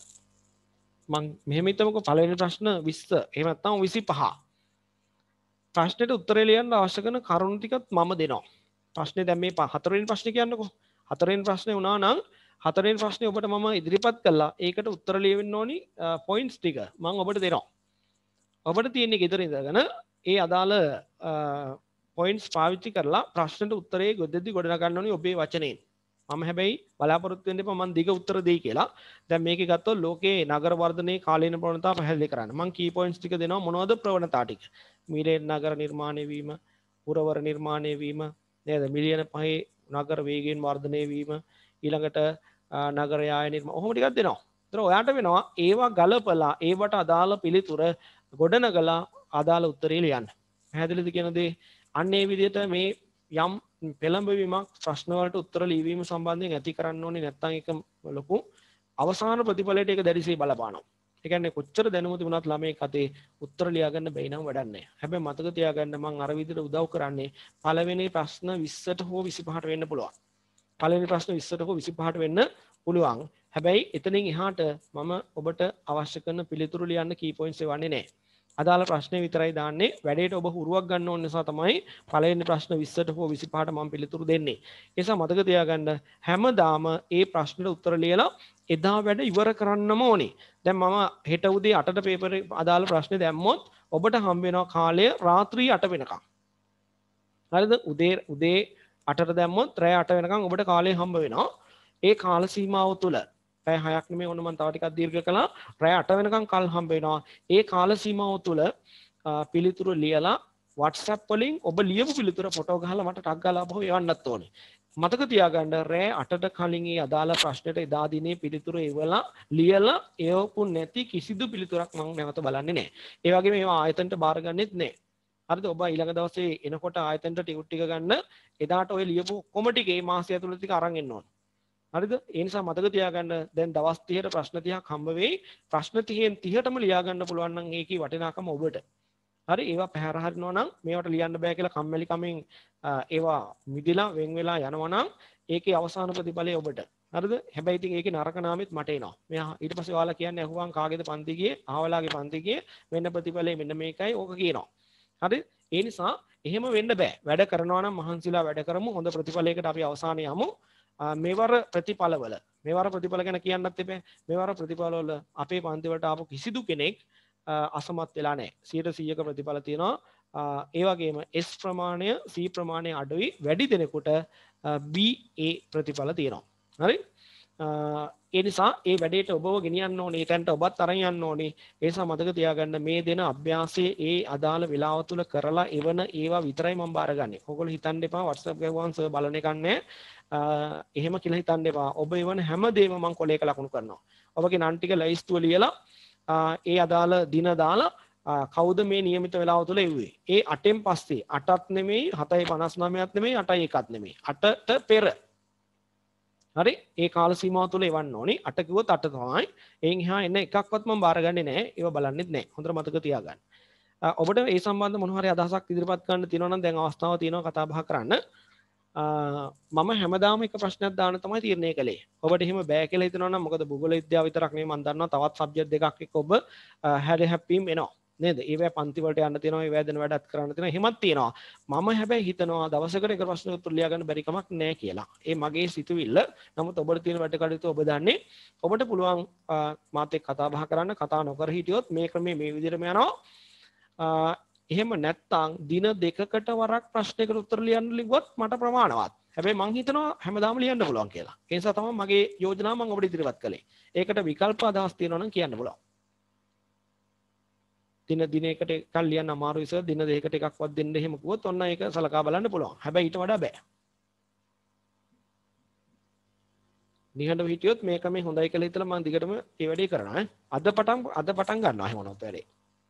මම මෙහෙම හිතමුකෝ. පළවෙනි ප්‍රශ්න 20 එහෙම නැත්නම් 25. ප්‍රශ්නෙට උත්තරය ලියන්න අවශ්‍ය කරන කරුණු ටිකත් මම දෙනවා. ප්‍රශ්නේ දැන් මේ හතරවෙනි ප්‍රශ්නේ කියන්නකෝ. හතරවෙනි ප්‍රශ්නේ වුණා නම් හතරවෙනි ප්‍රශ්නේ ඔබට මම ඉදිරිපත් කළා. ඒකට උත්තර ලියවෙන්න ඕනි පොයින්ට්ස් ටික මම ඔබට දෙනවා. ඔබට තියෙන්නේ ගෙදර ඉඳගෙන ඒ අදාළ පොයින්ට්ස් පාවිච්චි කරලා ප්‍රශ්නෙට උත්තරේ ගොඩනගා ගන්න ඕනි ඔබේ වචනයෙන්. මම හැබැයි බලාපොරොත්තු වෙන්න එපා මම දිග උත්තර දෙයි කියලා. දැන් මේකේ ගත්තොත් ලෝකේ නගර වර්ධනයේ කාලීන ප්‍රවණතා පැහැදිලි කරන්න. මම කී පොයින්ට්ස් ටික දෙනවා. මොනවද ප්‍රවණතා ටික? මිලියන නගර නිර්මාණය වීම, පුරවර නිර්මාණය වීම, නේද? මිලියන 5 නගර වේගයෙන් වර්ධනය වීම, ඊළඟට නගර යාය නිර්මාණ. ඔහොම ටිකක් දෙනවා. ඒතර ඔයාට වෙනවා ඒවා ගලපලා ඒවට අදාළ පිළිතුර ගොඩනගලා අදාළ උත්තරේ ලියන්න. පැහැදිලිද කියන දේ? අන්න ඒ විදිහට මේ යම් පෙළඹවීමක් ප්‍රශ්න වලට උත්තර ලියවීම සම්බන්ධයෙන් ඇති කරන්න ඕනේ. නැත්නම් ඒක ලොකු අවසාන ප්‍රතිඵලයට ඒක දැඩිසේ බලපානවා. ඒ කියන්නේ කොච්චර දැනුම තිබුණත් ළමයි කතේ උත්තර ලියා ගන්න බැයි නම් වැඩක් නැහැ. හැබැයි මතක තියාගන්න මම අර විදිහට උදව් කරන්නේ පළවෙනි ප්‍රශ්න 20ට හෝ 25ට වෙන්න පුළුවන්. පළවෙනි ප්‍රශ්න 20ට හෝ 25ට වෙන්න පුළුවන්. හැබැයි එතනින් එහාට මම ඔබට අවශ්‍ය කරන පිළිතුරු ලියන්න කී පොයින්ට්ස් එවන්නේ නැහැ. අදාළ ප්‍රශ්නේ විතරයි දාන්නේ. වැඩේට ඔබ හුරුවක් ගන්න ඕන නිසා තමයි පළවෙනි ප්‍රශ්න 20ට හෝ 25ට මම පිළිතුරු දෙන්නේ. ඒ නිසා මතක තියාගන්න හැමදාම ඒ ප්‍රශ්නෙට උත්තර ලියලා එදා වැඩ ඉවර කරන්නම ඕනේ. දැන් මම හෙට උදේ 8ට පේපරේ අදාළ ප්‍රශ්නේ දැම්මොත් ඔබට හම්බ වෙනවා කාලය රාත්‍රී 8 වෙනකම්. හරිද? උදේ 8ට දැම්මොත් රෑ 8 වෙනකම් ඔබට කාලය හම්බ වෙනවා. ඒ කාල සීමාව තුළ පැය 6ක් නෙමෙයි ඔන්න මම තව ටිකක් දීර්ඝ කළා. රෑ 8 වෙනකම් කල් හම්බ වෙනවා. ඒ කාල සීමාව තුළ පිළිතුරු ලියලා WhatsApp වලින් ඔබ ලියපු පිළිතුර ෆොටෝ ගහලා මට ටග් ගාලා අපහු එවන්නත් ඕනේ. මතක තියාගන්න රෑ 8ට කලින් ඒ අදාළ ප්‍රශ්නෙට එදා දිනේ පිළිතුරු එවලා ලියලා එවපු නැති කිසිදු පිළිතුරක් මම නැවත බලන්නේ නැහැ. ඒ වගේම ඒවා ආයතනට බාරගන්නෙත් නැහැ. හරිද? ඔබ ඊළඟ දවසේ එනකොට ආයතනට ටිකට් ටික ගන්න එදාට ඔය ලියපු ඔක්කොම ටික මේ මාසය ඇතුළත ටික අරන් එන්න ඕන. හරිද? ඒ නිසා මතක තියාගන්න දැන් දවස් 30ට ප්‍රශ්න 30ක් හම්බ වෙයි. ප්‍රශ්න 30න් 30ටම ලියා ගන්න පුළුවන් නම් ඒකේ වටිනාකම ඔබට. හරි ඒවා පැහැර හරිනවා නම් මේවට ලියන්න බෑ කියලා කම්මැලි කමෙන් ඒවා මිදිලා වෙන් වෙලා යනවා නම් ඒකේ අවසාන ප්‍රතිඵලය ඔබට. හරිද? හැබැයි ඉතින් ඒකේ නරක නාමෙත් මට එනවා. මෙයා ඊට පස්සේ ඔයාලා කියන්නේ අහුවන් කාගේද පන්ති ගියේ? අහවලාගේ පන්ති ගියේ. මෙන්න ප්‍රතිඵලය මෙන්න මේකයි ඕක කියනවා. හරි? ඒ නිසා එහෙම වෙන්න බෑ. වැඩ කරනවා නම් මහන්සිලා වැඩ කරමු. හොඳ ප්‍රතිඵලයකට අපි අවසානයේ යමු. මෙවර ප්‍රතිඵලවල මෙවර ප්‍රතිඵල ගැන කියන්නත් එපා. මෙවර ප්‍රතිඵලවල අපේ පන්ති වලට ආපු කිසිදු කෙනෙක් අසමත් වෙලා නැහැ. 100%ක ප්‍රතිඵල තියෙනවා. ඒ වගේම S ප්‍රමාණය C ප්‍රමාණය අඩුයි. වැඩි දෙනෙකුට BA ප්‍රතිඵල තියෙනවා. හරි? ඒ නිසා ඒ වැඩේට ඔබව ගෙනියන්න ඕනේ. ඒතැන්ට ඔබත් අරන් යන්න ඕනේ. ඒ නිසා මතක තියාගන්න මේ දෙන අභ්‍යාසයේ ඒ අදාළ වේලාව තුල කරලා එවන ඒවා විතරයි මම බාරගන්නේ. ඔයගොල්ලෝ හිතන්න එපා WhatsApp ගාවන් සර් බලන එකක් නැහැ. එහෙම කියලා හිතන්න එපා. ඔබ එවන හැම දෙයක්ම මම කොලේක ලකුණු කරනවා. ඔබගේ නම් ටික ලයිස්තුව ලියලා ඒ අදාළ දින දාලා කවුද මේ නියමිත වෙලාව තුල එව්වේ? ඒ 8න් පස්සේ 8ත් නෙමෙයි 7:59ත් නෙමෙයි 8:01ත් නෙමෙයි 8ට පෙර. හරි? ඒ කාල සීමාව තුල එවන්න ඕනි. 8 කිව්වොත් 8 තමයි. එයින් එහා එන එකක්වත් මම බාරගන්නේ නැහැ. ඒව බලන්නෙත් නැහැ. හොඳට මතක තියාගන්න. ඔබට ඒ සම්බන්ධ මොන හරි අදහසක් ඉදිරිපත් කරන්න තියෙනවා නම් දැන් අවස්ථාව තියෙනවා කතා බහ කරන්න. මම හැමදාම එක ප්‍රශ්නයක් දාන්න තමයි තීරණය කළේ. ඔබට එහෙම බෑ කියලා හිතනවා නම් මොකද භූගෝල විද්‍යාව විතරක් නෙවෙයි මම දන්නවා තවත් සබ්ජෙක්ට් දෙකක් එක්ක ඔබ හැඩ හැප්පීම් එනවා. නේද? ඒවැ පන්ති වලට යන්න තියෙනවා, ඒවැ දෙන වැඩත් කරන්න තියෙනවා. එහෙමත් තියෙනවා. මම හැබැයි හිතනවා දවසකට එක ප්‍රශ්නයක් උත්තර ලියා ගන්න බැරි කමක් නැහැ කියලා. ඒ මගේ සිතුවිල්ල. නමුත් ඔබට තියෙන වැඩ කටයුතු ඔබ දන්නේ. ඔබට පුළුවන් මාත් එක්ක කතා බහ කරන්න. කතා නොකර හිටියොත් මේ ක්‍රමයේ මේ විදිහටම යනවා. එහෙම නැත්නම් දින දෙකකට වරක් ප්‍රශ්නයකට උත්තර ලියන්න ලිව්වොත් මට ප්‍රමාණවත්. හැබැයි මං හිතනවා හැමදාම ලියන්න පුළුවන් කියලා. ඒ නිසා තමයි මගේ යෝජනාව මම ඔබට ඉදිරිපත් කළේ. ඒකට විකල්ප අදහස් තියෙනවා නම් කියන්න පුළුවන්. දිනයකට එකක් ලියන්න අමාරුයි සර්. දින දෙකකට එකක්වත් දෙන්න එහෙම කිව්වොත් ඔන්න ඒක සලකා බලන්න පුළුවන්. හැබැයි ඊට වඩා බෑ. නිහඬව හිටියොත් මේක මේ හොඳයි කියලා හිතලා මම දිගටම මේ වැඩේ කරනවා ඈ. අද පටන් ගන්නවා එහෙම මොනවද වැඩේ.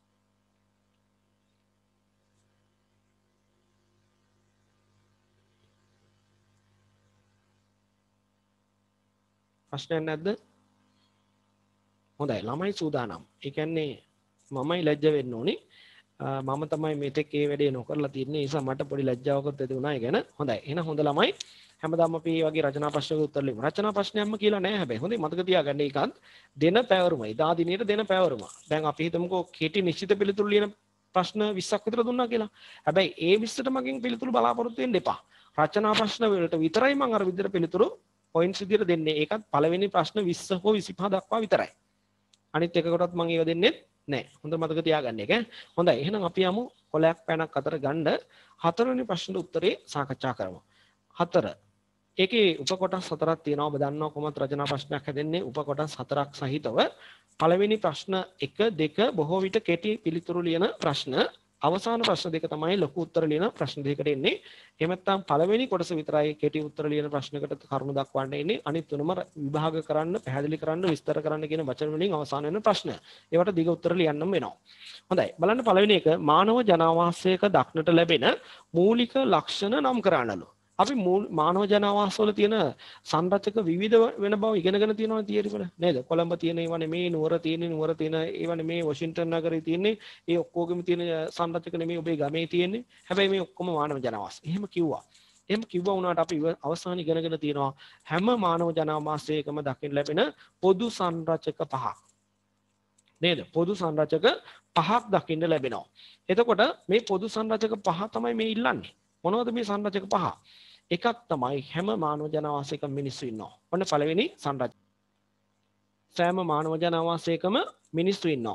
ප්‍රශ්නයක් නැද්ද? හොඳයි ළමයි සූදානම්. ඒ කියන්නේ මමයි ලැජ්ජ වෙන්න ඕනේ. මම තමයි මේතෙක් මේ වැඩේ නොකරලා තියන්නේ. ඒ නිසා මට පොඩි ලැජ්ජාවකුත් ඇති වුණා. ඒ ගැන හොඳයි. එහෙනම් හොඳ ළමයි හැමදාම අපි මේ වගේ රචනා ප්‍රශ්නවලට උත්තර ලියමු. රචනා ප්‍රශ්නයක්ම කියලා නෑ හැබැයි. හොඳයි මතක තියාගන්න ඒකත් දෙන පැවරුම. ඉදා දිනේට දෙන පැවරුම. දැන් අපි හිතමුකෝ කෙටි නිශ්චිත පිළිතුරු ලියන ප්‍රශ්න 20ක් විතර දුන්නා කියලා. හැබැයි ඒ 20ට මගෙන් පිළිතුරු බලාපොරොත්තු වෙන්න එපා. රචනා ප්‍රශ්න වලට විතරයි මම අර විදිහට පිළිතුරු පොයින්ට්ස් විදිහට දෙන්නේ. ඒකත් පළවෙනි ප්‍රශ්න 20 හෝ 25 දක්වා විතරයි. අනිත් එකකටත් මම ඒව දෙන්නේ නැහැ. හොඳ මතක තියාගන්න එක. හොඳයි. එහෙනම් අපි යමු කොලයක් පැනක් අතර ගන්න හතරවෙනි ප්‍රශ්නෙට උත්තරේ සාකච්ඡා කරමු. 4. ඒකේ උපකොටස් 4ක් තියෙනවා. ඔබ දන්නවා කොහොමද රචනා ප්‍රශ්නයක් හැදෙන්නේ? උපකොටස් 4ක් සහිතව පළවෙනි ප්‍රශ්න 1 2 බොහෝ විට කෙටි පිළිතුරු ලියන ප්‍රශ්න. අවසාන ප්‍රශ්න දෙක තමයි ලොකු උත්තර ලියන ප්‍රශ්න දෙකකට එන්නේ. එහෙම නැත්නම් පළවෙනි කොටස විතරයි කෙටි උත්තර ලියන ප්‍රශ්නකට කරුණු දක්වන්න එන්නේ. අනිත් තුනම විභාග කරන්න, පැහැදිලි කරන්න, විස්තර කරන්න කියන වචන වලින් අවසාන වෙන ප්‍රශ්න. ඒවට දිග උත්තර ලියන්නම වෙනවා. හොඳයි. බලන්න පළවෙනි එක මානව ජනාවාසයක දක්නට ලැබෙන මූලික ලක්ෂණ නම් කරන්නලු. අපි මානව ජනාවාසවල තියෙන සංරචක විවිධ වෙන බව ඉගෙනගෙන තියෙනවා තියරි වල නේද? කොළඹ තියෙන ඒවා නෙමේ, නුවර තියෙන ඒවා නෙමේ, වොෂින්ටන් නගරේ තියෙන්නේ. ඒ ඔක්කොගෙම තියෙන සංරචක නෙමේ ඔබේ ගමේ තියෙන්නේ. හැබැයි මේ ඔක්කොම මානව ජනාවාස. එහෙම කිව්වා. එහෙම කිව්වා වුණාට අපි අවසාන ඉගෙනගෙන තියෙනවා හැම මානව ජනාවාසයකම දකින්න ලැබෙන පොදු සංරචක පහක්. නේද? පොදු සංරචක පහක් දකින්න ලැබෙනවා. එතකොට මේ පොදු සංරචක පහ තමයි මේ ඉල්ලන්නේ. මොනවද මේ සංරචක පහ? එකක් තමයි හැම මානව ජනාවාසයකම මිනිස්සු ඉන්නවා. ඔන්න පළවෙනි සංරචක. සෑම මානව ජනාවාසයකම මිනිස්සු ඉන්නවා.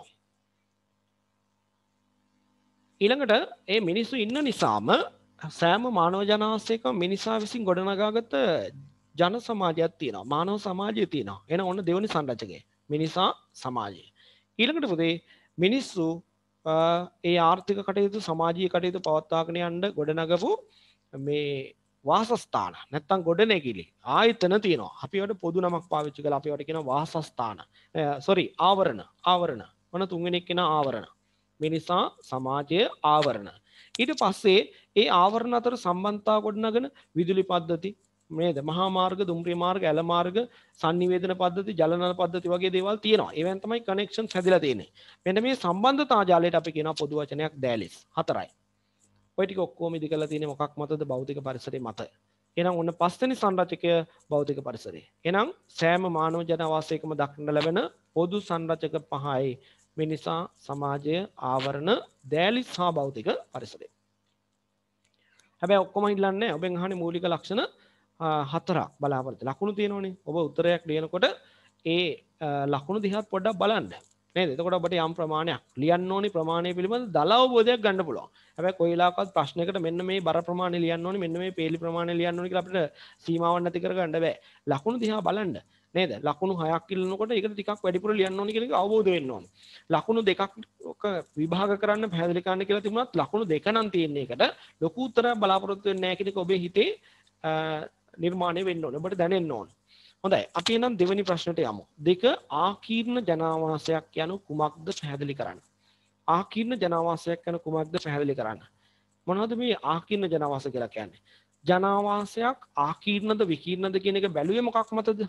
ඊළඟට මේ මිනිස්සු ඉන්න නිසාම සෑම මානව ජනාවාසයකම මිනිසා විසින් ගොඩනගාගත ජන සමාජයක් තියෙනවා. මානව සමාජය තියෙනවා. එහෙනම් ඔන්න දෙවෙනි සංරචකය. මිනිසා සමාජය. ඊළඟට පුතේ මිනිස්සු ඒ ආර්ථික කටයුතු සමාජීය කටයුතු පවත්වාගෙන යන්න ගොඩනගපු මේ වාසස්ථාන නැත්තම් ගොඩනැගිලි ආයතන තියෙනවා. අපි ඒවට පොදු නමක් පාවිච්චි කරලා අපි ඒවට කියනවා වාසස්ථාන. ආවරණ. මොන තුන්වෙනි එක කියනවා ආවරණ. මිනිසා සමාජය ආවරණ. ඊට පස්සේ ඒ ආවරණ අතර සම්බන්ධතාව ගොඩනගන විදුලි පද්ධති නේද? මහා මාර්ග, දුම්රිය මාර්ග, ඇල මාර්ග, sannivedana පද්ධති, ජලනල පද්ධති වගේ දේවල් තියෙනවා. ඒවෙන් තමයි කනෙක්ෂන්ස් හැදිලා තියෙන්නේ. මෙන්න මේ සම්බන්ධතා ජාලයට අපි කියනවා පොදු වචනයක් දෑලිස්. හතරයි. ඔය ටික ඔක්කොම ඉදි කරලා තියෙන්නේ මොකක් මතද? භෞතික පරිසරයේ මත. එහෙනම් ඔන්න පස්වෙනි සංරචකය භෞතික පරිසරය. එහෙනම් සෑම මානව ජනවාසයකම දක්නට ලැබෙන පොදු සංරචක පහයි මිනිසා, සමාජය, ආවරණ, දෑලිස් හා භෞතික පරිසරය. හැබැයි ඔක්කොම ඉල්ලන්නේ ඔබෙන් අහන්නේ මූලික ලක්ෂණ හතරක් බලාපොරොත්තු. ලකුණු තියෙනවනේ. ඔබ උත්තරයක් ලියනකොට ඒ ලකුණු දිහාත් පොඩ්ඩක් බලන්න. නේද? එතකොට ඔබට යම් ප්‍රමාණයක් ලියන්න ඕනි ප්‍රමාණය පිළිබඳ දල අවබෝධයක් ගන්න පුළුවන්. හැබැයි කොයි වෙලාවකවත් ප්‍රශ්නයකට මෙන්න මේ බර ප්‍රමාණය ලියන්න ඕනි, මෙන්න මේ පේලි ප්‍රමාණය ලියන්න ඕනි කියලා අපිට සීමාවක් නැති කරගන්න බෑ. ලකුණු දිහා බලන්න. නේද? ලකුණු 6ක් ඉල්ලනකොට ඒකට ටිකක් වැඩිපුර ලියන්න ඕනි කියන එක අවබෝධ වෙන්න ඕනි. ලකුණු දෙකක් විභාග කරන්න පැහැදිලි කරන්න කියලා තිබුණත් ලකුණු දෙක නම් තියෙන එකට ලොකු උත්තරයක් බලාපොරොත්තු වෙන්නේ නැහැ කියන එක ඔබේ හිතේ නිර්මාණය වෙන්න ඕනේ. ඔබට දැනෙන්න ඕනේ. හොඳයි. අපි එනම් දෙවෙනි ප්‍රශ්නට යමු. 2 ආකීර්ණ ජනාවාසයක් යනු කුමක්ද පැහැදිලි කරන්න. ආකීර්ණ ජනාවාසයක් යනු කුමක්ද පැහැදිලි කරන්න. මොනවද මේ ආකීර්ණ ජනාවාස කියලා කියන්නේ? ජනාවාසයක් ආකීර්ණද විකීර්ණද කියන එක බැලුවේ මොකක් මතද?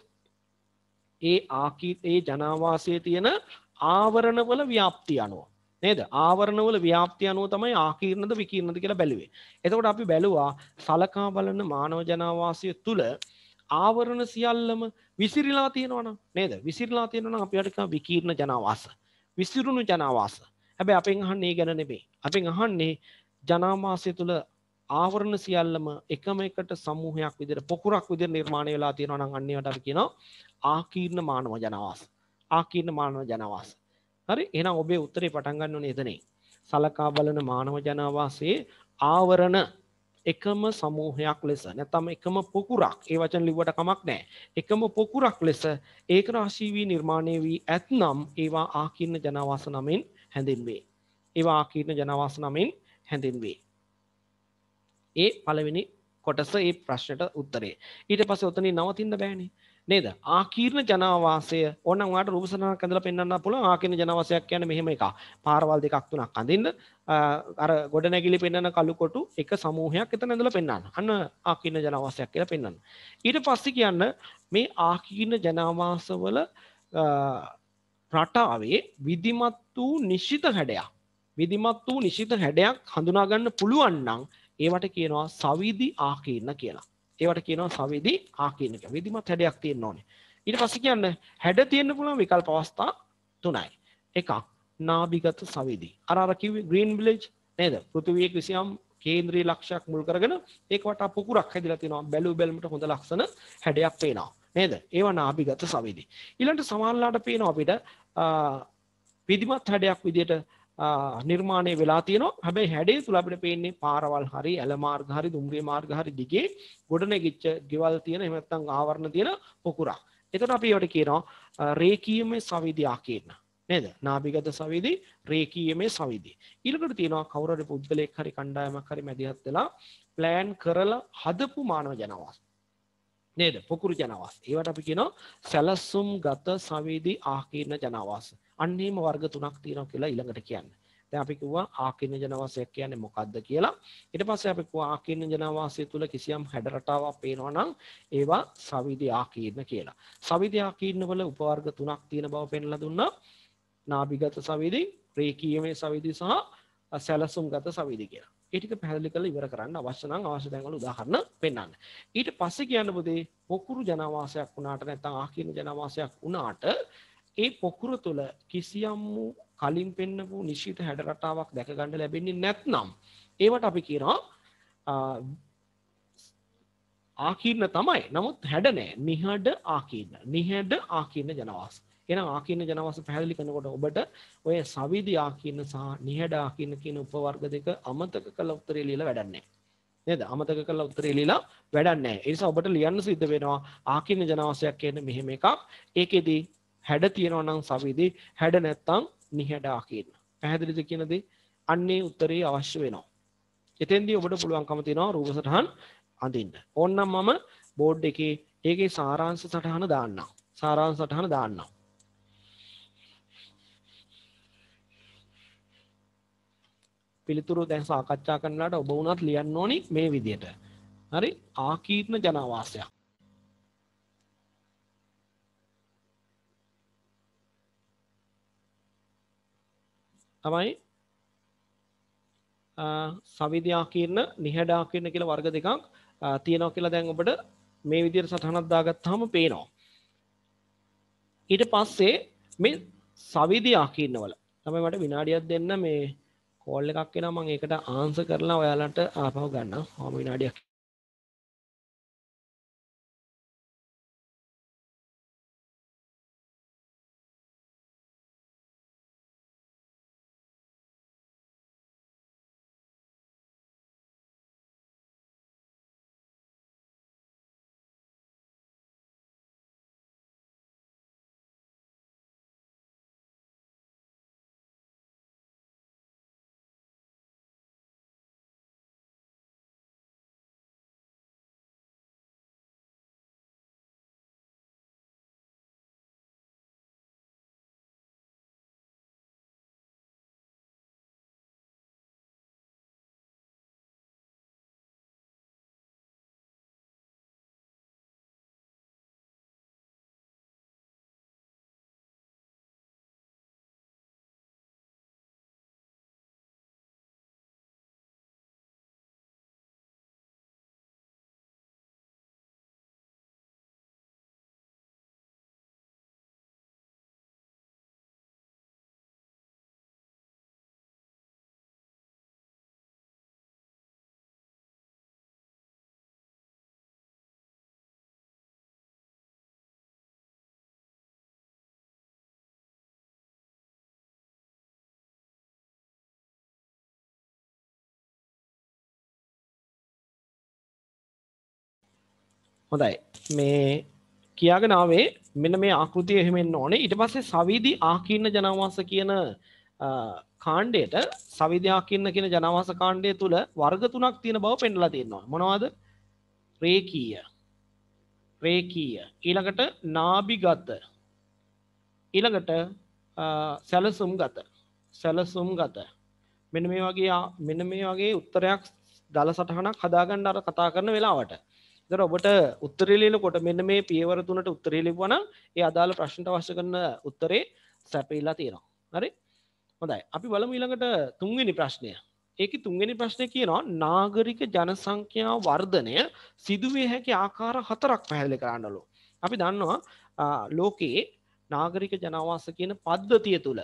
ඒ ජනාවාසයේ තියෙන ආවරණවල ව්‍යාප්තිය අනුව. නේද? ආවරණවල ව්‍යාප්තිය අනුව තමයි ආකීර්ණද විකීර්ණද කියලා බැලුවේ. එතකොට අපි බැලුවා සලකා බලන මානව ජනාවාසය තුල ආවරණ සියල්ලම විසිරීලා තියෙනවා නේද? විසිරීලා තියෙනවා නම් අපිට කියනවා විකීර්ණ ජනාවාස. විසිරුණු ජනාවාස. හැබැයි අපෙන් අහන්නේ ගැන නෙමෙයි. අපෙන් අහන්නේ ජනාවාසය තුල ආවරණ සියල්ලම එකම එකට සමූහයක් විදිහට පොකුරක් විදිහට නිර්මාණය වෙලා තියෙනවා නම් අන්න ඒවට අපි කියනවා ආකීර්ණ මානව ජනාවාස. ආකීර්ණ මානව ජනාවාස. හරි? එහෙනම් ඔබේ උත්තරේ පටන් ගන්න ඕනේ එතනින්. සලකා බලන මානව ජනාවාසයේ ආවරණ එකම සමූහයක් ලෙස නැත්නම් එකම පොකුරක්, ඒ වචන ලිව්වට කමක් නැහැ. එකම පොකුරක් ලෙස ඒක රාශී වී නිර්මාණය වී ඇතනම් ඒවා ආකීර්ණ ජනාවාස නමින් හැඳින්වේ. ඒවා ආකීර්ණ ජනාවාස නමින් හැඳින්වේ. ඒ පළවෙනි කොටස ඒ ප්‍රශ්නට උත්තරේ. ඊට පස්සේ ඔතනින් නවතින්න බෑනේ. නේද? ආකීර්ණ ජනාවාසය ඕනනම් ඔයාලට රූප සටහනක් ඇඳලා පෙන්වන්න පුළුවන්. ආකීර්ණ ජනාවාසයක් කියන්නේ මෙහෙම එකක්. පාරවල් දෙකක් තුනක් අඳින්න අර ගොඩනැගිලි පෙන්වන කළු කොටු එක සමූහයක් එතන ඇඳලා පෙන්වන්න. අන්න ආකීර්ණ ජනාවාසයක් කියලා පෙන්වන්න. ඊට පස්සේ කියන්න මේ ආකීර්ණ ජනාවාසවල රටාවේ විධිමත් වූ නිශ්චිත හැඩයක්. විධිමත් වූ නිශ්චිත හැඩයක් හඳුනා ගන්න පුළුවන් නම් ඒවට කියනවා සවිධි ආකීර්ණ කියලා. ඒවට කියනවා සවිධි ආකීර්ණ කියලා. විධිමත් හැඩයක් තියෙන්න ඕනේ. ඊට පස්සේ කියන්නේ හැඩ තියෙන්න පුළුවන් විකල්ප අවස්ථා තුනයි. එකක් නාභිගත සවිධි. අර කිව්වේ ග්‍රීන් විලේජ් නේද? පෘථිවියේ කිසියම් කේන්ද්‍රීය ලක්ෂයක් මුල් කරගෙන ඒක වටා පුකුරක් හැදිලා තියෙනවා. බැලු බැලමට හොඳ ලක්ෂණ හැඩයක් පේනවා. නේද? ඒවා නාභිගත සවිධි. ඊළඟට සමහරලාට පේනවා අපිට විධිමත් හැඩයක් විදියට නිර්මාණය වෙලා තියෙනවා. හැබැයි හැඩය තුල අපිට පේන්නේ පාරවල් හරි, ඇල මාර්ග හරි, දුම්රිය මාර්ග හරි දිගේ ගොඩනැගිච්ච ගෙවල් තියෙන එහෙම නැත්නම් ආවරණ තියෙන පොකුරක්. එතකොට අපි ඒවට කියනවා රේඛීයමය සවිධි ආකීර්ණ. නේද? නාභිගත සවිධි, රේඛීයමය සවිධි. ඊළඟට තියෙනවා කවුරු හරි පුද්ගලයෙක් හරි කණ්ඩායමක් හරි මැදිහත් වෙලා ප්ලෑන් කරලා හදපු මානව ජනාවාස. නේද? පොකුරු ජනාවාස. ඒවට අපි කියනවා සැලසුම්ගත සවිධි ආකීර්ණ ජනාවාස. අන්නේම වර්ග තුනක් තියෙනවා කියලා ඊළඟට කියන්නේ. දැන් අපි කිව්වා ආකීර්ණ ජනාවාසයක් කියන්නේ මොකක්ද කියලා. ඊට පස්සේ අපි කිව්වා ආකීර්ණ ජනාවාසය තුල කිසියම් හැඩ රටාවක් පේනවා නම් ඒවා සවිධි ආකීර්ණ කියලා. සවිධි ආකීර්ණ වල උපවර්ග තුනක් තියෙන බව පෙන්ලා දුන්නා. නාභිගත සවිධි, රේඛීයමය සවිධි සහ සැලසුම්ගත සවිධි කියලා. ඒ ටික පැහැදිලි කරලා ඉවර කරන්න අවශ්‍ය නම් අවශ්‍ය තැන්වල උදාහරණ පෙන්වන්න. ඊට පස්සේ කියන්න පුතේ පොකුරු ජනාවාසයක් වුණාට නැත්නම් ආකීර්ණ ජනාවාසයක් වුණාට ඒ පොකුර තුළ කිසියම් වූ කලින් පෙන්නපු නිශ්චිත හැඩ රටාවක් දැක ගන්න ලැබෙන්නේ නැත්නම් ඒවට අපි කියනවා ආකීර්ණ තමයි. නමුත් හැඩ නැහැ. නිහඬ ආකීර්ණ. නිහඬ ආකීර්ණ ජනාවාස. එහෙනම් ආකීර්ණ ජනාවාස පැහැදිලි කරනකොට ඔබට ඔය සවිධි ආකීර්ණ සහ නිහඬ ආකීර්ණ කියන උපවර්ග දෙක අමතක කළ උත්තරේ ලියලා වැඩක් නැහැ. නේද? අමතක කළ උත්තරේ ලියලා වැඩක් නැහැ. ඒ නිසා ඔබට ලියන්න සිද්ධ වෙනවා ආකීර්ණ ජනාවාසයක් කියන්නේ මෙහෙම එකක්. ඒකෙදී හැඩ තියෙනවා නම් සවිධි, හැඩ නැත්නම් නිහඬ ආකීර්ණ. පැහැදිලිද කියන දේ? අන්නේ උත්තරේ අවශ්‍ය වෙනවා. එතෙන්දී ඔබට පුළුවන්කම තියෙනවා රූප සටහන් අඳින්න. ඕනනම් මම බෝඩ් එකේ ඒකේ සාරාංශ සටහන දාන්නම්. සාරාංශ සටහන දාන්නම්. පිළිතුරු දැන් සාකච්ඡා කරනලාට ඔබ වුණත් ලියන්න ඕනි මේ විදියට. හරි? ආකීර්ණ ජනාවාසයක්. තමයි සවිධි ආකීර්ණ, නිහඬ ආකීර්ණ කියලා වර්ග දෙකක් තියෙනවා කියලා දැන් ඔබට මේ විදියට සටහනක් දාගත්තාම පේනවා. ඊට පස්සේ මේ සවිධි ආකීර්ණ වල තමයි මට විනාඩියක් දෙන්න මේ කෝල් එකක් එනවා මම ඒකට ආන්සර් කරලා ඔයාලට ආපහු ගන්නම්. මම විනාඩියක් හොඳයි. මේ කියාගෙන ආවේ මෙන්න මේ ආකෘතිය එහෙම එන්න ඕනේ. ඊට පස්සේ සවිධි ආකීර්ණ ජනාවාස කියන කාණ්ඩයට සවිධි ආකීර්ණ කියන ජනාවාස කාණ්ඩය තුල වර්ග තුනක් තියෙන බව පෙන්නලා තියෙනවා. මොනවද? රේඛීය. රේඛීය. ඊළඟට නාභිගත. ඊළඟට සැලසුම්ගත. සැලසුම්ගත. මෙන්න මේ වගේ උත්තරයක් දල සටහනක් හදාගන්න අර කතා කරන වෙලාවට. ඉතින් ඔබට උත්තරේ ලියනකොට මෙන්න මේ පියවර තුනට උත්තරේ ලියුවා නම් ඒ අදාළ ප්‍රශ්නට අවශ්‍ය කරන උත්තරේ සැපයලා තියෙනවා. හරි? හොඳයි. අපි බලමු ඊළඟට තුන්වෙනි ප්‍රශ්නය. ඒකේ තුන්වෙනි ප්‍රශ්නේ කියනවා නාගරික ජනසංඛ්‍යා වර්ධනය සිදුවිය හැකි ආකාර හතරක් පැහැදිලි කරන්නලු. අපි දන්නවා ලෝකයේ නාගරික ජනාවාස කියන පද්ධතිය තුල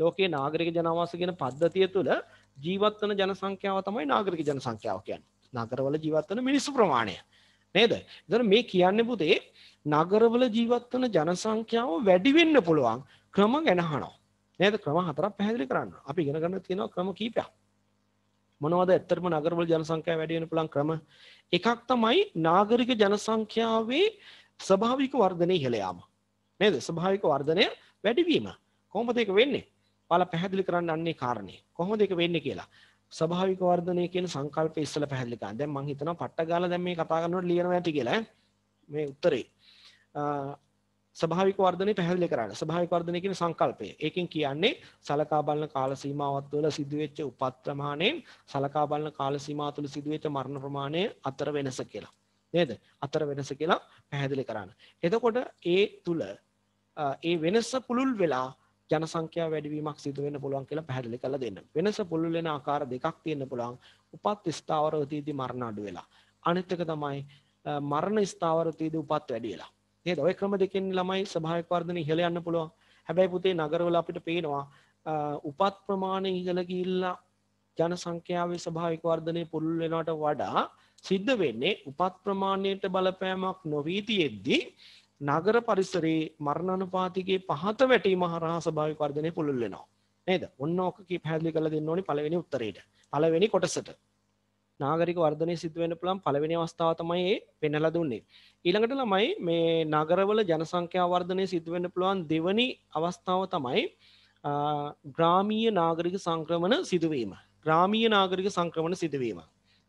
ජීවත් වන ජනසංඛ්‍යාව තමයි නාගරික ජනසංඛ්‍යාව කියන්නේ. නගරවල ජීවත් වන මිනිස්සු ප්‍රමාණය. නේද? ඒතර මේ කියන්නේ පුතේ නගරවල ජීවත් වන ජනසංඛ්‍යාව වැඩි වෙන්න පුළුවන් ක්‍රම ගැන අහනවා. නේද? ක්‍රම හතරක් පැහැදිලි කරන්න. අපි ඉගෙන ගන්න තියෙනවා ක්‍රම කීපයක්. මොනවද ඇත්තටම නගරවල ජනසංඛ්‍යාව වැඩි වෙන්න පුළුවන් ක්‍රම? එකක් තමයි නාගරික ජනසංඛ්‍යාවේ ස්වභාවික වර්ධනය ඉහළ යාම. නේද? ස්වභාවික වර්ධනය වැඩි වීම. කොහොමද ඒක වෙන්නේ? ඔයාලා පැහැදිලි කරන්න අන්නේ කාරණේ. කොහොමද ඒක වෙන්නේ කියලා. ස්වභාවික වර්ධනය කියන සංකල්පය ඉස්සෙල්ලා පැහැදිලි කරන්න. දැන් මම හිතනවා පට්ට ගාලා දැන් මේ කතා කරනකොට ලියනවා ඇති කියලා මේ උත්තරේ. ස්වභාවික වර්ධනය පැහැදිලි කරන්න. ස්වභාවික වර්ධනය කියන සංකල්පය. ඒකෙන් කියන්නේ සලකා බලන කාල සීමාවත් වල සිදුවෙච්ච උපත් ප්‍රමාණයෙන් සලකා බලන කාල සීමාව තුළ සිදුවෙච්ච මරණ ප්‍රමාණය අතර වෙනස කියලා. නේද? අතර වෙනස කියලා පැහැදිලි කරන්න. එතකොට ඒ තුල ඒ වෙනස පුළුල් වෙලා ජනසංඛ්‍යාව වැඩිවීමක් සිදු වෙන්න පුළුවන් කියලා පැහැදිලි කරලා දෙන්න. වෙනස පුළුල් වෙන ආකාර දෙකක් තියෙන්න පුළුවන්. උපත් ස්ථාවරව තීදී මරණ අඩු වෙලා. අනිත් එක තමයි මරණ ස්ථාවරව තීදී උපත් වැඩි වෙලා. නේද? ওই ක්‍රම දෙකෙන් ළමයි ස්වභාවික වර්ධනය ඉහළ යන්න පුළුවන්. හැබැයි පුතේ නගරවල අපිට පේනවා උපත් ප්‍රමාණය ඉහළ ගිහිල්ලා ජනසංඛ්‍යාවේ ස්වභාවික වර්ධනය පුළුල් වෙනවට වඩා සිද්ධ වෙන්නේ උපත් ප්‍රමාණයට බලපෑමක් නොවී තියෙද්දී නගර පරිසරයේ මරණානුපාතිකයේ පහත වැටීම හරහා ස්වභාවික වර්ධනය පුළුල් වෙනවා. නේද? ඔන්න ඕක කී පැහැදිලි කරලා දෙන්න ඕනි පළවෙනි උත්තරේට. පළවෙනි කොටසට. නාගරික වර්ධනය සිදු වෙන්න පුළුවන් පළවෙනි අවස්ථාව තමයි මේ පෙන්නලා දුන්නේ. ඊළඟට ළමයි මේ නගරවල ජනසංඛ්‍යා වර්ධනය සිදු වෙන්න පුළුවන් දෙවැනි අවස්ථාව තමයි ග්‍රාමීය නාගරික සංක්‍රමණ සිදුවීම. ග්‍රාමීය නාගරික සංක්‍රමණ සිදුවීම.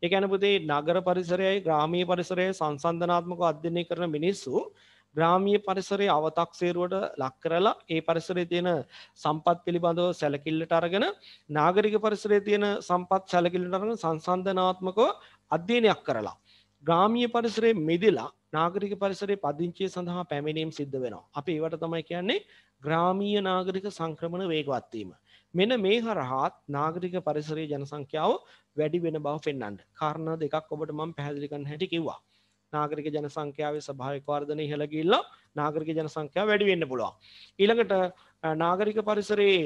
ඒ කියන්නේ පුතේ නගර පරිසරයයි ග්‍රාමීය පරිසරයයි සංසන්දනාත්මකව අධ්‍යයනය කරන මිනිස්සු ග්‍රාමීය පරිසරයේ අව탁සේරුවට ලක් කරලා ඒ පරිසරයේ තියෙන සම්පත් පිළිබඳව සැලකිල්ලට අරගෙන නාගරික පරිසරයේ තියෙන සම්පත් සැලකිල්ලට අරගෙන සංසන්දනාත්මකව අධ්‍යයනයක් කරලා ග්‍රාමීය පරිසරයේ මිදලා නාගරික පරිසරයේ පදිංචිය සඳහා පැමිණීම් සිද්ධ වෙනවා. අපි ඒවට තමයි කියන්නේ ග්‍රාමීය නාගරික සංක්‍රමණ වේගවත් වීම. මෙන්න මේ හරහාත් නාගරික පරිසරයේ ජනසංඛ්‍යාව වැඩි වෙන බව පෙන්වන්න. කාරණා දෙකක් ඔබට මම පැහැදිලි කරන්න හැටි කිව්වා. නාගරික ජනසංඛ්‍යාවේ ස්වභාවික වර්ධනය ඉහළ ගිහිල්ලා නාගරික ජනසංඛ්‍යාව වැඩි වෙන්න පුළුවන්. ඊළඟට නාගරික පරිසරයේ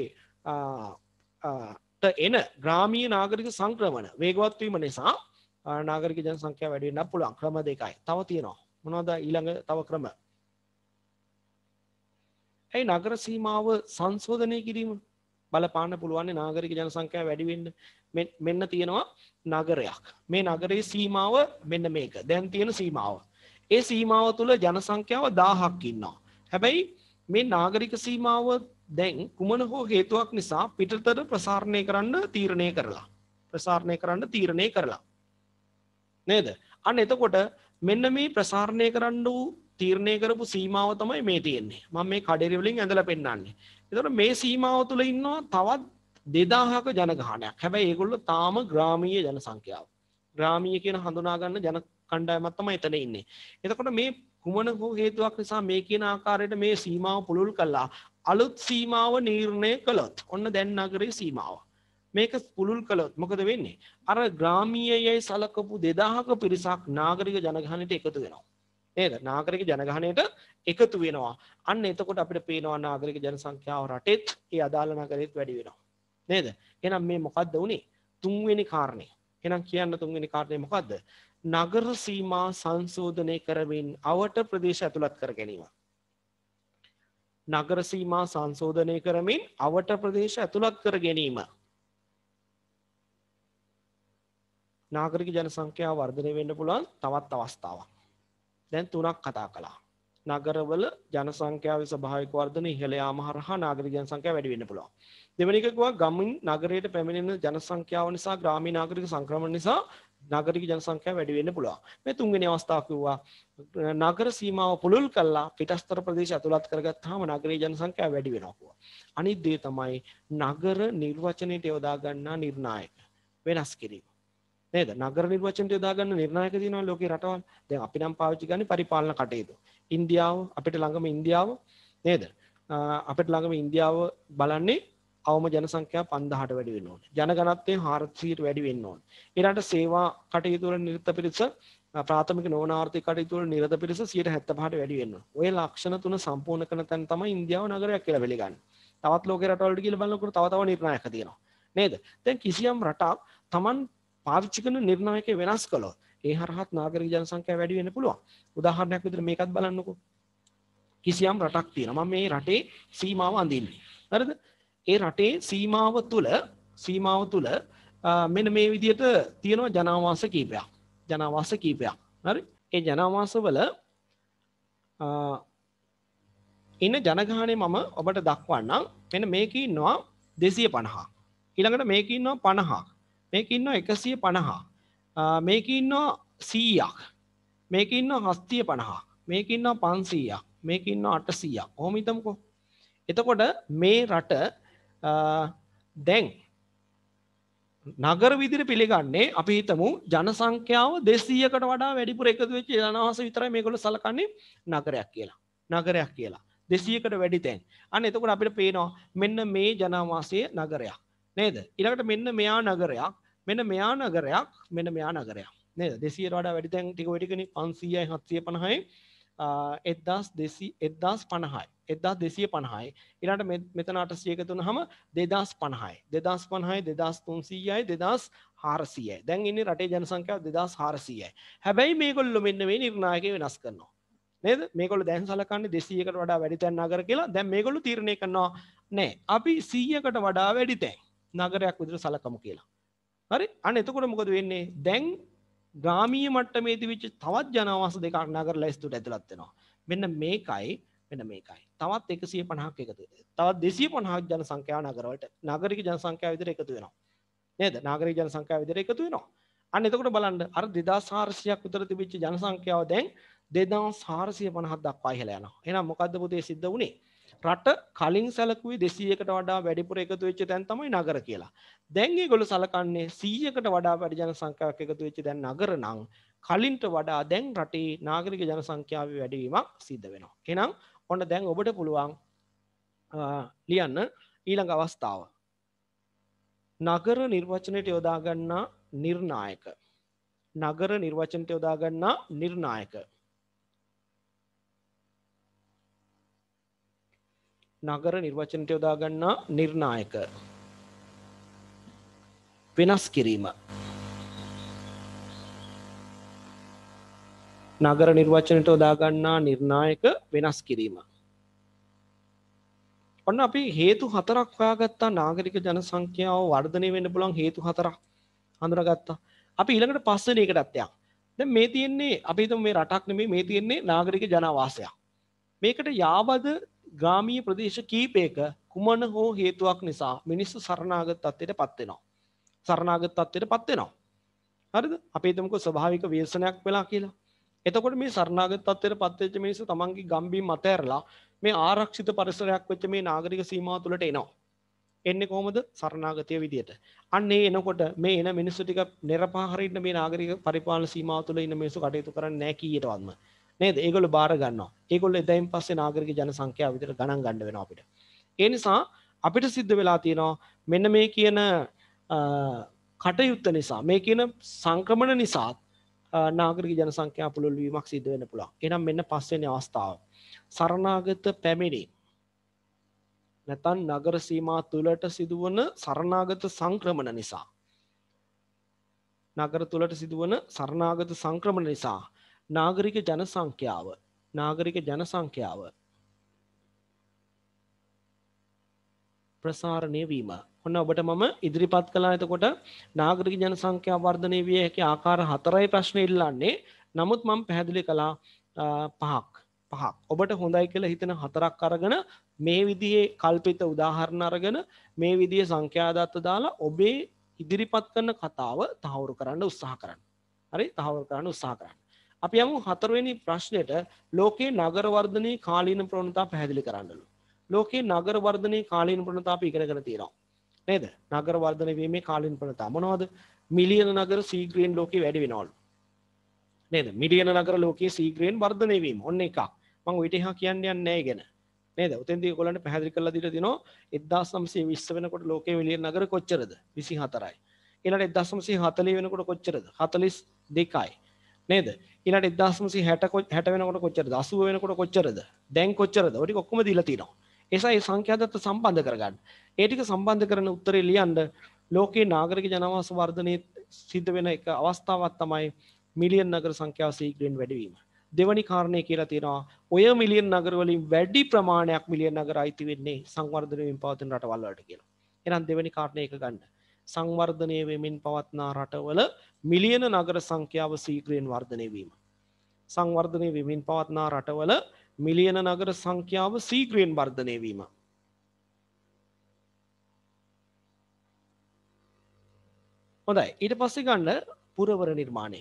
එන ග්‍රාමීය නාගරික සංක්‍රමණ වේගවත් වීම නිසා නාගරික ජනසංඛ්‍යාව වැඩි වෙන්නත් පුළුවන්. ක්‍රම දෙකයි. තව තියෙනවා. මොනවද ඊළඟ තව ක්‍රම? ඒ නගර සීමාව සංශෝධනය කිරීම බලපාන්න පුළුවන් නාගරික ජනසංඛ්‍යාව වැඩි වෙන්න. මෙන්න තියෙනවා නගරයක්. මේ නගරයේ සීමාව මෙන්න මේක. දැන් තියෙන සීමාව. ඒ සීමාව තුළ ජනසංඛ්‍යාව 1000ක් ඉන්නවා. හැබැයි මේ නාගරික සීමාව දැන් කුමන හෝ හේතුවක් නිසා පිටතට ප්‍රසාරණය කරන්න තීරණය කරලා නේද? අන්න එතකොට මෙන්න මේ ප්‍රසාරණය කරන්න වූ තීරණය කරපු සීමාව තමයි මේ තියෙන්නේ. මම මේ කඩේරි වලින් ඇඳලා පෙන්නන්නේ. එතකොට මේ සීමාව තුළ ඉන්නවා තවත් 2000ක ජනගහනයක්. හැබැයි ඒගොල්ලෝ තාම ග්‍රාමීය ජනසංඛ්‍යාව. ග්‍රාමීය කියන හඳුනා ගන්න ජන කණ්ඩායමක් තමයි එතන ඉන්නේ. එතකොට මේ කුමන හෝ හේතුවක් නිසා මේ කියන ආකාරයට මේ සීමාව පුළුල් කළා අලුත් සීමාව නිර්ණය කළොත් ඔන්න දැන් නගරයේ සීමාව. මේක පුළුල් කළොත් මොකද වෙන්නේ? අර ග්‍රාමීයයි සලකපු 2000ක පිරිසක් නාගරික ජනගහනයට එකතු වෙනවා. නේද? නාගරික ජනගහනයට එකතු වෙනවා. අන්න එතකොට අපිට පේනවා නාගරික ජනසංඛ්‍යාව රටෙත් ඒ අදාළ නගරෙත් වැඩි වෙනවා. නේද? එහෙනම් මේ මොකද්ද උනේ? තුන්වෙනි කාරණේ. එහෙනම් කියන්න තුන්වෙනි කාරණේ මොකද්ද? නගර සීමා සංශෝධනය කරමින් අවට ප්‍රදේශ ඇතුළත් කර ගැනීම. නගර සීමා සංශෝධනය කරමින් අවට ප්‍රදේශ ඇතුළත් කර ගැනීම. නාගරික ජනසංඛ්‍යාව වර්ධනය වෙන්න පුළුවන් තවත් අවස්ථාවක්. දැන් තුනක් කතා කළා. නගරවල ජනසංඛ්‍යාවේ ස්වභාවික වර්ධනය ඉහළ යාම හරහා නාගරික ජනසංඛ්‍යාව වැඩි වෙන්න පුළුවන්. දෙවෙනි එක කිව්වා ගමින් නගරයට පැමිණෙන ජනසංඛ්‍යාව නිසා ග්‍රාමීය නාගරික සංක්‍රමණ නිසා නාගරික ජනසංඛ්‍යාව වැඩි වෙන්න පුළුවන්. මේ තුන්වෙනි අවස්ථාව කිව්වා නගර සීමාව පුළුල් කළා පිටස්තර ප්‍රදේශ ඇතුළත් කරගත්තාම නගරයේ ජනසංඛ්‍යාව වැඩි වෙනවා කිව්වා. අනිත් දේ තමයි නගර නිර්වචනයට යොදා ගන්නා නිර්ණායක වෙනස් කිරීම. නේද? නගර නිර්වචනයට යොදා ගන්න නිර්ණායක තියෙනවා ලෝකේ රටවල්. දැන් අපි නම් පාවිච්චි කරන්නේ පරිපාලන කටයුතු. ඉන්දියාව අපිට ළඟම ඉන්දියාව නේද? අපිට ළඟම ඉන්දියාව බලන්නේ අවම ජනසංඛ්‍යාව 5000ට වැඩි වෙන්න ඕනේ. ජනගණත්වයෙන් 400ට වැඩි වෙන්න ඕනේ. ඊළඟට සේවා කටයුතු වල නිරත පිරිස ප්‍රාථමික නොවන ආර්ථික කටයුතු වල නිරත පිරිස 75ට වැඩි වෙන්න ඕනේ. ඔය ලක්ෂණ තුන සම්පූර්ණ කරන තැන තමයි ඉන්දියාව නගරයක් කියලා පිළිගන්නේ. තවත් ලෝකේ රටවල් වලට කියලා බලනකොට තව නිර්ණායක තියෙනවා. නේද? දැන් කිසියම් රටක් Taman පාවිච්චි කරන නිර්ණායක වෙනස් කළොත් ඒ හරහත් නාගරික ජනසංඛ්‍යාව වැඩි වෙන්න පුළුවන්. උදාහරණයක් විදිහට මේකත් බලන්නකෝ. කිසියම් රටක් තියෙනවා. මම මේ රටේ සීමාව අඳින්නේ. හරිද? ඒ රටේ සීමාව තුල මෙන්න මේ විදිහට තියෙනවා ජනාවාස කීපයක්. හරි? ඒ ජනාවාස වල ඉන්න ජනගහනය මම ඔබට දක්වන්නම්. මෙන්න මේකේ ඉන්නවා 250ක්. ඊළඟට මේකේ ඉන්නවා 50ක්. මේකේ ඉන්නවා 150ක්. මේකේ ඉන්නවා 100ක්. මේකේ ඉන්නවා 750ක්. මේකේ ඉන්නවා 500ක්. මේකේ ඉන්නවා 800ක්. කොහොම හිතමුකෝ. එතකොට මේ රට දැන් නගර විදිහට පිළිගන්නේ අපි හිතමු ජනසංඛ්‍යාව 200කට වඩා වැඩිපුර එකතු වෙච්ච ජනවාස විතරයි මේගොල්ලෝ සලකන්නේ නගරයක් කියලා. 200කට වැඩි තැන්. අන්න එතකොට අපිට පේනවා මෙන්න මේ ජනවාසයේ නගරයක්. නේද? ඊළඟට මෙන්න මෙයා නගරයක්. මෙන්න මෙයා නගරයක්. මෙන්න මෙයා නගරයක්. නේද? 200ට වඩා වැඩි තැන් ටික ඔය ටිකනේ 500යි 750යි 1250යි 1250යි ඊළඟට මෙතන 800 එකතු වුනහම 2050යි 2300යි 2400යි දැන් ඉන්නේ රටේ ජනසංඛ්‍යාව 2400යි හැබැයි මේගොල්ලෝ මෙන්න මේ නිර්ණායකය වෙනස් කරනවා නේද මේගොල්ලෝ දැන් සලකන්නේ 200කට වඩා වැඩි තැන් නගර කියලා දැන් මේගොල්ලෝ තීරණය කරනවා නෑ අපි 100කට වඩා වැඩි තැන් නගරයක් විදිහට සලකමු කියලා හරි අන්න එතකොට මොකද වෙන්නේ දැන් ග්‍රාමීය මට්ටමේදී වෙච්ච තවත් ජනවාස දෙකක් නගර ලැයිස්තුවට ඇතුළත් වෙනවා. මෙන්න මේකයි තවත් 150ක් එකතු වෙනවා. තවත් 250ක් ජනසංඛ්‍යාව නගරවලට නාගරික ජනසංඛ්‍යාව විදිහට එකතු වෙනවා. නේද? නාගරික ජනසංඛ්‍යාව විදිහට එකතු වෙනවා. අන්න එතකොට බලන්න අර 2400ක් විතර තිබිච්ච ජනසංඛ්‍යාව දැන් 2450ක් දක්වා ඉහළ යනවා. එහෙනම් මොකද්ද පුතේ සිද්ධ වුනේ? රට කලින් සැලකුවේ 200කට වඩා වැඩිපුර එකතු වෙච්ච තැන් තමයි නගර කියලා. දැන් ඒගොල්ලෝ සලකන්නේ 100කට වඩා වැඩි ජනසංඛ්‍යාවක් එකතු වෙච්ච දැන් නගර නම් කලින්ට වඩා දැන් රටේ නාගරික ජනසංඛ්‍යාවේ වැඩිවීමක් සිද්ධ වෙනවා. එහෙනම් ඔන්න දැන් ඔබට පුළුවන් ලියන්න ඊළඟ අවස්ථාව. නගර නිර්වචනයට යොදා ගන්නා නිර්ණායක. නගර නිර්වචනයට යොදා ගන්නා නිර්ණායක. නගර නිර්වචනයට යොදා ගන්නා නිර්ණායක. වෙනස් කිරීම. නගර නිර්වචනයට යොදා ගන්නා නිර්ණායක වෙනස් කිරීම. ඔන්න අපි හේතු හතරක් හොයාගත්තා නාගරික ජනසංඛ්‍යාව වර්ධනය වෙන්න පුළුවන් හේතු හතරක් හඳුනාගත්තා. අපි ඊළඟට පස්වෙනි එකටත් යමු. දැන් මේ තියෙන්නේ අපි හිතමු මේ රටක් නෙමෙයි මේ තියෙන්නේ නාගරික ජනාවාසයක්. මේකට යාබද ග්‍රාමීය ප්‍රදේශ කීපයක කුමන හෝ හේතුවක් නිසා මිනිස්සු සරණාගත තත්ත්වයටපත් වෙනවා. සරණාගත තත්ත්වයටපත් වෙනවා. හරිද? අපි හිතමුකෝ ස්වභාවික ව්‍යසනයක් වෙලා කියලා. එතකොට මේ සරණාගත තත්ත්වයටපත් වෙච්ච මිනිස්සු තමන්ගේ ගම්බිම් අතහැරලා මේ ආරක්ෂිත පරිසරයක් වෙච්ච මේ නාගරික සීමාව තුළට එනවා. එන්නේ කොහොමද? සරණාගතය විදියට. අන්න ඒ එනකොට මේ එන මිනිස්සු ටික නිර්පාහරින්න මේ නාගරික පරිපාලන සීමාව තුළ ඉන්න මිනිස්සු කටයුතු කරන්නේ නැහැ කීයටවත්ම. නේද? ඒගොල්ලෝ බාර ගන්නවා. ඒගොල්ලෝ එදයින් පස්සේ නාගරික ජනසංඛ්‍යාව විතර ගණන් ගන්න වෙනවා අපිට. ඒ නිසා අපිට සිද්ධ වෙලා තියෙනවා මෙන්න මේ කියන කටයුත්ත නිසා මේ කියන සංක්‍රමණ නිසා නාගරික ජනසංඛ්‍යා පුළුල් වීමක් සිද්ධ වෙන්න පුළුවන්. එහෙනම් මෙන්න පස්වෙනි අවස්ථාව. සරණාගත පැමිණීම නැත්නම් නගර සීමා තුලට සිදුවන සරණාගත සංක්‍රමණ නිසා නගර තුලට සිදුවන සරණාගත සංක්‍රමණ නිසා නාගරික ජනසංඛ්‍යාව ප්‍රසාරණය වීම. ඔන්න ඔබට මම ඉදිරිපත් කළා. එතකොට නාගරික ජනසංඛ්‍යාව වර්ධනය විය හැකි ආකාර 4යි ප්‍රශ්නේ ඉල්ලන්නේ. නමුත් මම පැහැදිලි කළා පහක්. ඔබට හොඳයි කියලා හිතන 4ක් අරගෙන මේ විදිහේ කල්පිත උදාහරණ අරගෙන මේ විදිහේ සංඛ්‍යා දත්ත දාලා ඔබේ ඉදිරිපත් කරන කතාව තහවුරු කරන්න උත්සාහ කරන්න. හරි? තහවුරු කරන්න උත්සාහ කරන්න. අපි යමු 4වෙනි ප්‍රශ්නෙට ලෝකේ නගර වර්ධනයේ කාලීන ප්‍රවණතා පැහැදිලි කරන්නලු. ලෝකේ නගර වර්ධනයේ කාලීන ප්‍රවණතා අපි ඉගෙනගෙන තියෙනවා. නේද? නගර වර්ධනය වීමේ කාලීන ප්‍රවණතා මොනවද? මිලියන නගර ශීඝ්‍රයෙන් ලෝකේ වැඩි වෙනවලු. නේද? මිලියන නගර ලෝකයේ ශීඝ්‍රයෙන් වර්ධනය වීම. ඔන්න එකක්. මම ඔය ටික කියන්නේ නැහැ ගැන. නේද? උතෙන්දී ඔයගොල්ලන්ට පැහැදිලි කරලා දීලා තිනවා 1920 වෙනකොට ලෝකයේ මිලියන නගර කොච්චරද? 24යි. ඊළඟට 1940 වෙනකොට කොච්චරද? 42යි. නේද? ඊළඟට 1960 වෙනකොට කොච්චරද? 80 වෙනකොට කොච්චරද? දැන් කොච්චරද? ඔය ටික ඔක්කොම දීලා තිනවා. ඒසයි මේ සංඛ්‍යා දත්ත සම්බන්ධ කරගන්න. ඒ ටික සම්බන්ධ කරන උත්තරේ ලියන්න ලෝකේ නාගරික ජනවාස වර්ධනයේ සිද්ධ වෙන එක අවස්ථාවක් තමයි මිලියන් නගර සංඛ්‍යාව ශීඝ්‍රයෙන් වැඩි වීම. දෙවැනි කාරණේ කියලා තියෙනවා ඔය මිලියන් නගර වලින් වැඩි ප්‍රමාණයක් මිලියන් නගර අයිති වෙන්නේ සංවර්ධනය වෙමින් පවතින රටවල් වලට කියලා. එහෙනම් දෙවැනි කාරණේ එක ගන්න. සංවර්ධනය වෙමින් පවත්නා රටවල මිලියන නගර සංඛ්‍යාව ශීඝ්‍රයෙන් වර්ධනය වීම. සංවර්ධනය වෙමින් පවත්නා රටවල මිලියන නගර සංඛ්‍යාව ශීඝ්‍රයෙන් වර්ධනය වීම. හොඳයි. ඊට පස්සේ ගන්න පුරවර නිර්මාණය.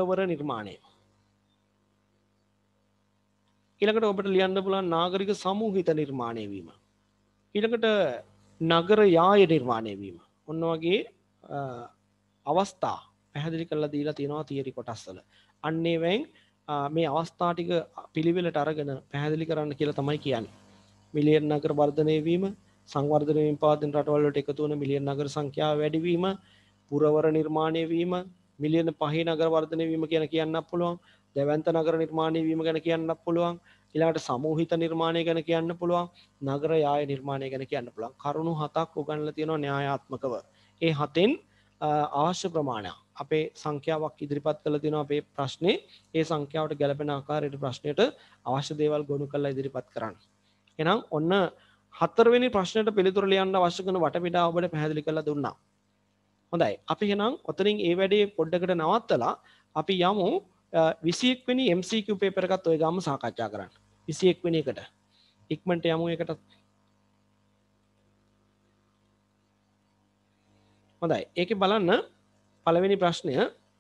ඊළඟට ඔබට ලියන්න පුළුවන් නාගරික සමූහිත නිර්මාණය වීම. ඊළඟට නගර යාය නිර්මාණය වීම. ඔන්න වගේ අවස්ථා පැහැදිලි කරලා දීලා තියෙනවා තියරි කොටස් වල. අන්න ඒවෙන් මේ අවස්ථා ටික පිළිවෙලට අරගෙන පැහැදිලි කරන්න කියලා තමයි කියන්නේ. මිලියන් නගර වර්ධනය වීම, සංවර්ධනය වීම පවතින රටවල් වලට එකතු වන මිලියන් නගර සංඛ්‍යාව වැඩි වීම, පුරවර නිර්මාණය වීම, මිලියන 5 නගර වර්ධනය වීම කියන කියන්නත් පුළුවන්. දැවැන්ත නගර නිර්මාණය වීම ගැන කියන්නත් පුළුවන්. ඊළඟට සමූහිත නිර්මාණය ගැන කියන්න පුළුවන්. නගර යාය නිර්මාණය ගැන කියන්න පුළුවන්. කරුණු 7ක් උගන්වලා තියෙනවා න්‍යායාත්මකව. ඒ 7න් අවශ්‍ය ප්‍රමාණය අපේ සංඛ්‍යාවක් ඉදිරිපත් කරලා තියෙනවා අපේ ප්‍රශ්නේ. ඒ සංඛ්‍යාවට ගැලපෙන ආකාරයට ප්‍රශ්නෙට අවශ්‍ය දේවල් ගොනු කරලා ඉදිරිපත් කරන්න. එහෙනම් ඔන්න 4වෙනි ප්‍රශ්නෙට පිළිතුරු ලියන්න අවශ්‍ය කරන වටපිටාව ඔබට පැහැදිලි කරලා දුන්නා. හොඳයි. අපි එහෙනම් ඔතනින් ඒ වැඩේ පොඩ්ඩකට නවත්තලා අපි යමු 21 වෙනි MCQ පේපර් එකත් ඔය ගාම සාකච්ඡා කරන්න. 21 වෙනි එකට. ඉක්මනට යමු ඒකට. හොඳයි. ඒකේ බලන්න පළවෙනි ප්‍රශ්නය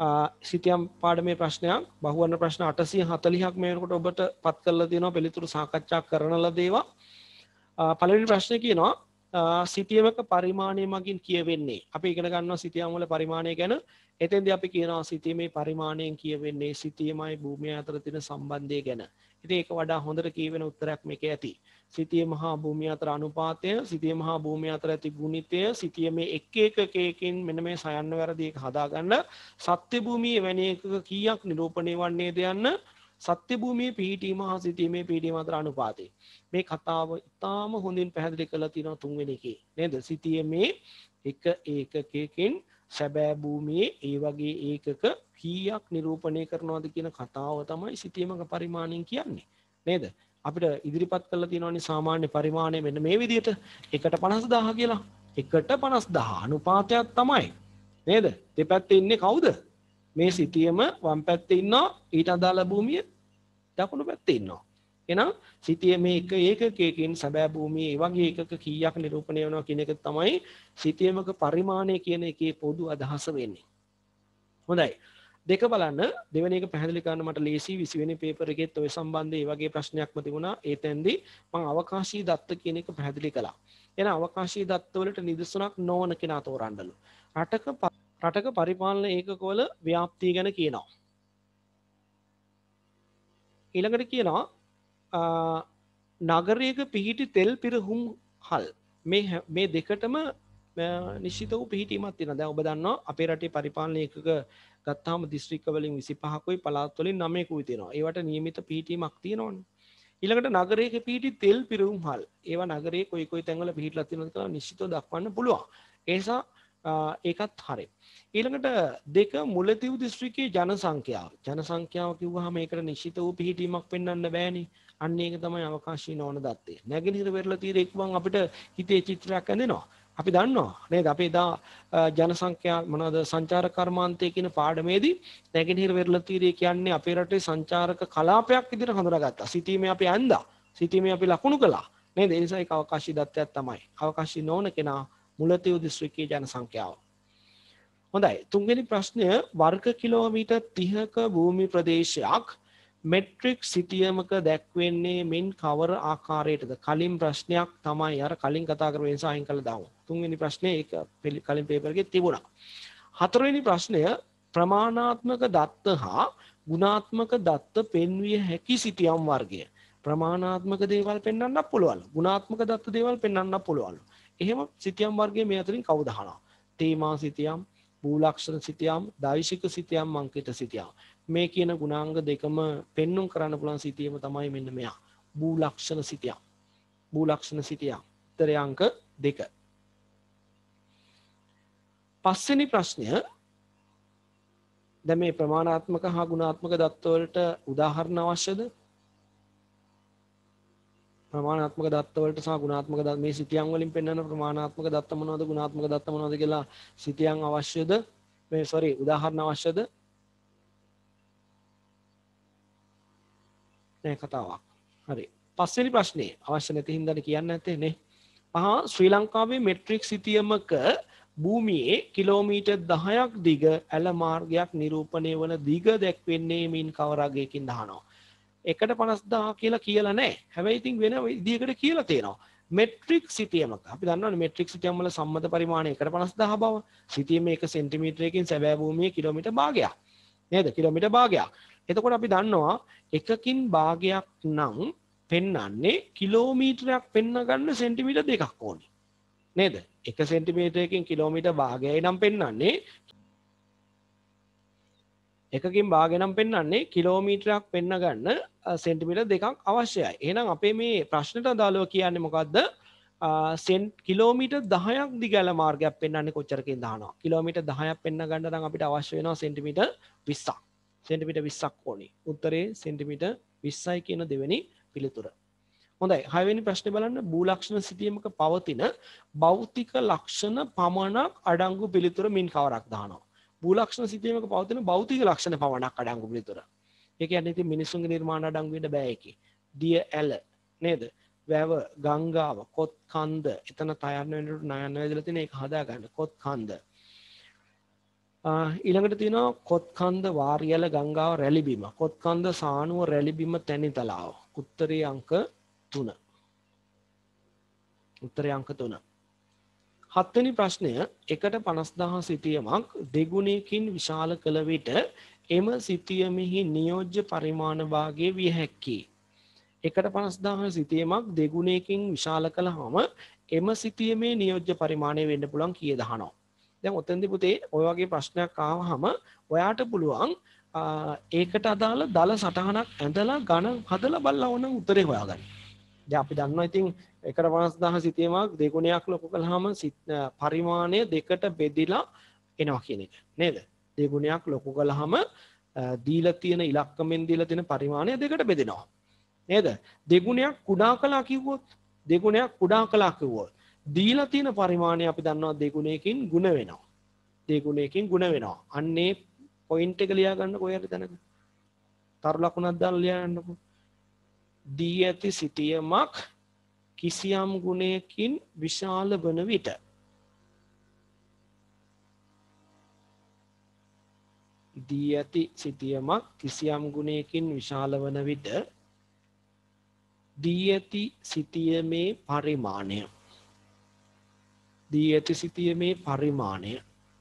සිතියම් පාඩමේ ප්‍රශ්නයක් බහුවර්ණ ප්‍රශ්න 840ක් මේ වෙනකොට ඔබට පත් කරලා තියෙනවා පිළිතුරු සාකච්ඡා කරන ලද ඒවා. පළවෙනි ප්‍රශ්නේ කියනවා සිතියමක පරිමාණය මගින් කියවෙන්නේ. අපි ඉගෙන ගන්නවා සිතියම් වල පරිමාණය ගැන. එතෙන්දී අපි කියනවා සිතියමේ පරිමාණයෙන් කියවෙන්නේ සිතියමයි භූමිය අතර තියෙන සම්බන්ධය ගැන. ඉතින් ඒක වඩා හොඳට කියවෙන උත්තරයක් මේකේ ඇති. සිතියම හා භූමිය අතර අනුපාතය, සිතියම හා භූමිය අතර ඇති ගුණිතය, සිතියමේ එක් එකකයකින් මෙන්න මේ සයන්න වැරදි එක හදාගන්න, සත්‍ය භූමියේ වැනි එකක කීයක් නිරූපණය වන්නේද යන්න, සත්‍ය භූමියේ පිහිටීම හා සිතියමේ පිහිටීම අතර අනුපාතය. මේ කතාව ඉතාම හොඳින් පැහැදිලි කරලා තියෙනවා තුන්වෙනි එකේ නේද? සිතියමේ එක ඒකකයකින් සැබෑ භූමියේ ඒ වගේ ඒකක කීයක් නිරූපණය කරනවද කියන කතාව තමයි සිතියමක පරිමාණයෙන් කියන්නේ නේද? අපිට ඉදිරිපත් කරලා තියෙනවානේ සාමාන්‍ය පරිමාණය මෙන්න මේ විදිහට 1/50000 කියලා. 1/50000 අනුපාතයක් තමයි නේද? දෙපැත්තේ ඉන්නේ කවුද? මේ සිතියම වම් පැත්තේ ඉන්නවා, ඊට අදාළ භූමිය දකුණු පැත්තේ ඉන්නවා. එහෙනම් සිතියමේ එක ඒකකයකින් සැබෑ භූමියේ ඒ වගේ එකක කීයක් නිරූපණය වෙනවා කියන එක තමයි සිතියමක පරිමාණය කියන එකේ පොදු අදහස වෙන්නේ. හොඳයි. දෙක බලන්න දෙවෙනි එක පැහැදිලි කරන්න මට ලේසි 20 වෙනි පේපර් එකෙත් ඔය සම්බන්ධයෙන් ඒ වගේ ප්‍රශ්නයක්ම තිබුණා. ඒ තැන්දී මම අවකාශී දත්ත කියන එක පැහැදිලි කළා. එහෙනම් අවකාශී දත්ත වලට නිදසුනක් නොවන කෙනා තෝරන්නලු. රටක පරිපාලන ඒකකවල ව්‍යාප්තිය ගැන කියනවා. ඊළඟට කියනවා නගරයක පිහිටි තෙල් පිරහුම් හල් මේ දෙකටම නිශ්චිත වූ පිහිටීමක් තියෙනවා. දැන් ඔබ දන්නවා අපේ රටේ පරිපාලන ඒකක ගත්තාම දිස්ත්‍රික්ක වලින් 25කුයි පළාත් වලින් 9කුයි තියෙනවා. ඒවට නියමිත පිහිටීමක් තියෙනවනේ. ඊළඟට නගරයක පිහිටි තෙල් පිරහුම් හල් ඒවා නගරයේ කොයි කොයි තැන්වල පිහිටලා තියෙනවද කියලා නිශ්චිතව දක්වන්න පුළුවන්. ඒ නිසා ඒකත් හරි. ඊළඟට දෙක මුලතිව් දිස්ත්‍රික්කයේ ජනසංඛ්‍යාව කිව්වහම ඒකට නිශ්චිත වූ පිහිටීමක් පෙන්වන්න බෑනේ. අන්න ඒක තමයි අවකාශී නොවන දත්තය. නැගෙනහිර වෙරළ තීරයේ එක්වන් අපිට හිතේ චිත්‍රයක් ඇඳෙනවා. අපි දන්නවා නේද? අපි එදා ජනසංඛ්‍යා මොනවාද සංචාරක කර්මාන්තය කියන පාඩමේදී නැගෙනහිර වෙරළ තීරය කියන්නේ අපේ රටේ සංචාරක කලාපයක් විදිහට හඳුනාගත්තා. සිටීමේ අපි ඇඳා. සිටීමේ අපි ලකුණු කළා. නේද? ඒ නිසා ඒක අවකාශී දත්තයක් තමයි. අවකාශී නොවන කෙනා මුලතිව් දිස්ත්‍රික්කයේ ජනසංඛ්‍යාව. හොඳයි. තුන්වෙනි ප්‍රශ්නය වර්ග කිලෝමීටර් 30ක භූමි ප්‍රදේශයක් මෙට්‍රික් සිතියමක දැක්වෙන්නේ මෙන් කවර ආකාරයටද? කලින් ප්‍රශ්නයක් තමයි අර කලින් කතා කරපු නිසා අයින් කළා දාමු. තුන්වෙනි ප්‍රශ්නේ ඒක කලින් පේපර් එකේ තිබුණා. හතරවෙනි ප්‍රශ්නය ප්‍රමාණාත්මක දත්ත හා ගුණාත්මක දත්ත පෙන්විය හැකි සිතියම් වර්ගය. ප්‍රමාණාත්මක දේවල් පෙන්වන්නත් පුළුවන්. ගුණාත්මක දත්ත දේවල් පෙන්වන්නත් පුළුවන්. එහෙම සිතියම් වර්ගයේ මේ අතරින් කවුද අහනවා? තේමා සිතියම්, භූලක්ෂණ සිතියම්, දෛශික සිතියම්, අංකිත සිතියම්. මේ කියන ගුණාංග දෙකම පෙන්눔 කරන්න පුළුවන් සිතියම තමයි මෙන්න මෙයා. භූලක්ෂණ සිතියම්. භූලක්ෂණ සිතියම්. උත්තරය අංක 2. පස්වෙනි ප්‍රශ්නය දැන් මේ ප්‍රමාණාත්මක හා ගුණාත්මක දත්ත වලට උදාහරණ අවශ්‍යද? ප්‍රමාණාත්මක දත්ත වලට සහ ගුණාත්මක දත්ත මේ සිතියම් වලින් පෙන්වන ප්‍රමාණාත්මක දත්ත මොනවද ගුණාත්මක දත්ත මොනවද කියලා සිතියම් අවශ්‍යද? මේ උදාහරණ අවශ්‍යද? නෑ කතාවක්. හරි. පස්වෙනි ප්‍රශ්නේ අවශ්‍ය නැති හින්දානේ කියන්නේ නැත්තේ නේ. ශ්‍රී ලංකාවේ මෙට්‍රික් සිතියමක භූමියේ කිලෝමීටර් 10ක් දිග ඇල මාර්ගයක් නිරූපණය වන දිග දැක්වෙන්නේ මින් කවර අගයකින් දහනවා. 1/50000 කියලා නැහැ. හැබැයි ඉතින් වෙන විදිහකට කියලා තියෙනවා. මෙට්‍රික් සිතියමක. අපි දන්නවනේ මෙට්‍රික් සිතියම් වල සම්මත පරිමාණය 1/50000 බව. සිතියමේ 1 සෙන්ටිමීටරයකින් සැබෑ භූමියේ කිලෝමීටර් භාගයක්. නේද? කිලෝමීටර් භාගයක්. එතකොට අපි දන්නවා එකකින් භාගයක් නම් පෙන්වන්නේ කිලෝමීටරයක් පෙන්න ගන්න සෙන්ටිමීටර් දෙකක් ඕනේ. නේද? 1 සෙන්ටිමීටරයකින් කිලෝමීටර් භාගයයි නම් පෙන්වන්නේ එකකින් භාගය නම් පෙන්වන්නේ කිලෝමීටරයක් පෙන්න ගන්න සෙන්ටිමීටර් දෙකක් අවශ්‍යයි. එහෙනම් අපේ මේ ප්‍රශ්නට අදාළව කියන්නේ මොකද්ද? කිලෝමීටර් 10ක් දිග ඇල මාර්ගයක් පෙන්වන්නේ කොච්චරකින් දානවා? කිලෝමීටර් 10ක් පෙන්න ගන්න නම් අපිට අවශ්‍ය වෙනවා සෙන්ටිමීටර් 20ක්. සෙන්ටිමීටර් 20ක් ඕනේ. උත්තරේ සෙන්ටිමීටර් 20යි කියන දෙවෙනි පිළිතුර. හොඳයි. 6 වෙනි ප්‍රශ්නේ බලන්න. භූලක්ෂණ සිතියමක පවතින භෞතික ලක්ෂණ පමණක් අඩංගු පිළිතුර මින් කවරක් දානවා? භූලක්ෂණ සිතියමක පවතින භෞතික ලක්ෂණ පමණක් අඩංගු පිළිතුර. ඒ කියන්නේ ඉතින් මිනිසුන්ගේ නිර්මාණ අඩංගු වෙන්න බෑ ඒකේ. දිය ඇල නේද? වැව, ගංගාව, කොත් කන්ද. එතන තයන්න වෙනකොට නයන්න වෙදලා තියෙන ඒක හදා ගන්න. කොත් කන්ද. ඊළඟට තියෙනවා කොත්කන්ද වාරියල ගංගාව රැලි බිම. කොත්කන්ද සානුව රැලි බිම තැනිතලාව. උත්තරේ අංක 3. උත්තරේ අංක 3. හත්වෙනි ප්‍රශ්නය එකට 50000 සිතියමක් දෙගුණයකින් විශාල කළ විට එම සිතියමෙහි නියෝජ්‍ය පරිමාණ භාගය විය හැක්කේ. එකට 50000 සිතියමක් දෙගුණයකින් විශාල කළාම එම සිතියමේ නියෝජ්‍ය පරිමාණය වෙන්න පුළුවන් කීයද අහනවා. දැන් ඔතෙන්දී පුතේ ඔය වගේ ප්‍රශ්නයක් ආවහම ඔයාට පුළුවන් ඒකට අදාළ දල සටහනක් ඇඳලා ගණන් හදලා බලලා ඕන උත්තරේ හොයාගන්න. දැන් අපි දන්නවා ඉතින් එකට 50000 සිතියමක් දෙගුණයක් ලොකු කළාම පරිමාණය දෙකට බෙදිලා එනවා කියන එක නේද? දෙගුණයක් ලොකු කළාම දීලා තියෙන ඉලක්කමෙන් දීලා තියෙන පරිමාණය දෙකට බෙදෙනවා. නේද? දෙගුණයක් කුඩා කළා කිව්වොත් දීලා තියෙන පරිමාණය අපි දන්නවා දෙගුණයකින් ಗುಣ වෙනවා. දෙගුණයකින් ಗುಣ වෙනවා. අන්නේ පොයින්ට් එක ලියා ගන්න කොහේද තැනක. තරු ලකුණක් දාලා ලියා ගන්නකො. දී ඇති සිතියමක් කිසියම් ගුණයකින් විශාල වන විට දී ඇති සිතියමක් කිසියම් ගුණයකින් විශාල වන විට දී ඇති සිතියමේ පරිමාණය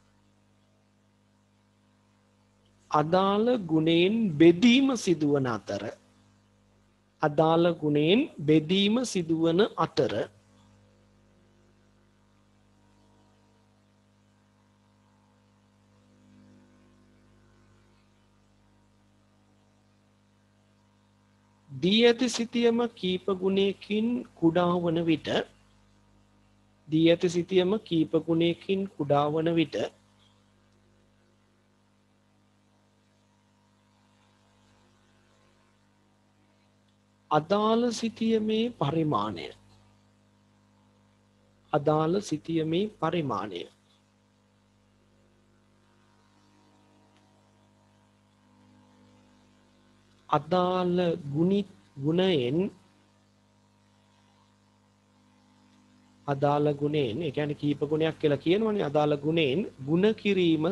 අදාළ ගුණයෙන් බෙදීම සිදුවන අතර දී ඇති සිතියම කීප ගුණයකින් කුඩා වන විට අදාළ සිතියමේ පරිමාණය අදාළ ගුණයෙන් ඒ කියන්නේ කීප ගුණයක් කියලා කියනවනේ අදාළ ගුණයෙන් ಗುಣ කිරීම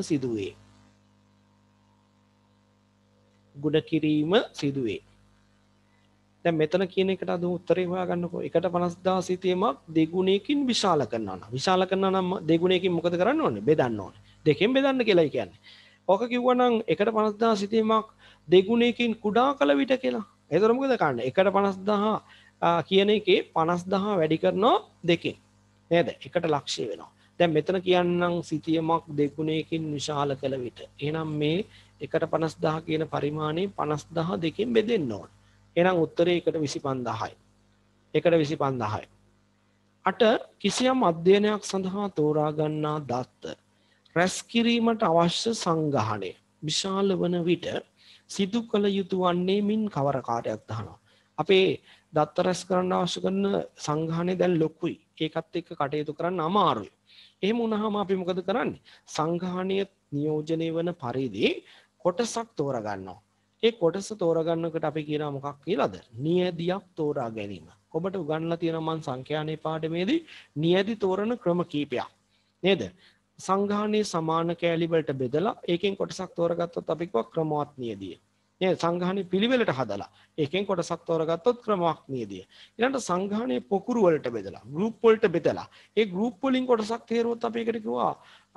සිදුවේ. දැන් මෙතන කියන එකට අද උත්තරේ හොයාගන්නකෝ. එකට 50000 සිතියමක් දෙගුණයකින් විශාල කරනවා නම් දෙගුණයකින් මොකද කරන්න ඕනේ? බෙදන්න ඕනේ. දෙකෙන් බෙදන්න කියලායි කියන්නේ. ඕක කිව්වනම් එකට 50000 සිතියමක් දෙගුණයකින් කුඩා කළ විට කියලා. එතකොට මොකද කරන්නේ? එකට 50000 කියන එකේ 50000 වැඩි කරනවා දෙකෙන්. නේද? එකට ලක්ෂය වෙනවා. දැන් මෙතන කියන්නම් සිතියමක් දෙගුණයකින් විශාල කළ විට. එහෙනම් මේ එකට 50000 කියන පරිමාණය 50000 දෙකෙන් බෙදෙන්න ඕන. එහෙනම් උත්තරේ එකට 25000යි. එකට 25000යි. 8 කිසියම් අධ්‍යයනයක් සඳහා තෝරා ගන්නා දත්ත රැස් කිරීමට අවශ්‍ය සංගහණය විශාල වන විට සිදු කළ යුතු වන්නේ මින් කවර කාර්යයක් දහනවා. අපේ දත්ත රැස් කරන්න අවශ්‍ය කරන සංගහණය දැන් ලොකුයි. ඒකත් එක්ක කටයුතු කරන්න අමාරුයි. එහෙම වුණාම අපි මොකද කරන්නේ? සංගහණය නියෝජනය වන පරිදි කොටසක් තෝරා ගන්නවා. ඒ කොටස තෝරා ගන්නකොට අපි කියනවා මොකක් කියලාද? නියැදියක් තෝරා ගැනීම. ඔබට උගන්ලා තියෙනවා මම සංඛ්‍යානේ පාඩමේදී නියැදි තෝරන ක්‍රම කීපයක්. නේද? සංගහණයේ සමාන කෑලි වලට බෙදලා ඒකෙන් කොටසක් තෝරගත්තොත් අපි කියව ක්‍රමවත් නියැදිය. නේද? සංගහණයේ පිළිවෙලට හදලා ඒකෙන් කොටසක් තෝරගත්තොත් ක්‍රමවත් නියැදිය. ඊළඟට සංගහණයේ පොකුරු වලට බෙදලා ගෲප් වලට බෙදලා ඒ ගෲප් වලින් කොටසක් තේරුවොත් අපි ඒකට කිව්වා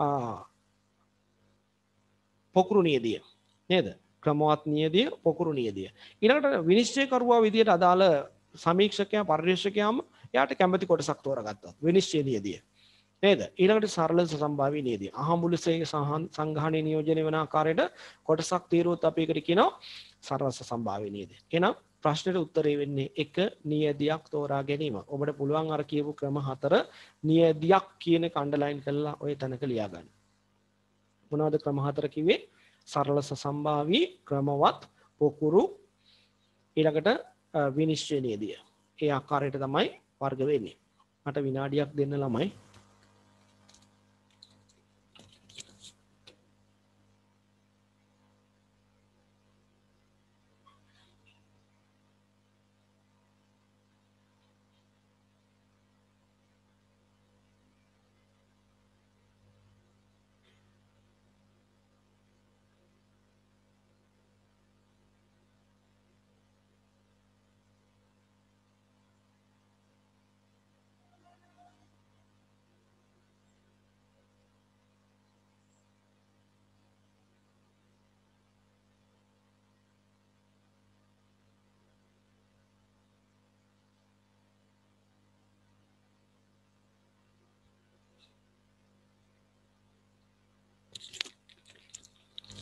පොකුරු නියැදිය. නේද? ක්‍රමවත් නියැදිය පොකුරු නියැදිය. ඊළඟට විනිශ්චයකරුවා විදියට අදාළ සමීක්ෂකයා පරිශ්‍රකයාම එයාට කැමති කොටසක් තෝරගත්තා. විනිශ්චය නියැදිය. නේද? ඊළඟට සරල සම්භාව්‍ය නියැදිය. අහඹුලසේ සංගහණයේ නියෝජනය වන ආකාරයට කොටසක් තීරුවොත් අපි ඒකට කියනවා සරල සම්භාව්‍ය නියැදිය. එහෙනම් ප්‍රශ්නෙට උත්තරේ වෙන්නේ 1 නියැදියක් තෝරා ගැනීම. ඔබට පුළුවන් අර කියපු ක්‍රම 4 නියැදියක් කියන එක අන්ඩර්ලයින් කරලා ඔය තැනක ලියා ගන්න. මොනවද ක්‍රම 4 කිව්වේ? සරල සම්භාවී, ක්‍රමවත්, පොකුරු, ඊළඟට විනිශ්චය නියැදිය. ඒ ආකාරයට තමයි වර්ග වෙන්නේ. මට විනාඩියක් දෙන්න ළමයි.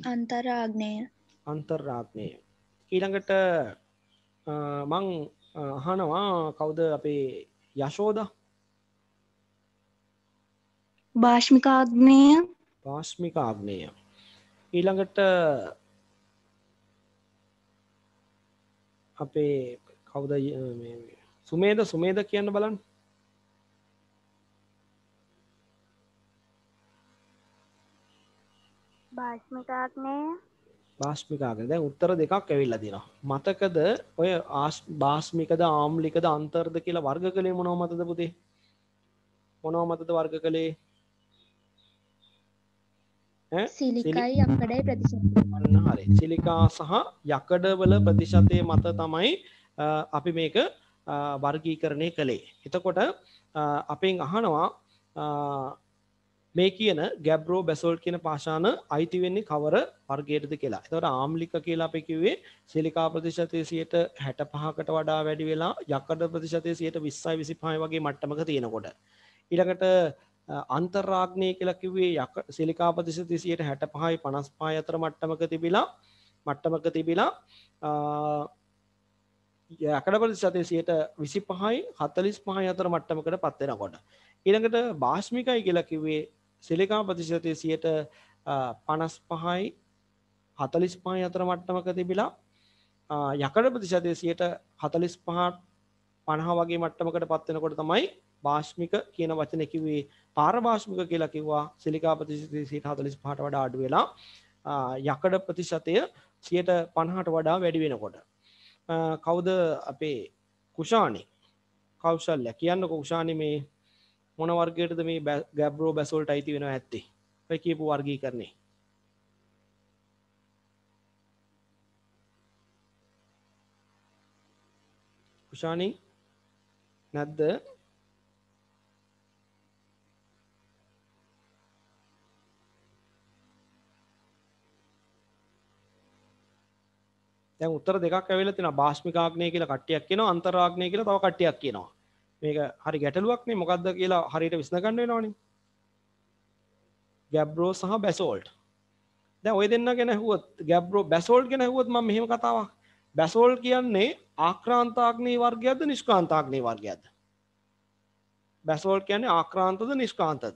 අන්තරාග්නේය. අන්තර්ආග්නේය. ඊළඟට මං අහනවා කවුද අපේ යශෝදා? භාෂ්මිකාග්නේය. පාශ්මික ආග්නේය. ඊළඟට අපේ කවුද සුමේද කියන්න බලන්න. භාෂ්මිකාග්නේය. භාෂ්මික ආග්නේය. දැන් උත්තර දෙකක් ඇවිල්ලා තියෙනවා. මතකද ඔය භාෂ්මිකද ආම්ලිකද අන්තර්ද කියලා වර්ග කළේ මොනව මතද පුතේ? මොනව මතද වර්ග කළේ? සිලිකයි යකඩයි ප්‍රතිශතය. අන්න හරි. සිලිකා සහ යකඩ වල ප්‍රතිශතය මත තමයි අපි මේක වර්ගීකරණය කළේ. එතකොට අපෙන් අහනවා මේ කියන ගැබ්රෝ බැසෝල්ට් කියන පාෂාණ අයිති වෙන්නේ කවර වර්ගයටද කියලා. එතකොට ආම්ලික කියලා අපි කිව්වේ සිලිකා ප්‍රතිශතය 65කට වඩා වැඩි වෙලා යකඩ ප්‍රතිශතය 20යි 25යි වගේ මට්ටමක තියෙනකොට. ඊළඟට අන්තරාග්නේය කියලා කිව්වේ සිලිකා ප්‍රතිශතය 65යි 55යි අතර මට්ටමක තිබිලා යකඩ ප්‍රතිශතය 25යි 45යි අතර මට්ටමකට පත් වෙනකොට. ඊළඟට භාෂ්මිකයි කියලා කිව්වේ සිලිකා ප්‍රතිශතය 55යි 45යි අතර මට්ටමක තිබිලා යකඩ ප්‍රතිශතය 45 50 වගේ මට්ටමකට පත් වෙනකොට තමයි භාෂ්මික කියන වචනේ කිව්වේ. පාරභාෂ්මික කියලා කිව්වා සිලිකා ප්‍රතිශතය 45ට වඩා අඩු වෙලා යකඩ ප්‍රතිශතය 50ට වඩා වැඩි වෙනකොට. කවුද අපේ කුෂානි කෞශල්‍ය කියන්නකො කුෂානි මේ මොන වර්ගයටද මේ ගැබ්රෝ බැසෝල්ට් අයිති වෙනවා ඇත්තේ? ඔය කියපු වර්ගීකරණේ. කුෂානි නැද්ද? දැන් උත්තර දෙකක් ඇවිල්ලා තියෙනවා. භාෂ්මික ආග්නේය කියලා කට්ටියක් කියනවා, අන්තරාග්නේය කියලා තව කට්ටියක් කියනවා. මේක හරි ගැටලුවක් නේ. මොකද්ද කියලා හරියට විශ්න ගන්න වෙනවනේ. ගැබ්රෝ සහ බැසෝල්ට්. දැන් ඔය දෙන්න ගැන ඇහුවොත් ගැබ්රෝ බැසෝල්ට් ගැන ඇහුවොත් මම මෙහෙම කතාවක්. බැසෝල්ට් කියන්නේ ආක්‍රාන්ත ආග්නේය වර්ගයක්ද නිෂ්ක්‍රාන්ත ආග්නේය වර්ගයක්ද? බැසෝල්ට් කියන්නේ ආක්‍රාන්තද නිෂ්ක්‍රාන්තද?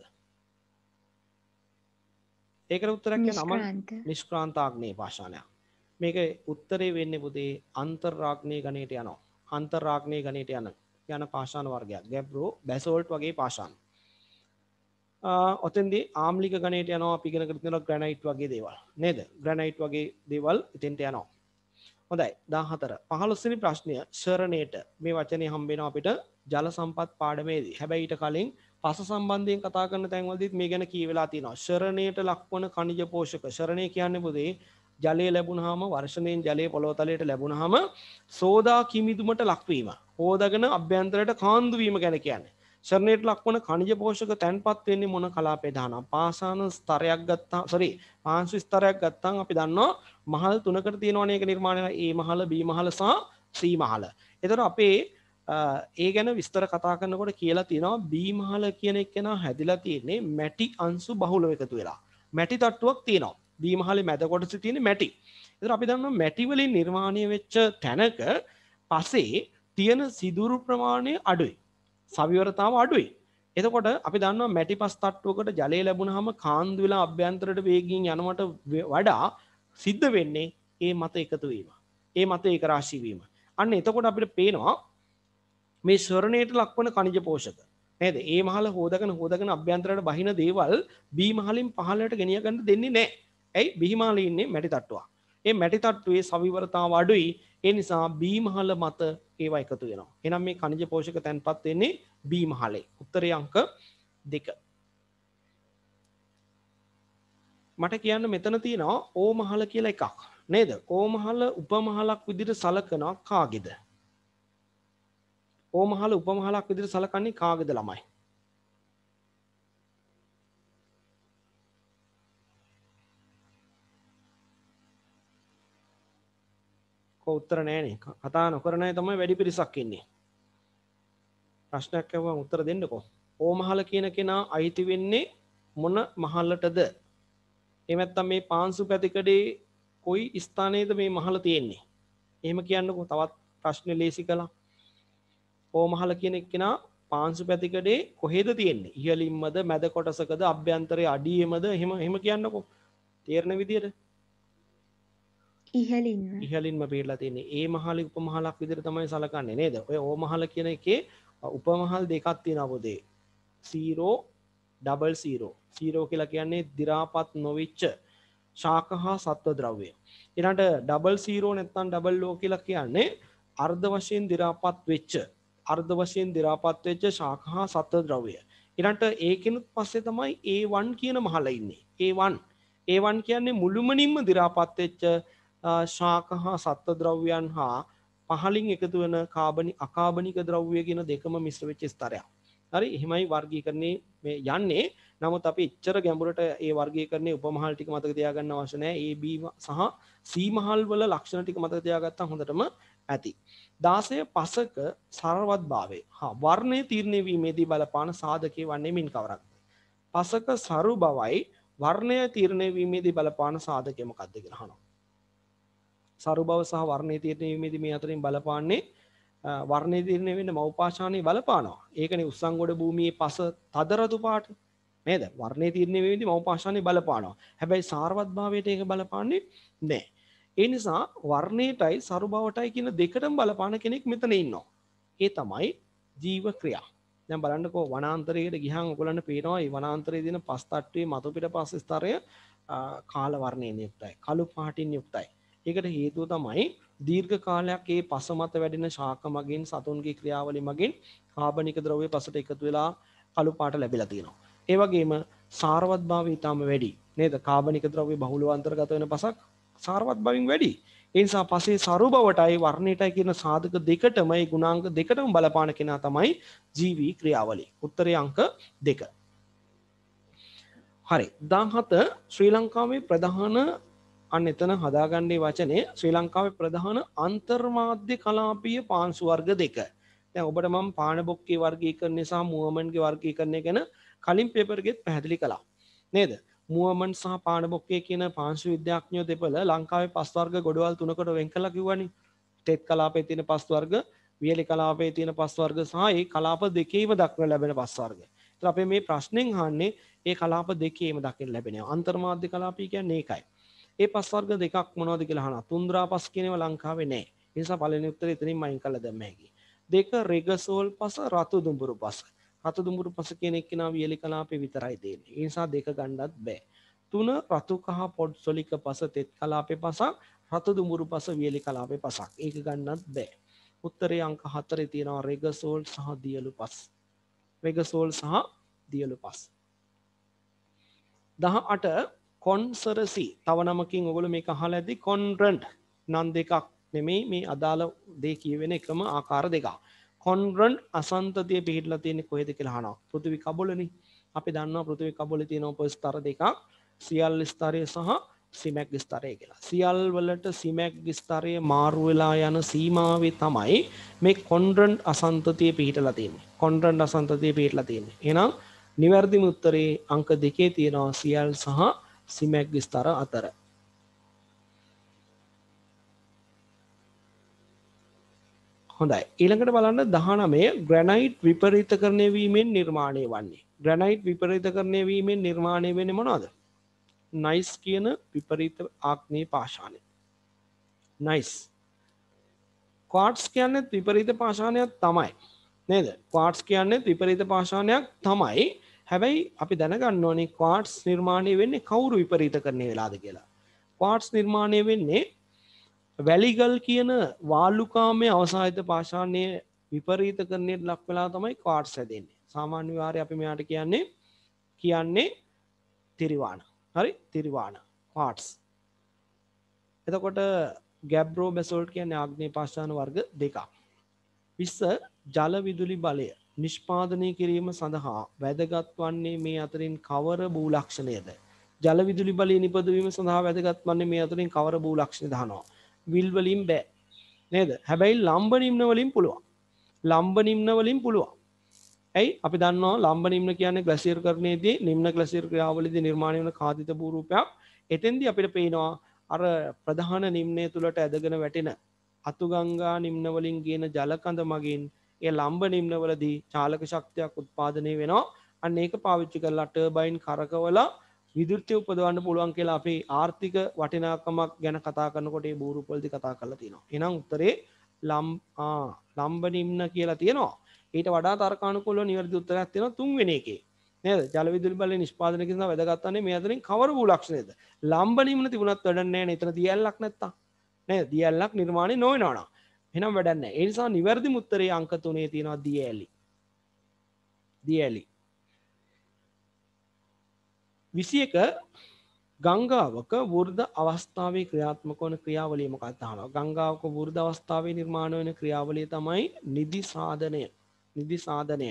ඒකට උත්තරයක් කියන්න නිෂ්ක්‍රාන්ත ආග්නේය පාෂාණයක්. මේක උත්තරේ වෙන්නේ පුතේ අන්තරාග්නේය ගණයට යනවා. අන්තරාග්නේය ගණයට යන පාෂාණ වර්ගයක්. ගැබ්රෝ බැසෝල්ට් වගේ පාෂාණ. ඔතෙන්දී ආම්ලික ගණයට යනවා. අපි ඉගෙන ගන්න තියෙනවා ග්‍රැනයිට් වගේ දේවල්. නේද? ග්‍රැනයිට් වගේ දේවල් ඉතින්ට යනවා. හොඳයි 14 15 වෙනි ප්‍රශ්නය ශරණේට මේ වචනේ හම්බ වෙනවා අපිට ජල සම්පත් පාඩමේදී. හැබැයි ඊට කලින් පස සම්බන්ධයෙන් කතා කරන තැන්වලදීත් මේ ගැන කියවෙලා තියෙනවා. ශරණේට ලක්වන khනිජ පෝෂක. ශරණේ කියන්නේ පුතේ ජලය ලැබුණාම වර්ෂණයෙන් ජලය පොළොව තලයට ලැබුණාම සෝදා කිමිදුමට ලක්වීම. හෝදගෙන අභ්‍යන්තරයට කාන්දු වීම ගැන කියන්නේ. ශරණයට ලක්වන khනිජ පෝෂක තැන්පත් වෙන්නේ මොන කලාපේ දානවා? පාෂාණ ස්තරයක් ගත්තා පාංශු ස්තරයක් ගත්තාම අපි දන්නවා මහල් තුනකට තියෙනවනේ ඒක නිර්මාණය වෙන A මහල B මහල සහ C මහල. ඒතර අපේ ඒ ගැන විස්තර කතා කරනකොට කියලා තියෙනවා B මහල කියන එක නා හැදිලා තියෙන්නේ මැටි අංශු බහුලව එකතු වෙලා. මැටි තට්ටුවක් තියෙනවා. B මහලේ මැද කොටසේ තියෙන මැටි. ඒතර අපි දන්නවා මැටි වලින් නිර්මාණය වෙච්ච තැනක පස්සේ තියෙන සිදුරු ප්‍රමාණය අඩුයි. සවිවරතාව අඩුයි. එතකොට අපි දන්නවා මැටි පස් තට්ටුවකට ජලය ලැබුණාම කාන්දු වෙලා අභ්‍යන්තරයට වේගයෙන් යනවට වඩා සිද්ධ වෙන්නේ ඒ මත එකතු වීම. ඒ මත ඒක රාශී වීම. අන්න එතකොට අපිට පේනවා මේ ශරණයට ලක්වන khනිජ පෝෂක නේද? ඒ මහල හොදගෙන අභ්‍යන්තරයට බහින දේවල් B මහලින් පහළට ගෙනිය ගන්න දෙන්නේ නැහැ. ඇයි? B මහලේ ඉන්නේ මැටි තට්ටුවක්. ඒ මැටි තට්ටුවේ සවිවරතාව අඩුයි. ඒ නිසා B මහල මත ඒවා එකතු වෙනවා. එහෙනම් මේ khනිජ පෝෂක තැන්පත් වෙන්නේ B මහලේ. උත්තරේ අංක 2. මට කියන්න මෙතන තියෙනවා O මහල කියලා එකක්. නේද? O මහල උපමහලක් විදිහට සලකනවා කාගේද? O මහල උපමහලක් විදිහට සලකන්නේ කාගේද ළමයි? උත්තර නෑනේ. කතා නොකරන අය තමයි වැඩි පිරිසක් ඉන්නේ. ප්‍රශ්නයක් අහුවම උත්තර දෙන්නකෝ. ඕ මහල කියන කෙනා අයිති වෙන්නේ මොන මහලටද? එහෙම නැත්නම් මේ පාංශු පැතිකඩේ කොයි ස්ථානයේද මේ මහල තියෙන්නේ? එහෙම කියන්නකෝ තවත් ප්‍රශ්න ලේසි කළා. ඕමහල කියන එක්කෙනා පාංශු පැතිකඩේ කොහෙද තියෙන්නේ? ඉහළින්මද මැද කොටසකද අභ්‍යන්තරයේ අඩියේමද එහෙම කියන්නකෝ. තේරෙන විදියට. ඉහළින්ම පිටලා තියෙන්නේ. ඒ මහලේ උපමහලක් විදිහට තමයි සලකන්නේ නේද? ඔය ඕමහල කියන එකේ උපමහල් දෙකක් තියෙනවා පොතේ. 0 00 0 කියලා කියන්නේ දි รา පත් නොවිච්ච ශාක හා සත්ව ද්‍රව්‍ය. ඊළඟට 00 නැත්නම් ඩබල් ලෝ කියලා කියන්නේ අර්ධ වශයෙන් දි รา පත් වෙච්ච ශාක හා සත්ව ද්‍රව්‍ය. ඊළඟට ඒකිනුත් පස්සේ තමයි A1 කියන මහල ඉන්නේ. A1 කියන්නේ මුළුමනින්ම දි รา පත් වෙච්ච ශාක හා සත්ව ද්‍රව්‍යයන් හා පහලින් එකතු වෙන අකාබනික ද්‍රව්‍ය කියන දෙකම මිශ්‍ර වෙච්ච ස්තරයක්. හරි එහෙමයි වර්ගීකරණේ මේ යන්නේ. නමුත් අපි එච්චර ගැඹුරට ඒ වර්ගීකරණේ උපමහල් ටික මතක තියාගන්න අවශ්‍ය නැහැ. A B සහ C මහල් වල ලක්ෂණ ටික මතක තියාගත්තා හොඳටම ඇති. 16 පසක සරවත්භාවය. වර්ණයේ තීරණය වීමේදී බලපාන සාධකයේ වන්නේ මින් කවරක්ද? පසක සරු බවයි වර්ණය තීරණය වීමේදී බලපාන සාධකය මොකක්ද කියලා අහනවා. සරු බව සහ වර්ණයේ තීරණය වීමේදී මේ අතරින් බලපාන්නේ වර්ණයේ තීරණය වෙන්න මව්පාෂාණයේ බලපානවා. ඒකනේ උස්සංගොඩ භූමියේ පස තද රතු පාට නේද? වර්ණයේ තීරණය වීමේදී මව්පාෂාණයේ බලපානවා. හැබැයි සාරවත්භාවයට ඒක බලපාන්නේ නැහැ. ඒ නිසා වර්ණයටයි සරු බවටයි කියන දෙකටම බලපාන කෙනෙක් මෙතන ඉන්නවා. ඒ තමයි ජීව ක්‍රියා. දැන් බලන්නකෝ වනාන්තරයකට ගියහම ඔයගොල්ලන්ට පේනවා මේ වනාන්තරයේ තියෙන පස් තට්ටුවේ මතු පිට පස් ස්තරය කාල වර්ණයෙන් යුක්තයි. කළු පාටින් යුක්තයි. ඒකට හේතුව තමයි දීර්ඝ කාලයක් මේ පස මත වැඩෙන ශාක මගින් සතුන්ගේ ක්‍රියාවලිය මගින් කාබනික ද්‍රව්‍ය පසට එකතු වෙලා කළු පාට ලැබිලා තියෙනවා. ඒ වගේම සාරවත්භාවය ඊටම වැඩි. නේද? කාබනික ද්‍රව්‍ය බහුලව අන්තර්ගත වෙන පසක් සාරවත්භාවයෙන් වැඩි. ඒ නිසා පසේ සරු බවටයි වර්ණයටයි කියන සාධක දෙකටම මේ ගුණාංක දෙකටම බලපාන කෙනා තමයි ජීවී ක්‍රියාවලිය. උත්තරේ අංක 2. හරි. 17 ශ්‍රී ලංකාවේ ප්‍රධාන අන්න එතන හදාගන්නේ වචනේ ශ්‍රී ලංකාවේ ප්‍රධාන අන්තර්මාධ්‍ය කලාපීය පාංශු වර්ග දෙක. දැන් ඔබට මම පාණබොක්කේ වර්ගීකරණය සහ මුවමන්ගේ වර්ගීකරණය ගැන කලින් පේපර් එකෙත් පැහැදිලි කළා. නේද? මුවමන් සහ පාණබොක්කේ කියන පාංශු විද්‍යාඥයෝ දෙපළ ලංකාවේ පස් වර්ග ගොඩවල් තුනකට වෙන් කළා කිව්වනේ. තෙත් කලාපයේ තියෙන පස් වර්ග, වියලි කලාපයේ තියෙන පස් වර්ග සහ ඒ කලාප දෙකේම දක්වන ලැබෙන පස් වර්ග. ඒත් අපි මේ ප්‍රශ්නෙන් අහන්නේ ඒ කලාප දෙකේම දක්වන ලැබෙනවා. අන්තර්මාධ්‍ය කලාපී කියන්නේ ඒකයි. ඒ පස් වර්ග දෙකක් මොනවද කියලා අහනවා. තුන්දරා පස් කියනේව ලංකාවේ නැහැ. ඒ නිසා පළවෙනි උත්තරේ එතනින් මයින් කරලා දැම්ම හැකියි. දෙක රෙගසෝල් පස රතු දුඹුරු පස. රතු දුඹුරු පස කියන එක්කෙනා වියලි කලාපේ විතරයි දෙන්නේ. ඒ නිසා දෙක ගන්නත් බෑ. 3 රතු කහ පොඩ්සොලික පස තෙත් කලාපේ පසක්, රතු දුඹුරු පස වියලි කලාපේ පසක්. ඒක ගන්නත් බෑ. උත්තරේ අංක 4 තියෙනවා රෙගසෝල් සහ දියලු පස්. රෙගසෝල් සහ දියලු පස්. 18 කොන්සරසි. තව නමකින් ඔයගොල්ලෝ මේක අහලා ඇති කොන්රන්ට් නම් දෙකක් නෙමෙයි මේ අදාළ දේ කියවෙන එකම ආකාර දෙකක්. කොන්රන්ට් අසන්තතිය පිළිහිලා තියෙන්නේ කොහෙද කියලා අහනවා. පෘථිවි කබලනේ. අපි දන්නවා පෘථිවි කබලේ තියෙන උපස්තර දෙකක්. සියල් ස්තරය සහ සිමැග් ස්තරය කියලා. සියල් වලට සිමැග් ස්තරය මාරු වෙලා යන සීමාවේ තමයි මේ කොන්රන්ට් අසන්තතිය පිළිහිලා තියෙන්නේ. කොන්රන්ට් අසන්තතිය පිළිහිලා තියෙන්නේ. එහෙනම් නිවැරදිම උත්තරේ අංක 2 තියෙනවා සියල් සහ සිමැග් ස්තර අතර. හොඳයි. ඊළඟට බලන්න 19 ග්‍රැනයිට් විපරීතකරණය වීමෙන් නිර්මාණය වන්නේ. ග්‍රැනයිට් විපරීතකරණය වීමෙන් නිර්මාණය වෙන්නේ මොනවද? නයිස් කියන විපරීත ආග්නේය පාෂාණය. නයිස්. ක්වාර්ට්ස් කියන්නේ විපරීත පාෂාණයක් තමයි. නේද? ක්වාර්ට්ස් කියන්නේ විපරීත පාෂාණයක් තමයි. හැබැයි අපි දැනගන්න ඕනේ ක්වාර්ට්ස් නිර්මාණය වෙන්නේ කවුරු විපරීතකරණය වෙලාද කියලා. ක්වාර්ට්ස් නිර්මාණය වෙන්නේ වැලිගල් කියන වාලුකාමය අවසායිත පාෂාණයේ විපරීතකරණයට ලක් වෙලා තමයි ක්වාර්ට්ස් හැදෙන්නේ. සාමාන්‍ය විහාරය අපි මෙයාට කියන්නේ තිරිවාණ. හරි? තිරිවාණ ක්වාර්ට්ස්. එතකොට ගැබ්‍රෝ බැසෝල්ට් කියන්නේ ආග්නේය පාෂාණ වර්ග දෙකක්. 20 ජල විදුලි බලය නිෂ්පාදනය කිරීම සඳහා වැදගත් වන්නේ මේ අතරින් කවර භූ ලක්ෂණයද? ජල විදුලි බලය නිපදවීම සඳහා වැදගත් වන්නේ මේ අතරින් කවර භූ ලක්ෂණ දහනවා? විල් වලින් බෑ නේද? හැබැයි ලම්බ නිම්න වලින් පුළුවන්. ලම්බ නිම්න වලින් පුළුවන්. ඇයි? අපි දන්නවා ලම්බ නිම්න කියන්නේ ග්ලැසියර් කරණයේදී නිම්න ග්ලැසියර් ක්‍රියාවලියේදී නිර්මාණය වන කාදිත භූ රූපයක්. එතෙන්දී අපිට පේනවා අර ප්‍රධාන නිම්නය තුලට ඇදගෙන වැටෙන අතුගංගා නිම්න වලින් ගේන ජල කඳ මගින් ඒ ලම්බ නිම්නවලදී චාලක ශක්තියක් උත්පාදනය වෙනවා. අන්න ඒක පාවිච්චි කරලා ටර්බයින් කරකවලා විදුලිය උපදවන්න පුළුවන් කියලා අපි ආර්ථික වටිනාකමක් ගැන කතා කරනකොට මේ බූරුපොල්දි කතා කරලා තියෙනවා. එහෙනම් උත්තරේ ලම්බ නිම්න කියලා තියෙනවා. ඊට වඩා තර්කානුකූලව නිවැරදි උත්තරයක් තියෙනවා තුන්වෙනි එකේ. නේද? ජල විදුලි බලයෙන් නිෂ්පාදනය කරන වැදගත් වන්නේ මේ අතරින් කවර වූ ලක්ෂණයද? ලම්බ නිම්න තිබුණත් වැඩක් නැහැ නේ. එතන දියැලක් නැත්තම්. නේද? දියැලක් නිර්මාණය නොවෙනවා නා. එහෙනම් වැඩක් නැහැ. ඒ නිසා නිවැරදිම උත්තරේ අංක 3 තියෙනවා දියැලි. දියැලි. 21 ගංගාවක වෘද්ධ අවස්ථාවේ ක්‍රියාත්මක වන ක්‍රියාවලිය මොකක්ද අහනවා. ගංගාවක වෘද්ධ අවස්ථාවේ නිර්මාණය වෙන ක්‍රියාවලිය තමයි නිදි සාධනය. නිදි සාධනය.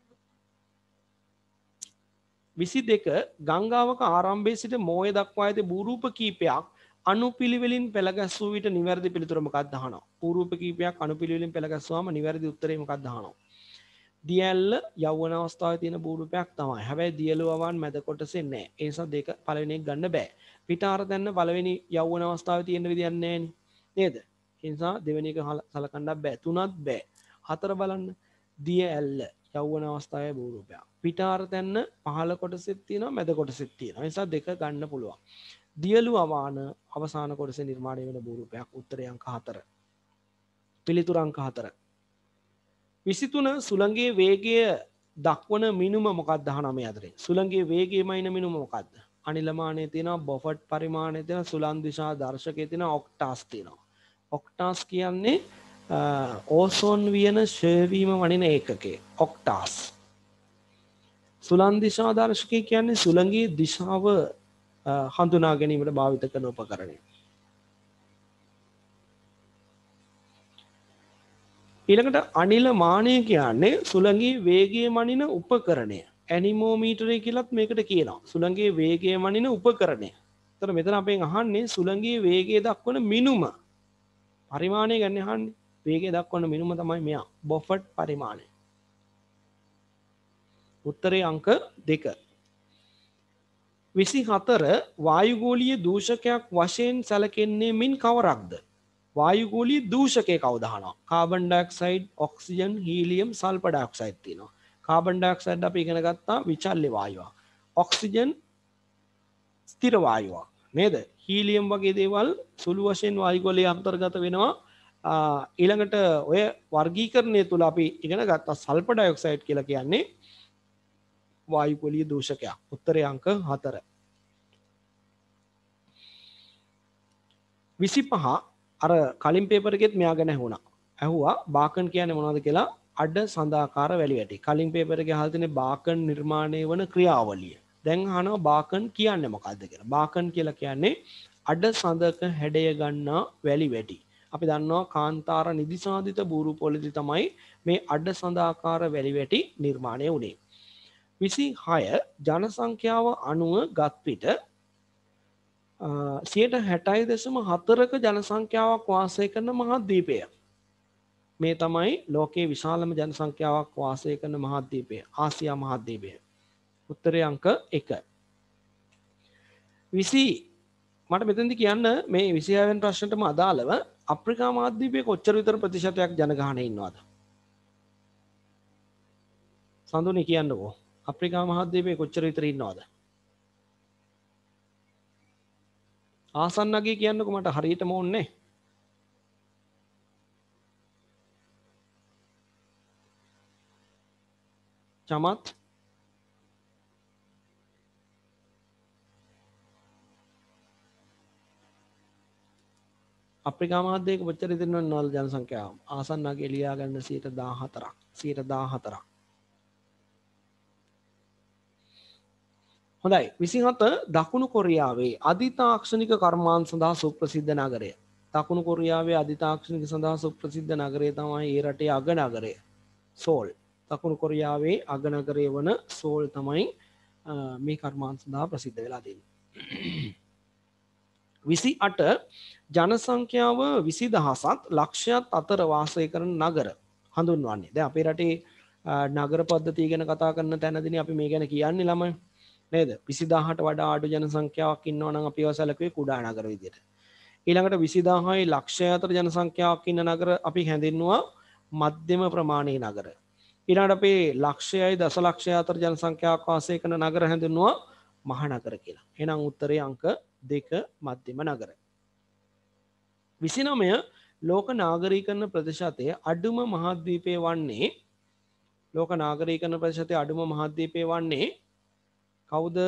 22 ගංගාවක ආරම්භයේ සිට මෝය දක්වා ඇති භූරූප කීපයක් අනුපිළිවෙලින් පෙළගැස්වූ විට නිවැරදි පිළිතුර මොකක්ද අහනවා. භූරූප කීපයක් අනුපිළිවෙලින් පෙළගැස්වුවාම නිවැරදි උත්තරේ මොකක්ද අහනවා. දියැල්ල යෞවන අවස්ථාවේ තියෙන භූරූපයක් තමයි. හැබැයි දියලුවවන් මැද කොටසේ නැහැ. ඒ නිසා දෙක පළවෙනි එක ගන්න බෑ. පිටාර දැන්න පළවෙනි යෞවන අවස්ථාවේ තියෙන විදියක් නැහැ නේද? ඒ නිසා දෙවෙනි එක සලකන්නත් බෑ. තුනත් බෑ. හතර බලන්න. දියැල්ල යෞවන අවස්ථාවේ භූරූපයක්. පිටාර දැන්න පහළ කොටසෙත් තියෙනවා මැද කොටසෙත් තියෙනවා. ඒ නිසා දෙක ගන්න පුළුවන්. දියලු අවාන අවසාන කොටසේ නිර්මාණය වෙන භූරූපයක්. උත්තරේ අංක 4. පිළිතුර අංක 4. 23 සුළඟේ වේගය දක්වන මිනුම මොකක්ද අහනවා මේ අතරේ. සුළඟේ වේගයමයින මිනුම මොකක්ද? අනිලමානයේ තියෙනවා බොෆට් පරිමාණයේ තියෙන සුළං දිශා දර්ශකයේ තියෙන ඔක්ටාස් තියෙනවා. ඔක්ටාස් කියන්නේ ඕසෝන් වියන ෂේවීම වනින ඒකකය. ඔක්ටාස්. සුළං දිශා දර්ශකය කියන්නේ සුළඟේ දිශාව හඳුනා ගැනීමට භාවිත කරන උපකරණය. ඊළඟට අනිල මානය කියන්නේ සුළඟේ වේගය මනින උපකරණය. ඇනිමෝමීටරය කියලත් මේකට කියනවා. සුළඟේ වේගය මනින උපකරණය. එතකොට මෙතන අපෙන් අහන්නේ සුළඟේ වේගය දක්වන මිනුම. පරිමාණය ගන්න අහන්නේ. වේගය දක්වන මිනුම තමයි මෙයා. බොෆට් පරිමාණය. උත්තරේ අංක 2. 24 වායුගෝලීය දූෂකයක් වශයෙන් සැලකෙන්නේ මින් කවරක්ද? වායුගෝලීය දූෂකයේ කවුද අහනවා. Carbon dioxide, oxygen, helium, sulphur dioxide තියෙනවා. කාබන් ඩයොක්සයිඩ් අපි ඉගෙන ගත්තා විචල්්‍ය වායුවක්. ඔක්සිජන් ස්ථිර වායුවක් නේද? හීලියම් වගේ දේවල් සුළු වශයෙන් වායුගෝලයේ අන්තර්ගත වෙනවා. ඊළඟට ඔය වර්ගීකරණය තුල අපි ඉගෙන ගත්තා සල්ෆර් ඩයොක්සයිඩ් කියලා කියන්නේ වායුගෝලීය දූෂකයක්. උත්තරේ අංක 4. 25 අර කලින් පේපර් එකෙත් මෙයා ගැන ඇහුවා බාකන් කියන්නේ මොනවද කියලා. අඩ සඳාකාර වැලි වැටි. කලින් පේපර් එකේ අහලා තියෙන්නේ බාකන් නිර්මාණය වන ක්‍රියාවලිය. දැන් අහනවා බාකන් කියන්නේ මොකද්ද කියලා. බාකන් කියලා කියන්නේ අඩ සඳක හැඩය ගන්නා වැලි වැටි. අපි දන්නවා කාන්තාර නිදිසාදිත බූරුපොළදී තමයි මේ අඩ සඳාකාර වැලි වැටි නිර්මාණය වුණේ. 26 ජනසංඛ්‍යාව අනුව ගත් විට 60.4ක ජනසංඛ්‍යාවක් වාසය කරන මහද්වීපය. මේ තමයි ලෝකයේ විශාලම ජනසංඛ්‍යාවක් වාසය කරන මහද්වීපය. ආසියා මහද්වීපය. උත්තරේ අංක 1. 20 මට මෙතෙන්දි කියන්න මේ 26 වෙනි ප්‍රශ්නටම අදාළව අප්‍රිකා මහද්වීපයේ කොච්චර විතර ප්‍රතිශතයක් ජනගහනය ඉන්නවද? සඳුනි කියන්නකෝ. අප්‍රිකා මහද්වීපයේ කොච්චර විතර ඉන්නවද? ආසන්නගේ කියන්නකෝ මට හරියටම ඕනේ. චමත් අප්‍රිකා මහද්වීපයේ කොච්චර ඉතින් නෝල් ජනසංඛ්‍යාව ආසන්නගේ ලියා ගන්න 14%. 14%. හොඳයි 27 දකුණු කොරියාවේ අධිතාක්ෂණික කර්මාන්ත සඳහා සුප්‍රසිද්ධ නගරය. දකුණු කොරියාවේ අධිතාක්ෂණික සඳහා සුප්‍රසිද්ධ නගරය තමයි ඒ රටේ අග නගරය සෝල්. දකුණු කොරියාවේ අග නගරය වන සෝල් තමයි මේ කර්මාන්ත සඳහා ප්‍රසිද්ධ වෙලා තියෙන්නේ. 28 ජනසංඛ්‍යාව 20000ත් ලක්ෂයත් අතර වාසය කරන නගර හඳුන්වන්නේ. දැන් අපේ රටේ නගර පද්ධතිය ගැන කතා කරන තැනදී අපි මේ ගැන කියන්නේ ළමයි. නේද? 20000ට වඩා අඩු ජන සංඛ්‍යාවක් ඉන්නවා නම් අපි ඒවා සැලකුවේ කුඩා නගර විදිහට. ඊළඟට 20000යි ලක්ෂය අතර ජන සංඛ්‍යාවක් ඉන්න නගර අපි හැඳින්වුවා මධ්‍යම ප්‍රමාණයේ නගර. ඊළඟට අපි ලක්ෂයයි දසලක්ෂය අතර ජන සංඛ්‍යාවක් වාසය කරන නගර හැඳින්වුවා මහනගර කියලා. එහෙනම් උත්තරේ අංක 2 මධ්‍යම නගර. 29 ලෝක නාගරීකරණ ප්‍රතිශතය අඩුම මහද්වීපය වන්නේ ලෝක නාගරීකරණ ප්‍රතිශතය අඩුම මහද්වීපය වන්නේ කවුද?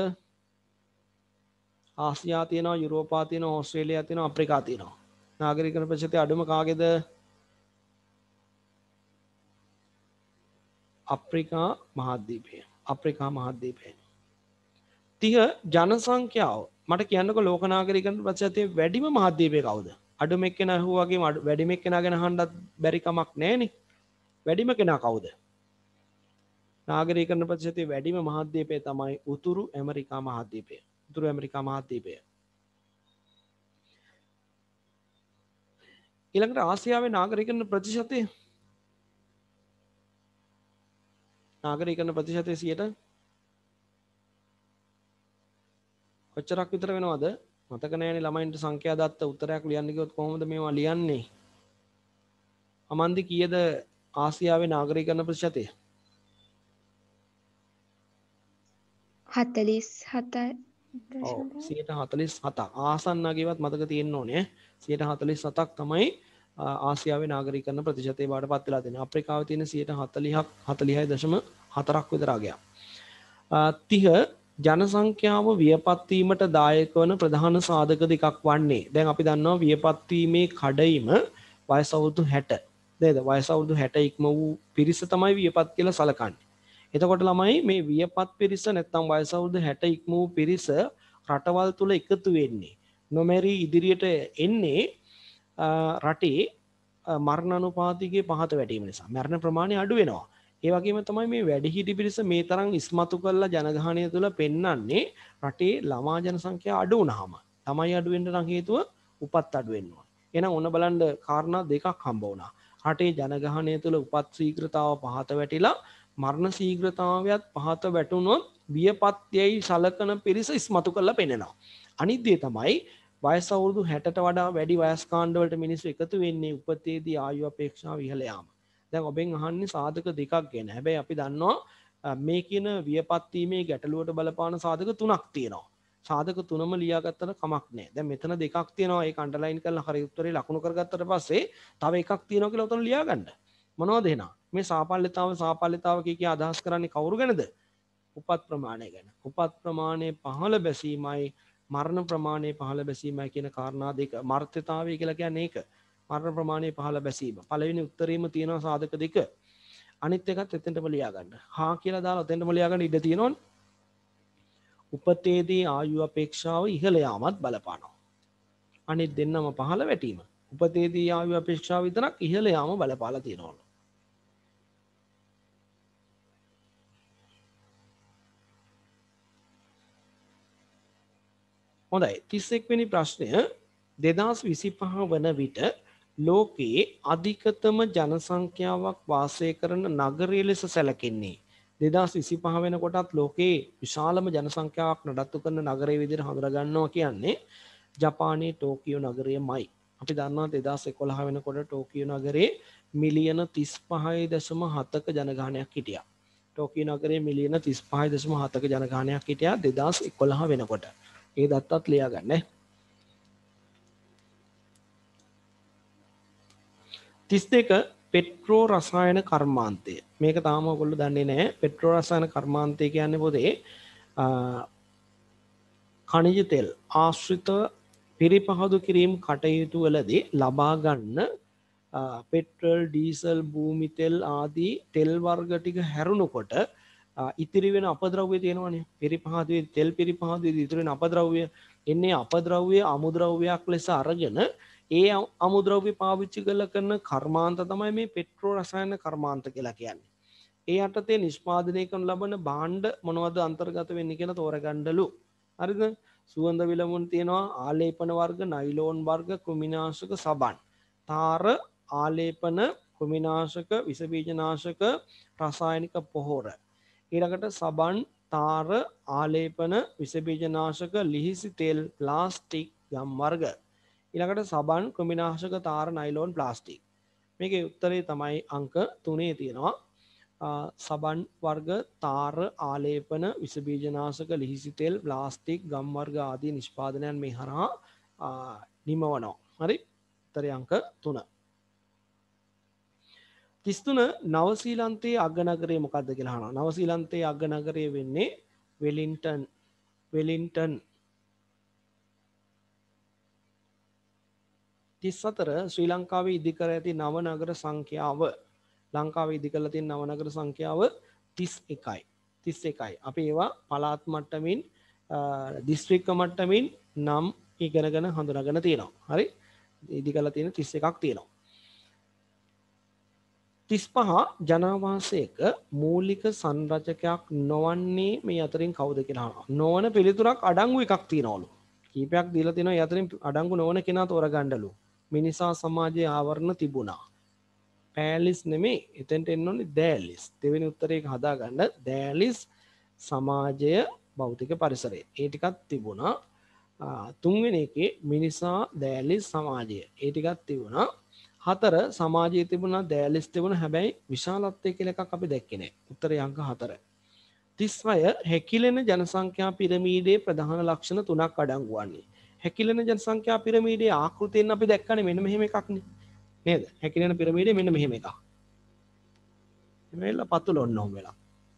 ආසියා තියෙනවා, යුරෝපා තියෙනවා, ඕස්ට්‍රේලියා තියෙනවා, අප්‍රිකා තියෙනවා. නාගරීකරණ ප්‍රතිශතය අඩුම කාගේද? අප්‍රිකා මහද්වීපය. අප්‍රිකා මහද්වීපය. 30 ජන සංඛ්‍යාව මට කියන්නකෝ ලෝක නාගරිකයන් ප්‍රතිශතයේ වැඩිම මහද්වීපය කවුද? අඩුම එක්කෙනා අහුවා වගේම වැඩිම එක්කෙනා ගැන අහන්නත් බැරි කමක් නැහැනේ. වැඩිම කෙනා කවුද? නාගරිකයන් ප්‍රතිශතයේ වැඩිම මහද්වීපය තමයි උතුරු ඇමරිකා මහද්වීපය. උතුරු ඇමරිකා මහද්වීපය. ඊළඟට ආසියාවේ නාගරිකයන් ප්‍රතිශතය නාගරිකයන් ප්‍රතිශතය 100ට කොච්චරක් විතර වෙනවද? මතක නැහැනේ ළමයින්ට සංඛ්‍යා දත්ත උත්තරයක් ලියන්න කිව්වොත් කොහොමද මේවා ලියන්නේ? අමන්දි කීයද ආසියාවේ නාගරිකයන් ප්‍රතිශතය? 47යි. ඔව් 147ක්. ආසන්නගේවත් මතක තියෙන්න ඕනේ. 147ක් තමයි ආසියාවේ නාගරිකයන් ප්‍රතිශතය බවට පත් වෙලා තියෙන්නේ. අප්‍රිකාවේ තියෙන 140ක් 46.4ක් විතර අගයක්. 30 ජන සංඛ්‍යාව වියපත් වීමට දායක වන ප්‍රධාන සාධක දෙකක් වන්නේ. දැන් අපි දන්නවා වියපත් වීමේ කඩයිම වයස අවුරුදු 60. නේද? වයස අවුරුදු 60 ඉක්ම වූ පිරිස තමයි වියපත් කියලා සලකන්නේ. එතකොට ළමයි මේ වියපත් පිරිස නැත්නම් වයස අවුරුදු 60 ඉක්ම වූ පිරිස රටවල් තුල එකතු වෙන්නේ. නොමැරි ඉදිරියට එන්නේ රටේ මරණ අනුපාතිකයේ පහත වැටීම නිසා. මරණ ප්‍රමාණය අඩු වෙනවා. ඒ වගේම තමයි මේ වැඩිහිටි පිරිස මේ තරම් ඉස්මතු කරලා ජනගහනය තුළ පෙන්වන්නේ රටේ ළමා ජන සංඛ්‍යාව අඩු වුණාම. ළමයි අඩු වෙන්න නම් හේතුව උපත් අඩු වෙන්න ඕන. එහෙනම් ඔන්න බලන්න කාරණා දෙකක් හම්බ වුණා. රටේ ජනගහනය තුළ උපත් ශීඝ්‍රතාව පහත වැටිලා මරණ ශීඝ්‍රතාවයත් පහත වැටුණොත් වියපත්යයි සලකන පිරිස ඉස්මතු කරලා පෙන්නනවා. අනිත් දේ තමයි වයස අවුරුදු 60ට වඩා වැඩි වයස් කාණ්ඩ වලට මිනිස්සු එකතු වෙන්නේ උපතේදී ආයු අපේක්ෂාව ඉහළ යාම. දැන් ඔබෙන් අහන්නේ සාධක දෙකක් ගැන. හැබැයි අපි දන්නවා මේ කියන වියපත් වීමේ ගැටලුවට බලපාන සාධක තුනක් තියෙනවා. සාධක තුනම ලියාගත්තට කමක් නැහැ. දැන් මෙතන දෙකක් තියෙනවා. ඒක අන්ඩර්ලයින් කරලා හරි උත්තරේ ලකුණු කරගත්තට පස්සේ තව එකක් තියෙනවා කියලා උතන ලියාගන්න. මොනවද එහෙනම්? මේ සාපල්‍යතාව කිය අදහස් කරන්නේ කවුරු ගැනද? උපත් ප්‍රමාණය ගැන. උපත් ප්‍රමාණය පහළ බැසීමයි මරණ ප්‍රමාණය පහළ බැසීමයි කියන කාරණා දෙක. මර්ත්‍යතාවය කියලා කියන්නේ ඒක. මරණ ප්‍රමාණය පහළ බැසීම. පළවෙනි උත්තරේම තියෙනවා සාධක දෙක. අනිත් එකත් එතෙන්ටම ලියා ගන්න. හා කියලා දාලා එතෙන්ටම ලියා ගන්න ඉඩ තියෙනවනේ. උපතේදී ආයු අපේක්ෂාව ඉහළ යාමත් බලපානවා. අනිත් දෙන්නම පහළ වැටීම. උපතේදී ආයු අපේක්ෂාව විතරක් ඉහළ යාම බලපාලා තියෙනවා. හොඳයි 31 වෙනි ප්‍රශ්නය 2025 වන විට ලෝකයේ අධිකතම ජන සංඛ්‍යාවක් වාසය කරන නගරය ලෙස සැලකෙන්නේ 2025 වෙනකොටත් ලෝකයේ විශාලම ජන සංඛ්‍යාවක් නඩත්තු කරන නගරය විදිහට හඳුනා ගන්නවා කියන්නේ ජපානයේ ටෝකියෝ නගරයමයි. අපි දන්නවා 2011 වෙනකොට ටෝකියෝ නගරේ මිලියන 35.7ක ජනගහනයක් හිටියා. ටෝකියෝ නගරේ මිලියන 35.7ක ජනගහනයක් හිටියා 2011 වෙනකොට. ඒ දත්තත් ලියා ගන්න. 32 පෙට්‍රෝ රසායන කර්මාන්තය. මේක තාම ඔයගොල්ලෝ දන්නේ නැහැ. පෙට්‍රෝ රසායන කර්මාන්තය කියන්නේ පොතේ ඛනිජ තෙල් ආශ්‍රිත පිරිපහදු කිරීම කටයුතු වලදී ලබා ගන්න පෙට්‍රල්, ඩීසල්, භූමි තෙල් ආදී තෙල් වර්ග ටික හැරුණකොට ඉතිරි වෙන අපද්‍රව්‍ය තියෙනවනේ. පිරිපහදුවේ තෙල් පිරිපහදුවේ ඉතිරි වෙන අපද්‍රව්‍ය එන්නේ අපද්‍රව්‍ය අමුද්‍රව්‍යයක් ලෙස අරගෙන ඒ අමුද්‍රව්‍ය පාවිච්චි කරන කර්මාන්ත තමයි මේ පෙට්‍රෝ රසායන කර්මාන්ත කියලා කියන්නේ. ඒ යටතේ නිෂ්පාදනය කරන ලබන භාණ්ඩ මොනවද අන්තර්ගත වෙන්නේ කියලා තෝරගන්නලු. හරිද? සුවඳ විලවුන් තියෙනවා, ආලේපන වර්ග, නයිලෝන් වර්ග, කෘමිනාශක, සබන්, තාර, ආලේපන, කෘමිනාශක, විස බීජනාශක, රසායනික පොහොර. ඊළඟට සබන්, තාර ආලේපන විස බීජනාශක ලිහිසි තෙල් ප්ලාස්ටික් ගම් වර්ග ඊළඟට සබන් කෘමිනාශක තාර නයිලෝන් ප්ලාස්ටික් මේකේ උත්තරේ තමයි අංක 3 තියෙනවා සබන් වර්ග තාර ආලේපන විස බීජනාශක ලිහිසි තෙල් ප්ලාස්ටික් ගම් වර්ග ආදී නිෂ්පාදනයන් මේ හරහා නිමවනවා හරි උත්තරේ අංක 3 33 නවසීලන්තයේ අගනගරය මොකක්ද කියලා අහනවා. නවසීලන්තයේ අගනගරය වෙන්නේ වෙලින්ටන්. 34 ශ්‍රී ලංකාවේ ඉදිකර ඇති නව නගර සංඛ්‍යාව ලංකාවේ ඉදිකරලා තියෙන නව නගර සංඛ්‍යාව 31යි. 31යි. අපි ඒවා පළාත් මට්ටමින් දිස්ත්‍රික්ක මට්ටමින් නම් ඉගෙනගෙන හඳුනාගෙන තියෙනවා. හරි? ඉදිකරලා තියෙන 31ක් තියෙනවා. 35 ජනාවාසයක මූලික සංරචකයක් නොවන්නේ මේ අතරින් කවුද කියලා අහනවා. නොවන පිළිතුරක් අඩංගු එකක් තියෙනවලු. කීපයක් දීලා තිනවා. ඒ අතරින් අඩංගු නොවන කෙනා තෝරගන්නලු. මිනිසා සමාජයේ ආවරණ තිබුණා. පෑලිස් නෙමෙයි. එතෙන්ට එන්න ඕනේ දෑලිස්. දෙවෙනි උත්තරේ හදාගන්න. දෑලිස් සමාජය භෞතික පරිසරය. ඒ ටිකක් තිබුණා. තුන්වෙනි එකේ මිනිසා දෑලිස් සමාජය. ඒ ටිකක් තිබුණා. 4 සමාජයේ තිබුණා දෑලිස් තිබුණා හැබැයි විශාලත්වය කියලා එකක් අපි දැක්කේ නැහැ. උත්තරේ අංක 4. 36 හැකිලෙන ජනසංඛ්‍යා පිරමීඩයේ ප්‍රධාන ලක්ෂණ 3ක් අඩංගු වන්නේ. හැකිලෙන ජනසංඛ්‍යා පිරමීඩයේ ආකෘතියෙන් අපි දැක්කනේ මෙන්න මෙහෙම එකක් නේ. නේද? හැකිලෙන පිරමීඩයේ මෙන්න මෙහෙම එකක්. මේල පතුල ඔන්නෝම වෙලා.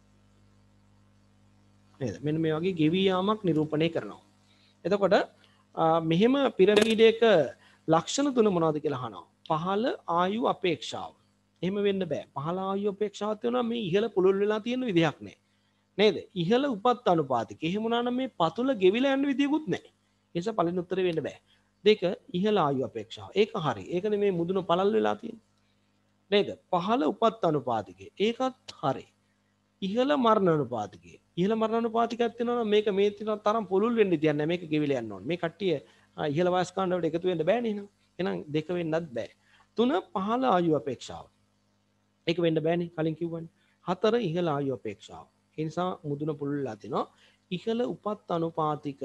නේද? මෙන්න මේ වගේ ගෙවි යාමක් නිරූපණය කරනවා. එතකොට මෙහෙම පිරමීඩයක ලක්ෂණ 3 මොනවද කියලා අහනවා. පහළ ආයු අපේක්ෂාව. එහෙම වෙන්න බෑ. පහළ ආයු අපේක්ෂාවත් වෙනවා මේ ඉහළ පුළුල් වෙලා තියෙන විදිහක් නෑ. නේද? ඉහළ උපත් අනුපාතික. එහෙම වුණා නම් මේ පතුල ගෙවිලා යන්න විදියකුත් නෑ. ඒ නිසා පළවෙනි උත්තරේ වෙන්න බෑ. 2 ඉහළ ආයු අපේක්ෂාව. ඒක හරි. ඒකනේ මේ මුදුන පළල් වෙලා තියෙන්නේ. නේද? පහළ උපත් අනුපාතිකය. ඒකත් හරි. ඉහළ මරණ අනුපාතිකය. ඉහළ මරණ අනුපාතිකයක් තියෙනවා නම් මේක මේ තියෙන තරම් පුළුල් වෙන්න දෙයක් නෑ. මේක ගෙවිලා යන්න ඕනේ. මේ කට්ටිය ඉහළ වයස් කාණ්ඩවලට එකතු වෙන්න බෑනේ නේද? එහෙනම් 2 වෙන්නත් බෑ. 3 පහළ ආයු අපේක්ෂාව. ඒක වෙන්න බෑනේ කලින් කිව්වනේ. 4 ඉහළ ආයු අපේක්ෂාව. ඒ නිසා මුදුන පුළුල්ලා තිනවා. ඉහළ උපත් අනුපාතිකය.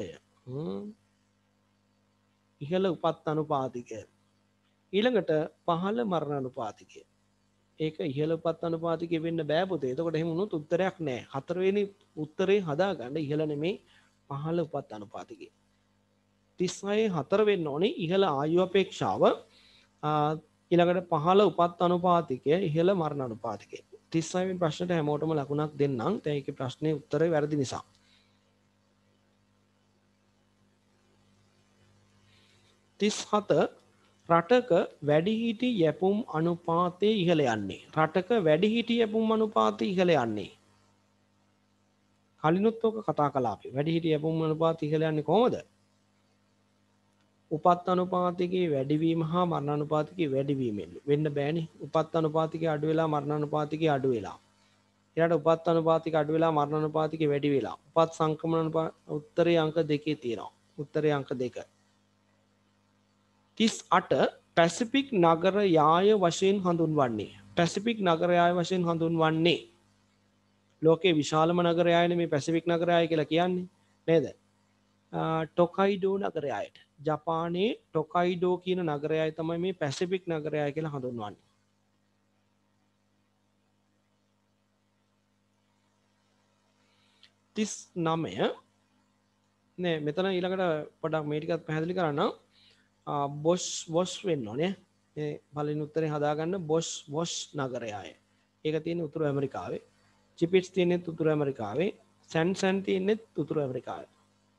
ඉහළ උපත් අනුපාතිකය. ඊළඟට පහළ මරණ අනුපාතිකය. ඒක ඉහළ උපත් අනුපාතිකය වෙන්න බෑ පුතේ. එතකොට එහෙම වුණොත් උත්තරයක් නෑ. 4 වෙනි උත්තරේ හදාගන්න ඉහළ නෙමෙයි පහළ උපත් අනුපාතිකය. 36 4 වෙන්න ඕනේ ඉහළ ආයු අපේක්ෂාව ඊළඟට පහළ උපත් අනුපාතිකය ඉහළ මරණ අනුපාතිකය 36 වෙනි ප්‍රශ්නට හැමෝටම ලකුණක් දෙන්නම් දැන් ඒකේ ප්‍රශ්නේ උත්තරේ වැරදි නිසා 37 රටක වැඩිහිටි යැපුම් අනුපාතය ඉහළ යන්නේ රටක වැඩිහිටි යැපුම් අනුපාතය ඉහළ යන්නේ කලිනුත් ඔක කතා කළා අපි වැඩිහිටි යැපුම් අනුපාතය ඉහළ යන්නේ කොහොමද උපත් අනුපාතිකයේ වැඩිවීම හා මරණ අනුපාතිකයේ වැඩිවීම වෙන්න බෑනේ. උපත් අනුපාතිකයේ අඩු වෙලා මරණ අනුපාතිකයේ අඩු වෙලා. ඊළඟට උපත් අනුපාතිකයේ අඩු වෙලා මරණ අනුපාතිකයේ වැඩි වෙලා. උපත් සංක්‍රමණ උත්තරේ අංක 2 තියෙනවා. උත්තරේ අංක 2. 38 පැසිෆික් නගර යාය වශයෙන් හඳුන්වන්නේ. පැසිෆික් නගර යාය වශයෙන් හඳුන්වන්නේ. ලෝකේ විශාලම නගරයයිනේ මේ පැසිෆික් නගරයයි කියලා කියන්නේ. නේද? ටොකයිඩෝ නගරයයට ජපානයේ ටොකයිඩෝ කියන නගරයයි තමයි මේ පැසිෆික් නගරයයි කියලා හඳුන්වන්නේ. 39 නේ මෙතන ඊළඟට පොඩක් මේ ටිකත් පැහැදිලි කරන්න බොස් වෙන්න ඕනේ. මේ පළවෙනි උත්තරේ හදාගන්න බොස් නගරයයි. ඒක තියෙන්නේ උතුරු ඇමරිකාවේ. චිපිට්ස් තියෙන්නේ උතුරු ඇමරිකාවේ. සැන් තියෙන්නේ උතුරු ඇමරිකාවේ.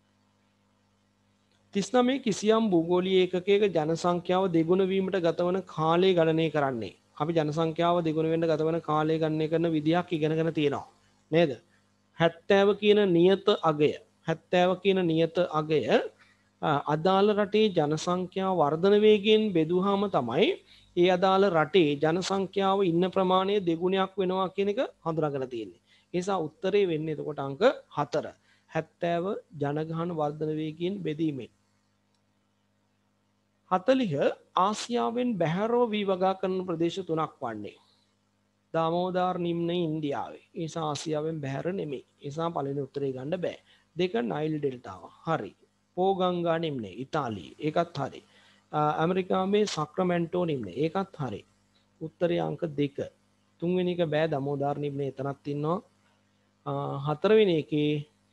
39 කිසියම් භූගෝලීය ඒකකයක ජනසංඛ්‍යාව දෙගුණ වීමට ගතවන කාලය ගණනය කරන්නේ. අපි ජනසංඛ්‍යාව දෙගුණ වෙන්න ගතවන කාලය ගණනය කරන විදියක් ඉගෙනගෙන තියෙනවා. නේද? 70 කියන නියත අගය 70 කියන නියත අගය අදාළ රටේ ජනසංඛ්‍යාව වර්ධන වේගයෙන් බෙදුවාම තමයි ඒ අදාළ රටේ ජනසංඛ්‍යාව ඉන්න ප්‍රමාණය දෙගුණයක් වෙනවා කියන එක හඳුනාගෙන තියෙන්නේ. ඒ නිසා උත්තරේ වෙන්නේ එතකොට අංක 4. 70 ජනගහන වර්ධන වේගයෙන් බෙදීමෙන් 40 ආසියාවෙන් බැහැරව වී වගා කරන ප්‍රදේශ 3ක් වන්නේ. දාමෝදාර නිම්න ඉන්දියාවේ. ඒ නිසා ආසියාවෙන් බැහැර නෙමෙයි. ඒ නිසා පළවෙනි උත්තරේ ගන්න බෑ. දෙක නයිල් ඩෙල්ටාව. හරි. පෝගංගා නිම්නේ ඉතාලියේ. ඒකත් හරි. ඇමරිකාවේ සක්‍රමෙන්ටෝ නිම්නේ. ඒකත් හරි. උත්තරේ අංක 2. තුන්වෙනි එක බෑ දමෝදාර නිම්නේ එතනක් ඉන්නවා. හතරවෙනි එකේ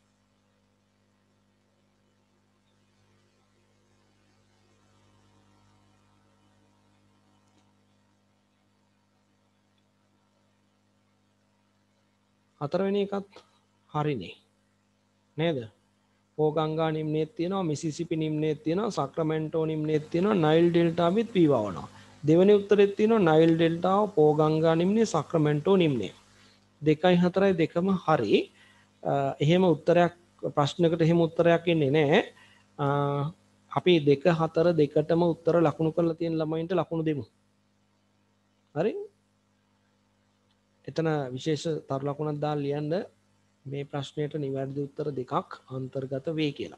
හතරවෙනි එකත් හරිනේ නේද? පෝගංගා නිම්නේත් තියෙනවා, මිසිසිපි නිම්නේත් තියෙනවා, සක්‍රමෙන්ටෝ නිම්නේත් තියෙනවා, නයිල් ඩෙල්ටාවෙත් පීවවනවා. දෙවෙනි උත්තරෙත් තියෙනවා නයිල් ඩෙල්ටාව, පෝගංගා නිම්නේ, සක්‍රමෙන්ටෝ නිම්නේ. 2යි 4යි දෙකම හරි. එහෙම උත්තරයක් ප්‍රශ්නකට එහෙම උත්තරයක් එන්නේ නැහැ. අපි 2 4 දෙකටම උත්තර ලකුණු කරලා තියෙන ළමයින්ට ලකුණු දෙමු. හරි? එතන විශේෂ තරු ලකුණක් දාලා ලියන්න මේ ප්‍රශ්නයට නිවැරදි උත්තර දෙකක් අන්තර්ගත වේ කියලා.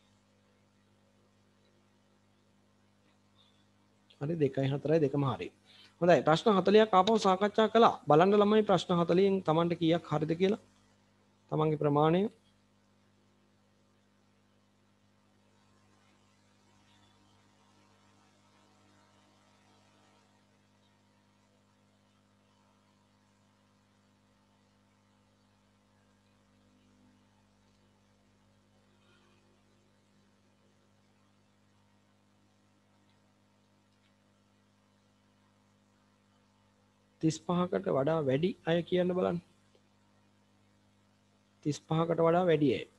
හරි 2යි 4යි දෙකම හරි. හොඳයි ප්‍රශ්න 40ක් ආපහු සාකච්ඡා කළා. බලන්න ළමයි ප්‍රශ්න 40න් Tamanට කීයක් හරිද කියලා. Tamanගේ ප්‍රමාණය. තිස් පහකට වඩා වැඩි අය කියන්න බලන්න. 35කට වඩා වැඩි අය.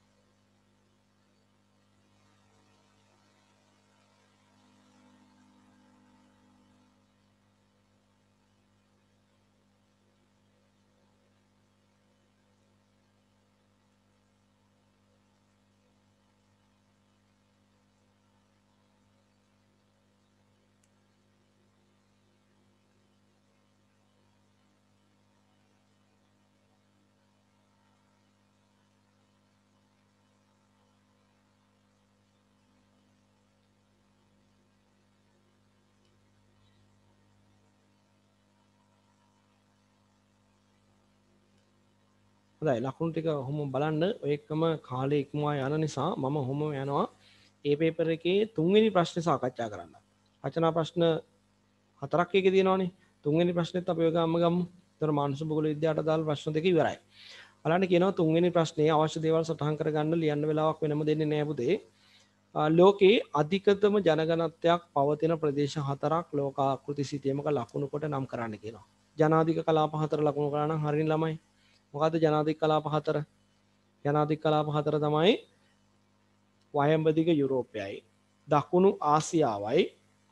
හොඳයි ලකුණු ටික ඔහොම බලන්න ඔය එකම කාලේ ඉක්මවා යන නිසා මම ඔහොම යනවා ඒ පේපර් එකේ තුන්වෙනි ප්‍රශ්නේ සාකච්ඡා කරන්න. රචනා ප්‍රශ්න 4ක් එකේ තියෙනවානේ. තුන්වෙනි ප්‍රශ්නෙත් අපි ඔය ගාම ගමු. ඒතර මානසික භූගෝල විද්‍යාවට අදාළ ප්‍රශ්න දෙක ඉවරයි. බලන්න කියනවා තුන්වෙනි ප්‍රශ්නේ අවශ්‍ය දේවල් සටහන් කරගන්න ලියන්න වෙලාවක් වෙනම දෙන්නේ නැහැ පුතේ. ලෝකේ අධිකතම ජනගණනයක් පවතින ප්‍රදේශ 4ක් ලෝකාකෘති සිතියමක ලකුණු කොට නම් කරන්න කියනවා. ජනාධික කලාප 4 ලකුණු කරා නම් හරියන ළමයි. මොකද්ද ජනාධික කලාප 4? ජනාධික කලාප 4 තමයි වයඹදිග යුරෝපයයි, දකුණු ආසියාවයි,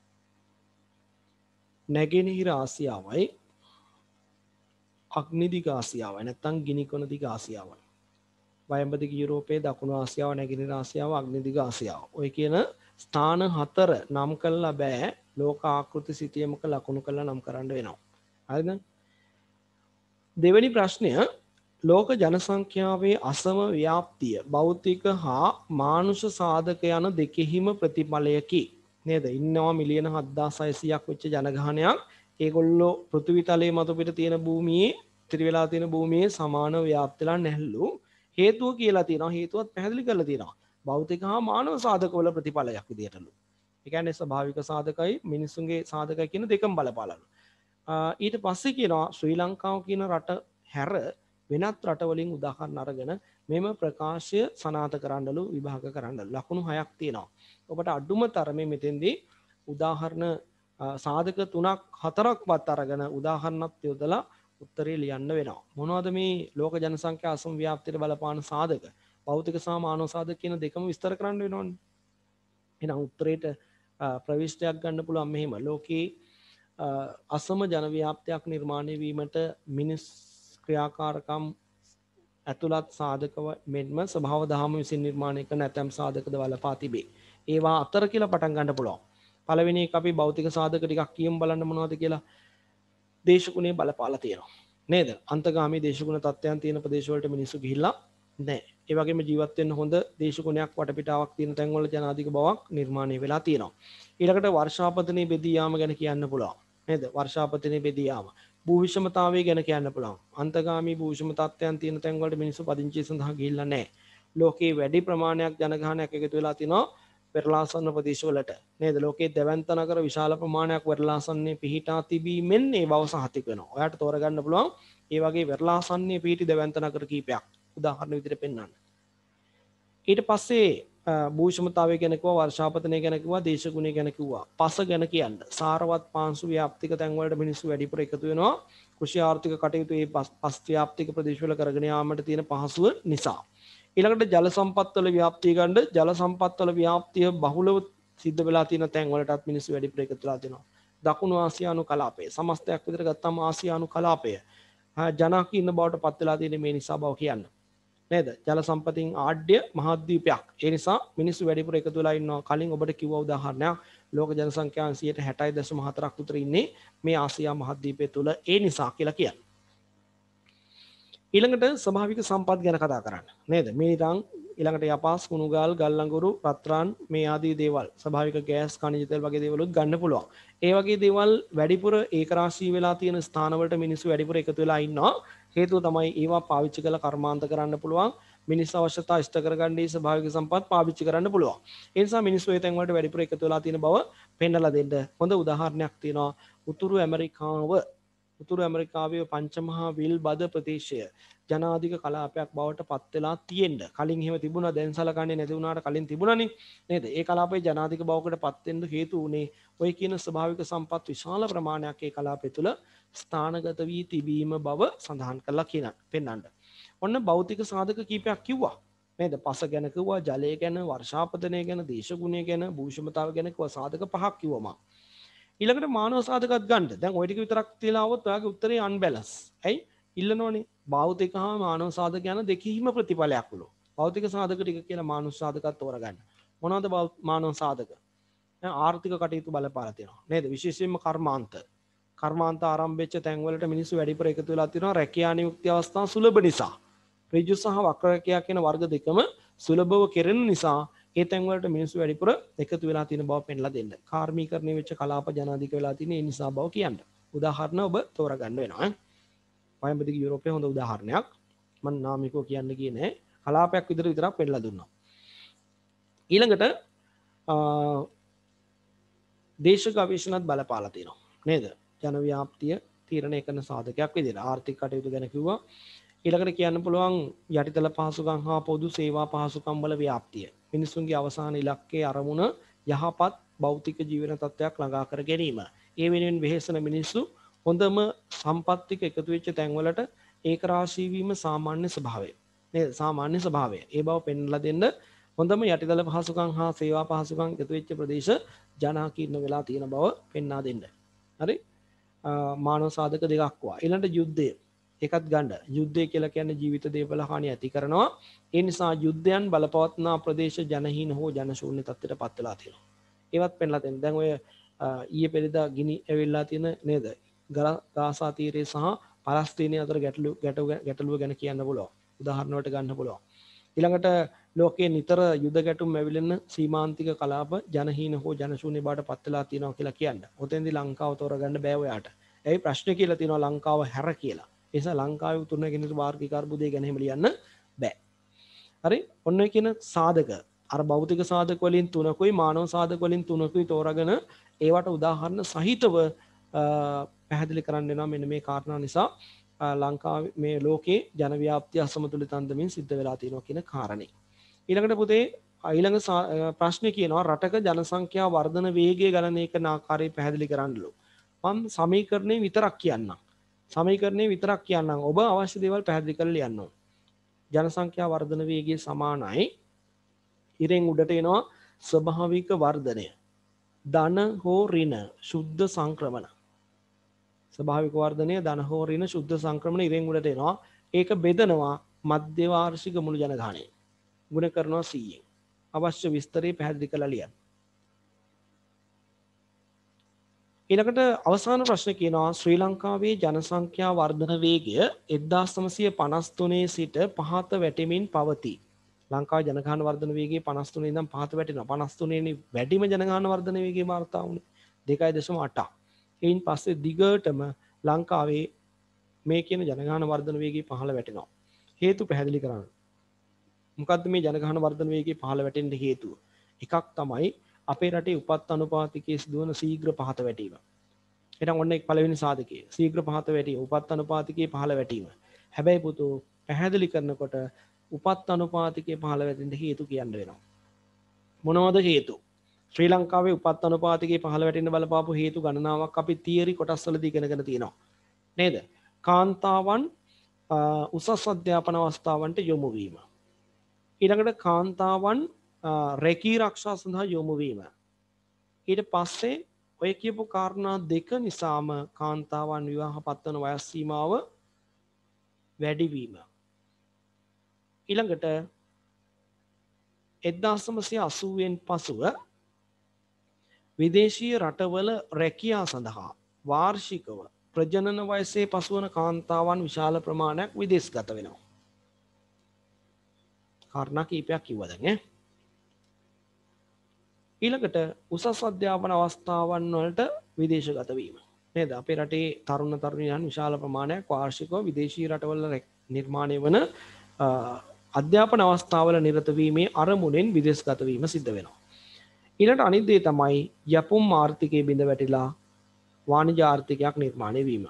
නැගෙනහිර ආසියාවයි, අග්නිදිග ආසියාවයි නැත්නම් ගිනිකොන දිග ආසියාවයි. වයඹදිග යුරෝපයේ, දකුණු ආසියාව, නැගෙනහිර ආසියාව, අග්නිදිග ආසියාව. ඔය කියන ස්ථාන 4 නම් කළා බෑ. ලෝක ආකෘති සිතියමක ලකුණු කළා නම් කරන්න වෙනවා. හරිද? දෙවෙනි ප්‍රශ්නය ලෝක ජනසංඛ්‍යාවේ අසම ව්‍යාප්තිය භෞතික හා මානුෂ සාධක යන දෙකෙහිම ප්‍රතිඵලයකි. නේද? ඉන්නවා මිලියන 7600ක් වෙච්ච ජනගහනයක්. ඒගොල්ලෝ පෘථිවි තලයේ මත පිට තියෙන භූමියේ ඉතිරි වෙලා තියෙන භූමියේ සමාන ව්‍යාප්තිලා නැහැලු. හේතුව කියලා තියෙනවා. හේතුවත් පැහැදිලි කරලා තියෙනවා. භෞතික හා මානව සාධකවල ප්‍රතිඵලයක් විදියටලු. ඒ කියන්නේ ස්වභාවික සාධකයි මිනිසුන්ගේ සාධකයි කියන දෙකම බලපාලන. ඊට පස්සේ කියනවා ශ්‍රී ලංකාව කියන රට හැර වෙනත් රටවලින් උදාහරණ අරගෙන මෙම ප්‍රකාශය සනාථ කරන්නලු විභාග කරන්නලු ලකුණු 6ක් තියෙනවා. ඔබට අඩුම තරමේ මෙතෙන්දී උදාහරණ සාධක 3ක් 4ක්වත් අරගෙන උදාහරණත් යොදලා උත්තරේ ලියන්න වෙනවා. මොනවද මේ ලෝක ජනසංඛ්‍යා අසම ව්‍යාප්තියට බලපාන සාධක? භෞතික සහ මානව සාධක කියන දෙකම විස්තර කරන්න වෙනවනේ. එහෙනම් උත්තරේට ප්‍රවිෂ්ටයක් ගන්න පුළුවන් මෙහෙම. ලෝකේ අසම ජන ව්‍යාප්තියක් නිර්මාණය වීමට මිනිස් ක්‍රියාකාරකම් ඇතුළත් සාධක මෙන්ම ස්වභාව දහම විසින් නිර්මාණය කරන ඇතැම් සාධකද බලපා තිබේ. ඒවා අතර කියලා පටන් ගන්න පුළුවන්. පළවෙනි එක අපි භෞතික සාධක ටිකක් කියමු බලන්න මොනවද කියලා. දේශගුණේ බලපාලා තියෙනවා. නේද? අන්තගාමී දේශගුණ තත්ත්වයන් තියෙන ප්‍රදේශ වලට මිනිස්සු ගිහිල්ලා නැහැ. ඒ වගේම ජීවත් වෙන්න හොඳ දේශගුණයක් වටපිටාවක් තියෙන තැන්වල ජනාධික බවක් නිර්මාණය වෙලා තියෙනවා. ඊළඟට වර්ෂාපතනයේ බෙදී යාම ගැන කියන්න පුළුවන්. නේද? වර්ෂාපතනයේ බෙදී යාම. භූ විෂමතාවය ගැන කියන්න පුළුවන්. අන්තගාමී භූ විෂම තත්ත්වයන් තියෙන තැන් වලට මිනිස්සු පදිංචි සඳහා ගිහිල්ලා නැහැ. ලෝකේ වැඩි ප්‍රමාණයක් ජනගහනයක් එකතු වෙලා තිනවා පෙරලාසන්න ප්‍රදේශවලට. නේද? ලෝකයේ දැවැන්ත නගර විශාල ප්‍රමාණයක් වෙරළාසන්නේ පිහිටා තිබීමෙන් ඒ බව සහතික වෙනවා. ඔයාලට තෝරගන්න පුළුවන් ඒ වගේ වෙරළාසන්නේ පිහිටි දැවැන්ත නගර කීපයක්. උදාහරණ විදිහට පෙන්නන්න. ඊට පස්සේ භූෂමතාවය ගැන කිව්වා, වර්ෂාපතනය ගැන කිව්වා, දේශගුණය ගැන කිව්වා. පස ගැන කියන්න. සාරවත් පාංශු ව්‍යාප්තික තැන් වලට මිනිස්සු වැඩිපුර එකතු වෙනවා. කෘෂි ආර්ථික කටයුතු මේ පස් ව්‍යාප්තික ප්‍රදේශවල කරගෙන යාමට තියෙන පහසුව නිසා. ඊළඟට ජල සම්පත් වල ව්‍යාප්තිය ගන්න. ජල සම්පත් වල ව්‍යාප්තිය බහුලව සිද්ධ වෙලා තියෙන තැන් වලටත් මිනිස්සු වැඩිපුර එකතු වෙලා තියෙනවා. දකුණු ආසියානු කලාපය. සමස්තයක් විතර ගත්තම ආසියානු කලාපය ජනක ඉන්න බවට පත් වෙලා තියෙන මේ නිසා බව කියන්න. නේද? ජල සම්පතින් ආඩ්‍ය මහද්වීපයක්. ඒ නිසා මිනිස්සු වැඩිපුර එකතු වෙලා ඉන්නවා. කලින් ඔබට කිව්වා උදාහරණයක් ලෝක ජනසංඛ්‍යාව 60.4ක් උතර ඉන්නේ මේ ආසියා මහද්වීපය තුල. ඒ නිසා කියලා කියන්නේ. ඊළඟට ස්වභාවික සම්පත් ගැන කතා කරන්න. නේද? මිනිරන් ඊළඟට යපාස් කුණුගල් ගල් අඟුරු රත්රන් මේ ආදී දේවල් ස්වභාවික ගෑස් khනිජ තෙල් වගේ දේවල් උත් ගන්න පුළුවන්. ඒ වගේ දේවල් වැඩිපුර ඒකරාශී වෙලා තියෙන ස්ථානවලට මිනිස්සු වැඩිපුර එකතු වෙලා ඉන්නවා. හේතුව තමයි ඒවා පාවිච්චි කරලා කර්මාන්ත කරන්න පුළුවන්. මිනිස් අවශ්‍යතා ඉෂ්ට කරගන්නේ ස්වභාවික සම්පත් පාවිච්චි කරන්න පුළුවන්. ඒ නිසා මිනිස්සු ඒ තැන් වලට වැඩිපුර එකතු වෙලා තියෙන බව පෙන්නලා දෙන්න හොඳ උදාහරණයක් තියෙනවා. උතුරු ඇමරිකාවේ පංචමහා විල් බද ප්‍රදේශය ජනාධික කලාපයක් බවට පත් වෙලා තියෙන්න. කලින් එහෙම තිබුණා, දැන් සලකන්නේ නැති වුණාට කලින් තිබුණානේ නේද? ඒ කලාපයේ ජනාධික බවකට පත් වෙන්න හේතු උනේ ඔය කියන ස්වභාවික සම්පත් විශාල ප්‍රමාණයක් ඒ කලාපය තුළ ස්ථානගත වී තිබීම බව සඳහන් කරලා පෙන්නන්න. ඔන්න භෞතික සාධක කීපයක් කිව්වා. නේද? පස ගැන කිව්වා, ජලය ගැන, වර්ෂාපතනය ගැන, දේශගුණය ගැන, භූෂමතාව ගැන කිව්වා. සාධක පහක් කිව්වා මම. ඊළඟට මානව සාධකත් ගන්න. දැන් ওই ටික විතරක් තියලා આવොත් ඔයාගේ උත්තරේ අන්බැලන්ස්. ඇයි? ඉල්ලනෝනේ. භෞතික හා මානව සාධක යන දෙකීම ප්‍රතිඵලයක් උළු. භෞතික සාධක ටික කියලා මානව සාධකත් තෝරගන්න. මොනවද මානව සාධක? දැන් ආර්ථික කටයුතු බලපාලා තියෙනවා. නේද? විශේෂයෙන්ම කර්මාන්ත. කර්මාන්ත ආරම්භ වෙච්ච තැන් වලට මිනිස්සු වැඩිපුර එකතු වෙලා තියෙනවා රැකියා නියුක්ති අවස්ථා සුලභ නිසා. ඍජු සහ වක්‍ර රැකියා කියන වර්ග දෙකම සුලභව කෙරෙන නිසා ඒ තැන් වලට මිනිස්සු වැඩිපුර එකතු වෙලා තියෙන බව පෙන්ලා දෙන්න. කාර්මීකරණය වෙච්ච කලාප ජනාධික වෙලා තියෙන ඒ නිසා බව කියන්න. උදාහරණ ඔබ තෝරගන්න වෙනවා. වයඹදිග යුරෝපයේ හොඳ උදාහරණයක්. මම නාමිකව කියන්න ගියේ නෑ. කලාපයක් විතරක් පෙන්ලා දුන්නා. ඊළඟට දේශ ගවේෂණත් බලපාලා තියෙනවා. නේද? ජන ව්‍යාප්තිය තීරණය කරන සාධකයක් විදිහට ආර්ථික කටයුතු ගැන කිව්වා. ඊළඟට කියන්න පුළුවන් යටිතල පහසුකම් හා පොදු සේවා පහසුකම් වල ව්‍යාප්තිය. මිනිසුන්ගේ අවසාන ඉලක්කයේ අරමුණ යහපත් භෞතික ජීවන තත්ත්වයක් ළඟා කර ගැනීම. ඒ වෙනුවෙන් වෙහෙසන මිනිස්සු හොඳම සම්පත් ටික එකතු වෙච්ච තැන් වලට ඒක රාශී වීම සාමාන්‍ය ස්වභාවය. නේද? සාමාන්‍ය ස්වභාවය. ඒ බව පෙන්වලා දෙන්න හොඳම යටිතල පහසුකම් හා සේවා පහසුකම් එකතු වෙච්ච ප්‍රදේශ ජනාකීර්ණ වෙලා තියෙන බව පෙන්වා දෙන්න. හරි? මානව සාධක දෙකක් වා. ඊළඟට යුද්ධය. ඒකත් ගන්න. යුද්ධය කියලා කියන්නේ ජීවිත දේපල හානි ඇති කරනවා. ඒ නිසා යුද්ධයන් බලපවත්නා ප්‍රදේශ ජනහීන හෝ ජනශූන්‍ය තත්ත්වයට පත් වෙලා තියෙනවා. ඒවත් පෙන්ලා දෙන්න. දැන් ඔය ඊයේ පෙරේදා ගිනි ඇවිල්ලා තියෙන නේද? ගාසා තීරය සහ පලස්තීනය අතර ගැටලුව ගැන කියන්න පුළුවන්. උදාහරණ වලට ගන්න පුළුවන්. ඊළඟට ලෝකයේ නිතර යුද ගැටුම් ඇවිලෙන සීමාන්තික කලාප ජනහීන හෝ ජනශූන්‍ය බවට පත් වෙලා තියෙනවා කියලා කියන්න. ඔතෙන්දී ලංකාව තෝරගන්න බෑ ඔයාට. ඇයි ප්‍රශ්නේ කියලා තියෙනවා ලංකාව හැර කියලා. ඒ නිසා ලංකාවේ උතුරන කෙනෙකුට වාර්ගික අර්බුදය ගැන එහෙම ලියන්න බෑ. හරි? ඔන්න ඔය කියන සාධක අර භෞතික සාධක වලින් තුනකුයි මානව සාධක වලින් තුනකුයි තෝරාගෙන ඒවට උදාහරණ සහිතව පැහැදිලි කරන්න වෙනවා. මෙන්න මේ කාරණා නිසා ලංකාවේ මේ ලෝකේ ජන ව්‍යාප්තිය අසමතුලිතන් දෙමින් සිද්ධ වෙලා තියෙනවා කියන කාරණේ. ඊළඟට පුතේ ඊළඟ ප්‍රශ්නේ කියනවා රටක ජනසංඛ්‍යා වර්ධන වේගය ගණනය කරන ආකාරය පැහැදිලි කරන්නලු. මම සමීකරණේ විතරක් කියන්නම්. ඔබ අවශ්‍ය දේවල් පැහැදිලි කරලා ලියන්න ඕන. ජනසංඛ්‍යා වර්ධන වේගය සමානයි ඉරෙන් උඩට එනවා ස්වභාවික වර්ධනය. ධන හෝ ඍණ සුද්ධ සංක්‍රමණ. ස්වභාවික වර්ධනය ධන හෝ ඍණ සුද්ධ සංක්‍රමණ ඉරෙන් උඩට එනවා. ඒක බෙදනවා මධ්‍ය වාර්ෂික මුළු ජනගහනය. ගුණ කරනවා 100න්. අවශ්‍ය විස්තරය පැහැදිලි කරලා ලියන්න. ඊළඟට අවසාන ප්‍රශ්නේ කියනවා ශ්‍රී ලංකාවේ ජනසංඛ්‍යා වර්ධන වේගය 1953 සිට පහත වැටෙමින් පවතී. ලංකාවේ ජනගහන වර්ධන වේගය 53 ඉඳන් පහත වැටෙනවා. 53 නේ වැඩිම ජනගහන වර්ධන වේගය වාර්තා වුණේ 2.8. එයින් පස්සේ දිගටම ලංකාවේ මේ කියන ජනගහන වර්ධන වේගය පහළ වැටෙනවා. හේතු පැහැදිලි කරන්න. මොකද්ද මේ ජනගහන වර්ධන වේගය පහළ වැටෙන්න හේතුව? එකක් තමයි අපේ රටේ උපත් අනුපාතිකයේ සිදුවන ශීඝ්‍ර පහත වැටීම. එහෙනම් ඔන්න එක් පළවෙනි සාධකය. ශීඝ්‍ර පහත වැටීම, උපත් අනුපාතිකයේ පහළ වැටීම. හැබැයි පුතෝ පැහැදිලි කරනකොට උපත් අනුපාතිකයේ පහළ වැටෙන්න හේතු කියන්න වෙනවා. මොනවද හේතු? ශ්‍රී ලංකාවේ උපත් අනුපාතිකයේ පහළ වැටෙන්න බලපාපු හේතු ගණනාවක් අපි තියරි කොටස්වලදී ඉගෙනගෙන තියෙනවා. නේද? කාන්තාවන් උසස් අධ්‍යාපන අවස්ථාවන්ට යොමු වීම. ඊළඟට කාන්තාවන් රැකී ආරක්ෂා සඳහා යොමු වීම. ඊට පස්සේ ඔය කියපු කාරණා දෙක නිසාම කාන්තාවන් විවාහ පත්වන වයස් සීමාව වැඩි වීම. ඊළඟට 1980න් පසුව විදේශීය රටවල රැකියාව සඳහා වාර්ෂිකව ප්‍රජනන වයසේ පසුවන කාන්තාවන් විශාල ප්‍රමාණයක් විදේශගත වෙනවා. කාරණා කීපයක් කිව්වා දැන් ඈ. ඊළඟට උසස් අධ්‍යාපන අවස්ථාවන් වලට විදේශගත වීම. නේද? අපේ රටේ තරුණ තරුණියන් විශාල ප්‍රමාණයක් වාර්ෂිකව විදේශීය රටවල නිර්මාණය වන අධ්‍යාපන අවස්ථාවල නිරත වීමේ අරමුණෙන් විදේශගත වීම සිද්ධ වෙනවා. ඊළඟට අනිත් දේ තමයි යපුම් ආර්ථිකයේ බිඳ වැටිලා වාණිජ ආර්ථිකයක් නිර්මාණය වීම.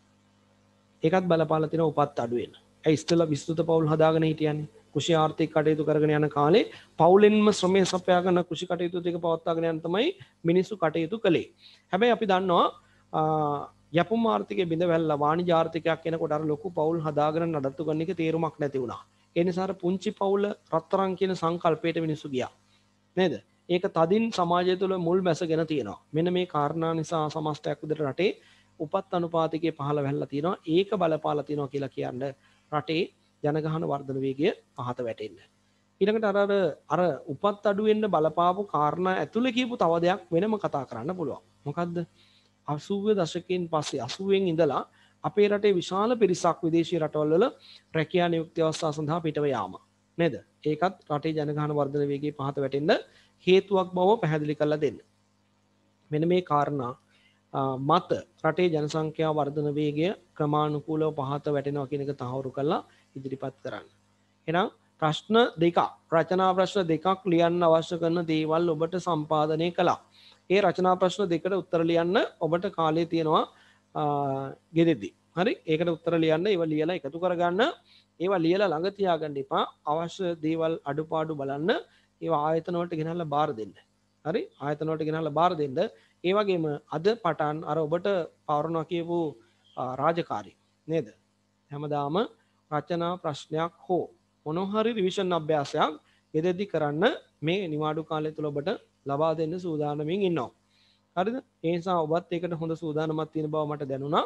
ඒකත් බලපාලා තියෙන උපත් අඩු වෙන. ඒ ඉස්සෙල්ලා විස්තృత පවුල් හදාගෙන හිටියන්නේ. කෘෂි ආර්ථික කටයුතු කරගෙන යන කාලේ පවුලෙන්ම ශ්‍රමය සපයාගෙන කෘෂි කටයුතු ටික පවත්වාගෙන යන තමයි මිනිස්සු කටයුතු කළේ. හැබැයි අපි දන්නවා යපුම් ආර්ථිකයේ බිඳ වැල්ලා වාණිජ ආර්ථිකයක් එනකොට අර ලොකු පවුල් හදාගෙන නඩත්තු කරන එක තේරුමක් නැති වුණා. ඒ නිසා අර පුංචි පවුල රත්තරන් කියන සංකල්පයට මිනිස්සු ගියා. නේද? ඒක තදින් සමාජය තුළ මුල් බැසගෙන තියෙනවා. මෙන්න මේ කාරණා නිසා සමස්තයක් විදිහට රටේ උපත් අනුපාතිකයේ පහළ වැල්ලා තියෙනවා. ඒක බලපාලා තියෙනවා කියලා කියන්නේ රටේ ජනගහන වර්ධන වේගය පහත වැටෙන්න. ඊළඟට අර උපත් අඩු වෙන්න බලපාපු කාරණා ඇතුළේ කියපු තව දෙයක් වෙනම කතා කරන්න පුළුවන්. මොකද්ද? 80 දශකයෙන් පස්සේ 80න් ඉඳලා අපේ රටේ විශාල පිරිසක් විදේශීය රටවල් වල රැකියා නියුක්ති අවස්ථා සඳහා පිටව යාම. නේද? ඒකත් රටේ ජනගහන වර්ධන වේගය පහත වැටෙන්න හේතුවක් බව පැහැදිලි කරලා දෙන්න. මෙන්න මේ කාරණා මත රටේ ජනසංඛ්‍යා වර්ධන වේගය ක්‍රමානුකූලව පහත වැටෙනවා කියන එක තහවුරු කරලා ඉදිරිපත් කරන්න. එහෙනම් ප්‍රශ්න දෙකක්, රචනා ප්‍රශ්න දෙකක් ලියන්න අවශ්‍ය කරන දේවල් ඔබට සම්පාදනය කළා. ඒ රචනා ප්‍රශ්න දෙකට උත්තර ලියන්න ඔබට කාලය තියෙනවා ගෙදෙද්දි. හරි? ඒකට උත්තර ලියන්න, ඒවා ලියලා එකතු කරගන්න. ඒවා ලියලා ළඟ තියාගන්න එපා. අවශ්‍ය දේවල් අඩුපාඩු බලන්න. ඒවා ආයතන වලට ගෙනල්ලා බාර දෙන්න. හරි? ආයතන වලට ගෙනල්ලා බාර දෙන්න. ඒ වගේම අද පටන් අර ඔබට පවරනවා කියපු රාජකාරී නේද? හැමදාම රචනා ප්‍රශ්නයක් හෝ මොනවා හරි රිවිෂන් අභ්‍යාසයක් ගෙදෙද්දි කරන්න මේ නිවාඩු කාලය තුල ඔබට ලබා දෙන්න සූදානමින් ඉන්නවා. හරිද? ඒ නිසා ඔබත් ඒකට හොඳ සූදානමක් තියෙන බව මට දැනුණා.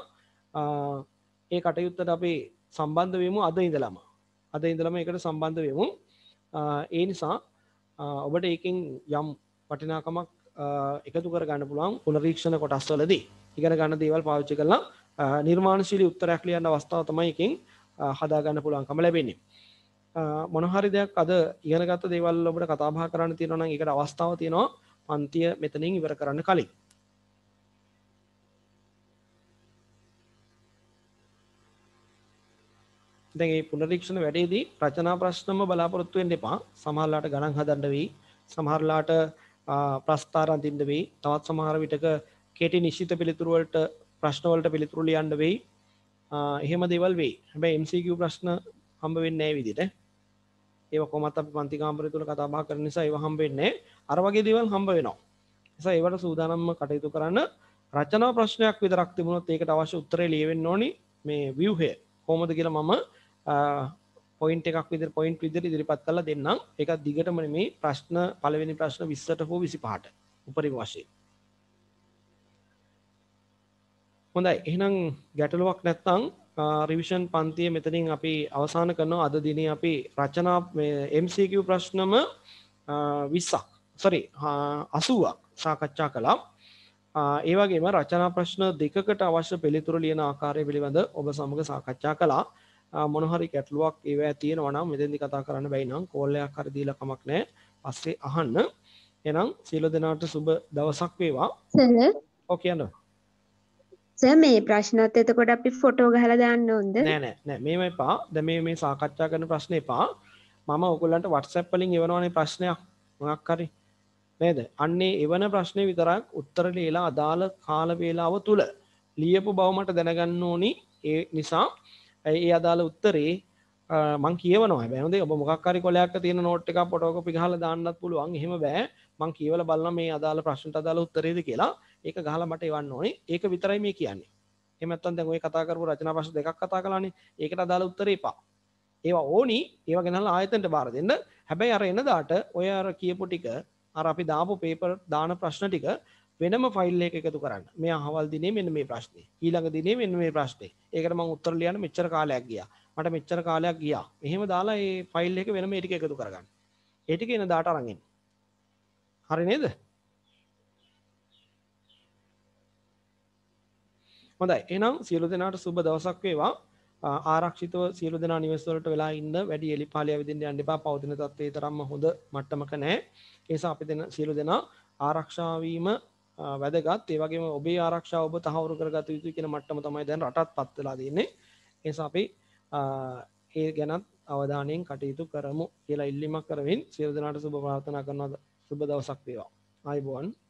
ඒ කටයුත්තට අපි සම්බන්ධ වෙමු අද ඉඳලම. අද ඉඳලම ඒකට සම්බන්ධ වෙමු. ඒ නිසා ඔබට ඒකෙන් යම් වටිනාකමක් එකතු කර ගන්න පුළුවන් පුනරීක්ෂණ කොටස් වලදී. ඉගෙන ගන්න දේවල් පාවිච්චි කරලා නිර්මාණශීලී උත්තරයක් ලියන්න අවස්ථාව තමයි එකෙන් හදා ගන්න පුළුවන්කම ලැබෙන්නේ. මොන හරි දෙයක් අද ඉගෙනගත්ත දේවල් ඔබට කතා බහ කරන්න තියෙනවා නම් ඒකට අවස්ථාව තියෙනවා පන්තිය මෙතනින් ඉවර කරන්න කලින්. දැන් මේ පුනරීක්ෂණ වැඩේදී රචනා ප්‍රශ්නම බලාපොරොත්තු වෙන්න එපා. සමහරලාට ගණන් හදන්න වෙයි. සමහරලාට ප්‍රස්තාර අඳින්න වෙයි. තවත් සමහර විටක කෙටි නිශ්චිත පිළිතුරු වලට ප්‍රශ්න වලට පිළිතුරු ලියන්න වෙයි. එහෙම දේවල් වෙයි. හැබැයි MCQ ප්‍රශ්න හම්බ වෙන්නේ නැහැ විදිහට. ඒවා කොහොමත් අපි පන්ති කාමරය තුල කතා බහ කරන නිසා ඒවා හම්බ වෙන්නේ නැහැ. අර වගේ දේවල් හම්බ වෙනවා. නිසා ඒවට සූදානම්ව කටයුතු කරන්න. රචනා ප්‍රශ්නයක් විතරක් තිබුණොත් ඒකට අවශ්‍ය උත්තරේ ලියවෙන්න ඕනි. මේ ව්‍යුහය කොහොමද කියලා මම පොයින්ට් එකක් විදිහට පොයින්ට් විදිහට ඉදිරිපත් කරලා දෙන්නම්. ඒක දිගටම නෙමෙයි ප්‍රශ්න පළවෙනි ප්‍රශ්න 20ට හෝ 25ට උපරිම වශයෙන්. හොඳයි. එහෙනම් ගැටලුවක් නැත්නම් රිවිෂන් පන්තිය මෙතනින් අපි අවසන් කරනවා. අද දිනේ අපි රචනා MCQ ප්‍රශ්නම 80ක් සාකච්ඡා කළා. ඒ වගේම රචනා ප්‍රශ්න දෙකකට අවශ්‍ය පිළිතුරු ලියන ආකාරය පිළිබඳ ඔබ සමග සාකච්ඡා කළා. මොන හරි ගැටලුවක් ඒවැ තියෙනවා නම් මෙතෙන්දි කතා කරන්න බැයි නම් කෝල් එකක් හරි දීලා කමක් නැහැ. පස්සේ අහන්න. එහෙනම් සියලු දෙනාට සුබ දවසක් වේවා. සර් ඔව් කියන්න. සර් මේ ප්‍රශ්නත් එතකොට අපි ෆොටෝ ගහලා දාන්න ඕනද? නෑ නෑ නෑ මේම එපා. දැන් මේ සාකච්ඡා කරන ප්‍රශ්නේ එපා. මම ඔයගොල්ලන්ට WhatsApp වලින් එවනවනේ ප්‍රශ්නයක් මොකක් හරි නේද? අන්නේ එවන ප්‍රශ්නේ විතරක් උත්තර ලියලා අදාළ කාල වේලාව තුල ලියපු බව මට දැනගන්න ඕනි. ඒ නිසා ඒ අදාළ උත්තරේ මං කියවනවා. හැබැයි හොඳේ ඔබ මොකක් හරි කොලයක් තියෙන නෝට් එකක් ෆොටෝකෝපි ගහලා දාන්නත් පුළුවන්. එහෙම බෑ. මං කියවලා බලනවා මේ අදාළ ප්‍රශ්නට අදාළ උත්තරේද කියලා. ඒක ගහලා මට එවන්න ඕනේ. ඒක විතරයි මේ කියන්නේ. එහෙම නැත්නම් දැන් ඔය කතා කරපු රචනා ප්‍රශ්න දෙකක් කතා කළානේ. ඒකට අදාළ උත්තරේ එපා. ඒවා ඕනි. ඒවා ගෙනල්ලා ආයතනට බාර දෙන්න. හැබැයි අර එනදාට ඔය අර කියපු ටික අර අපි දාපු පේපර් දාන ප්‍රශ්න ටික වෙනම ෆයිල් එකක එකතු කරන්න. මේ අහවල් දිනේ මෙන්න මේ ප්‍රශ්නේ. ඊළඟ දිනේ මෙන්න මේ ප්‍රශ්නේ. ඒකට මම උත්තර ලියන්න මෙච්චර කාලයක් ගියා. මට මෙච්චර කාලයක් ගියා. එහෙම දාලා මේ ෆයිල් එක වෙනම ඒ ටික එකතු කරගන්න. ඒ ටික එන දාට අරන් එන්න. හරි නේද? හොඳයි. එහෙනම් සියලු දෙනාට සුබ දවසක් වේවා. ආරක්ෂිතව සියලු දෙනා නිවෙස් වලට වෙලා ඉන්න. වැඩි එලිපාලිය විදින්න යන්න එපා. පවතින තත්ත්වයේ තරම්ම හොඳ මට්ටමක නැහැ. ඒ නිසා අපි සියලු දෙනා ආරක්ෂා වීම වැදගත්. ඒ වගේම ඔබේ ආරක්ෂාව ඔබ තහවුරු කරගත යුතුයි කියන මට්ටම තමයි දැන් රටත්පත් වෙලා තියෙන්නේ. ඒ නිසා අපි ඒ ගැනත් අවධානයෙන් කටයුතු කරමු කියලා ඉල්ලීමක් කරමින් සියලු දෙනාට සුබ ප්‍රාර්ථනා කරනවා. සුබ දවසක් වේවා. ආයුබෝවන්.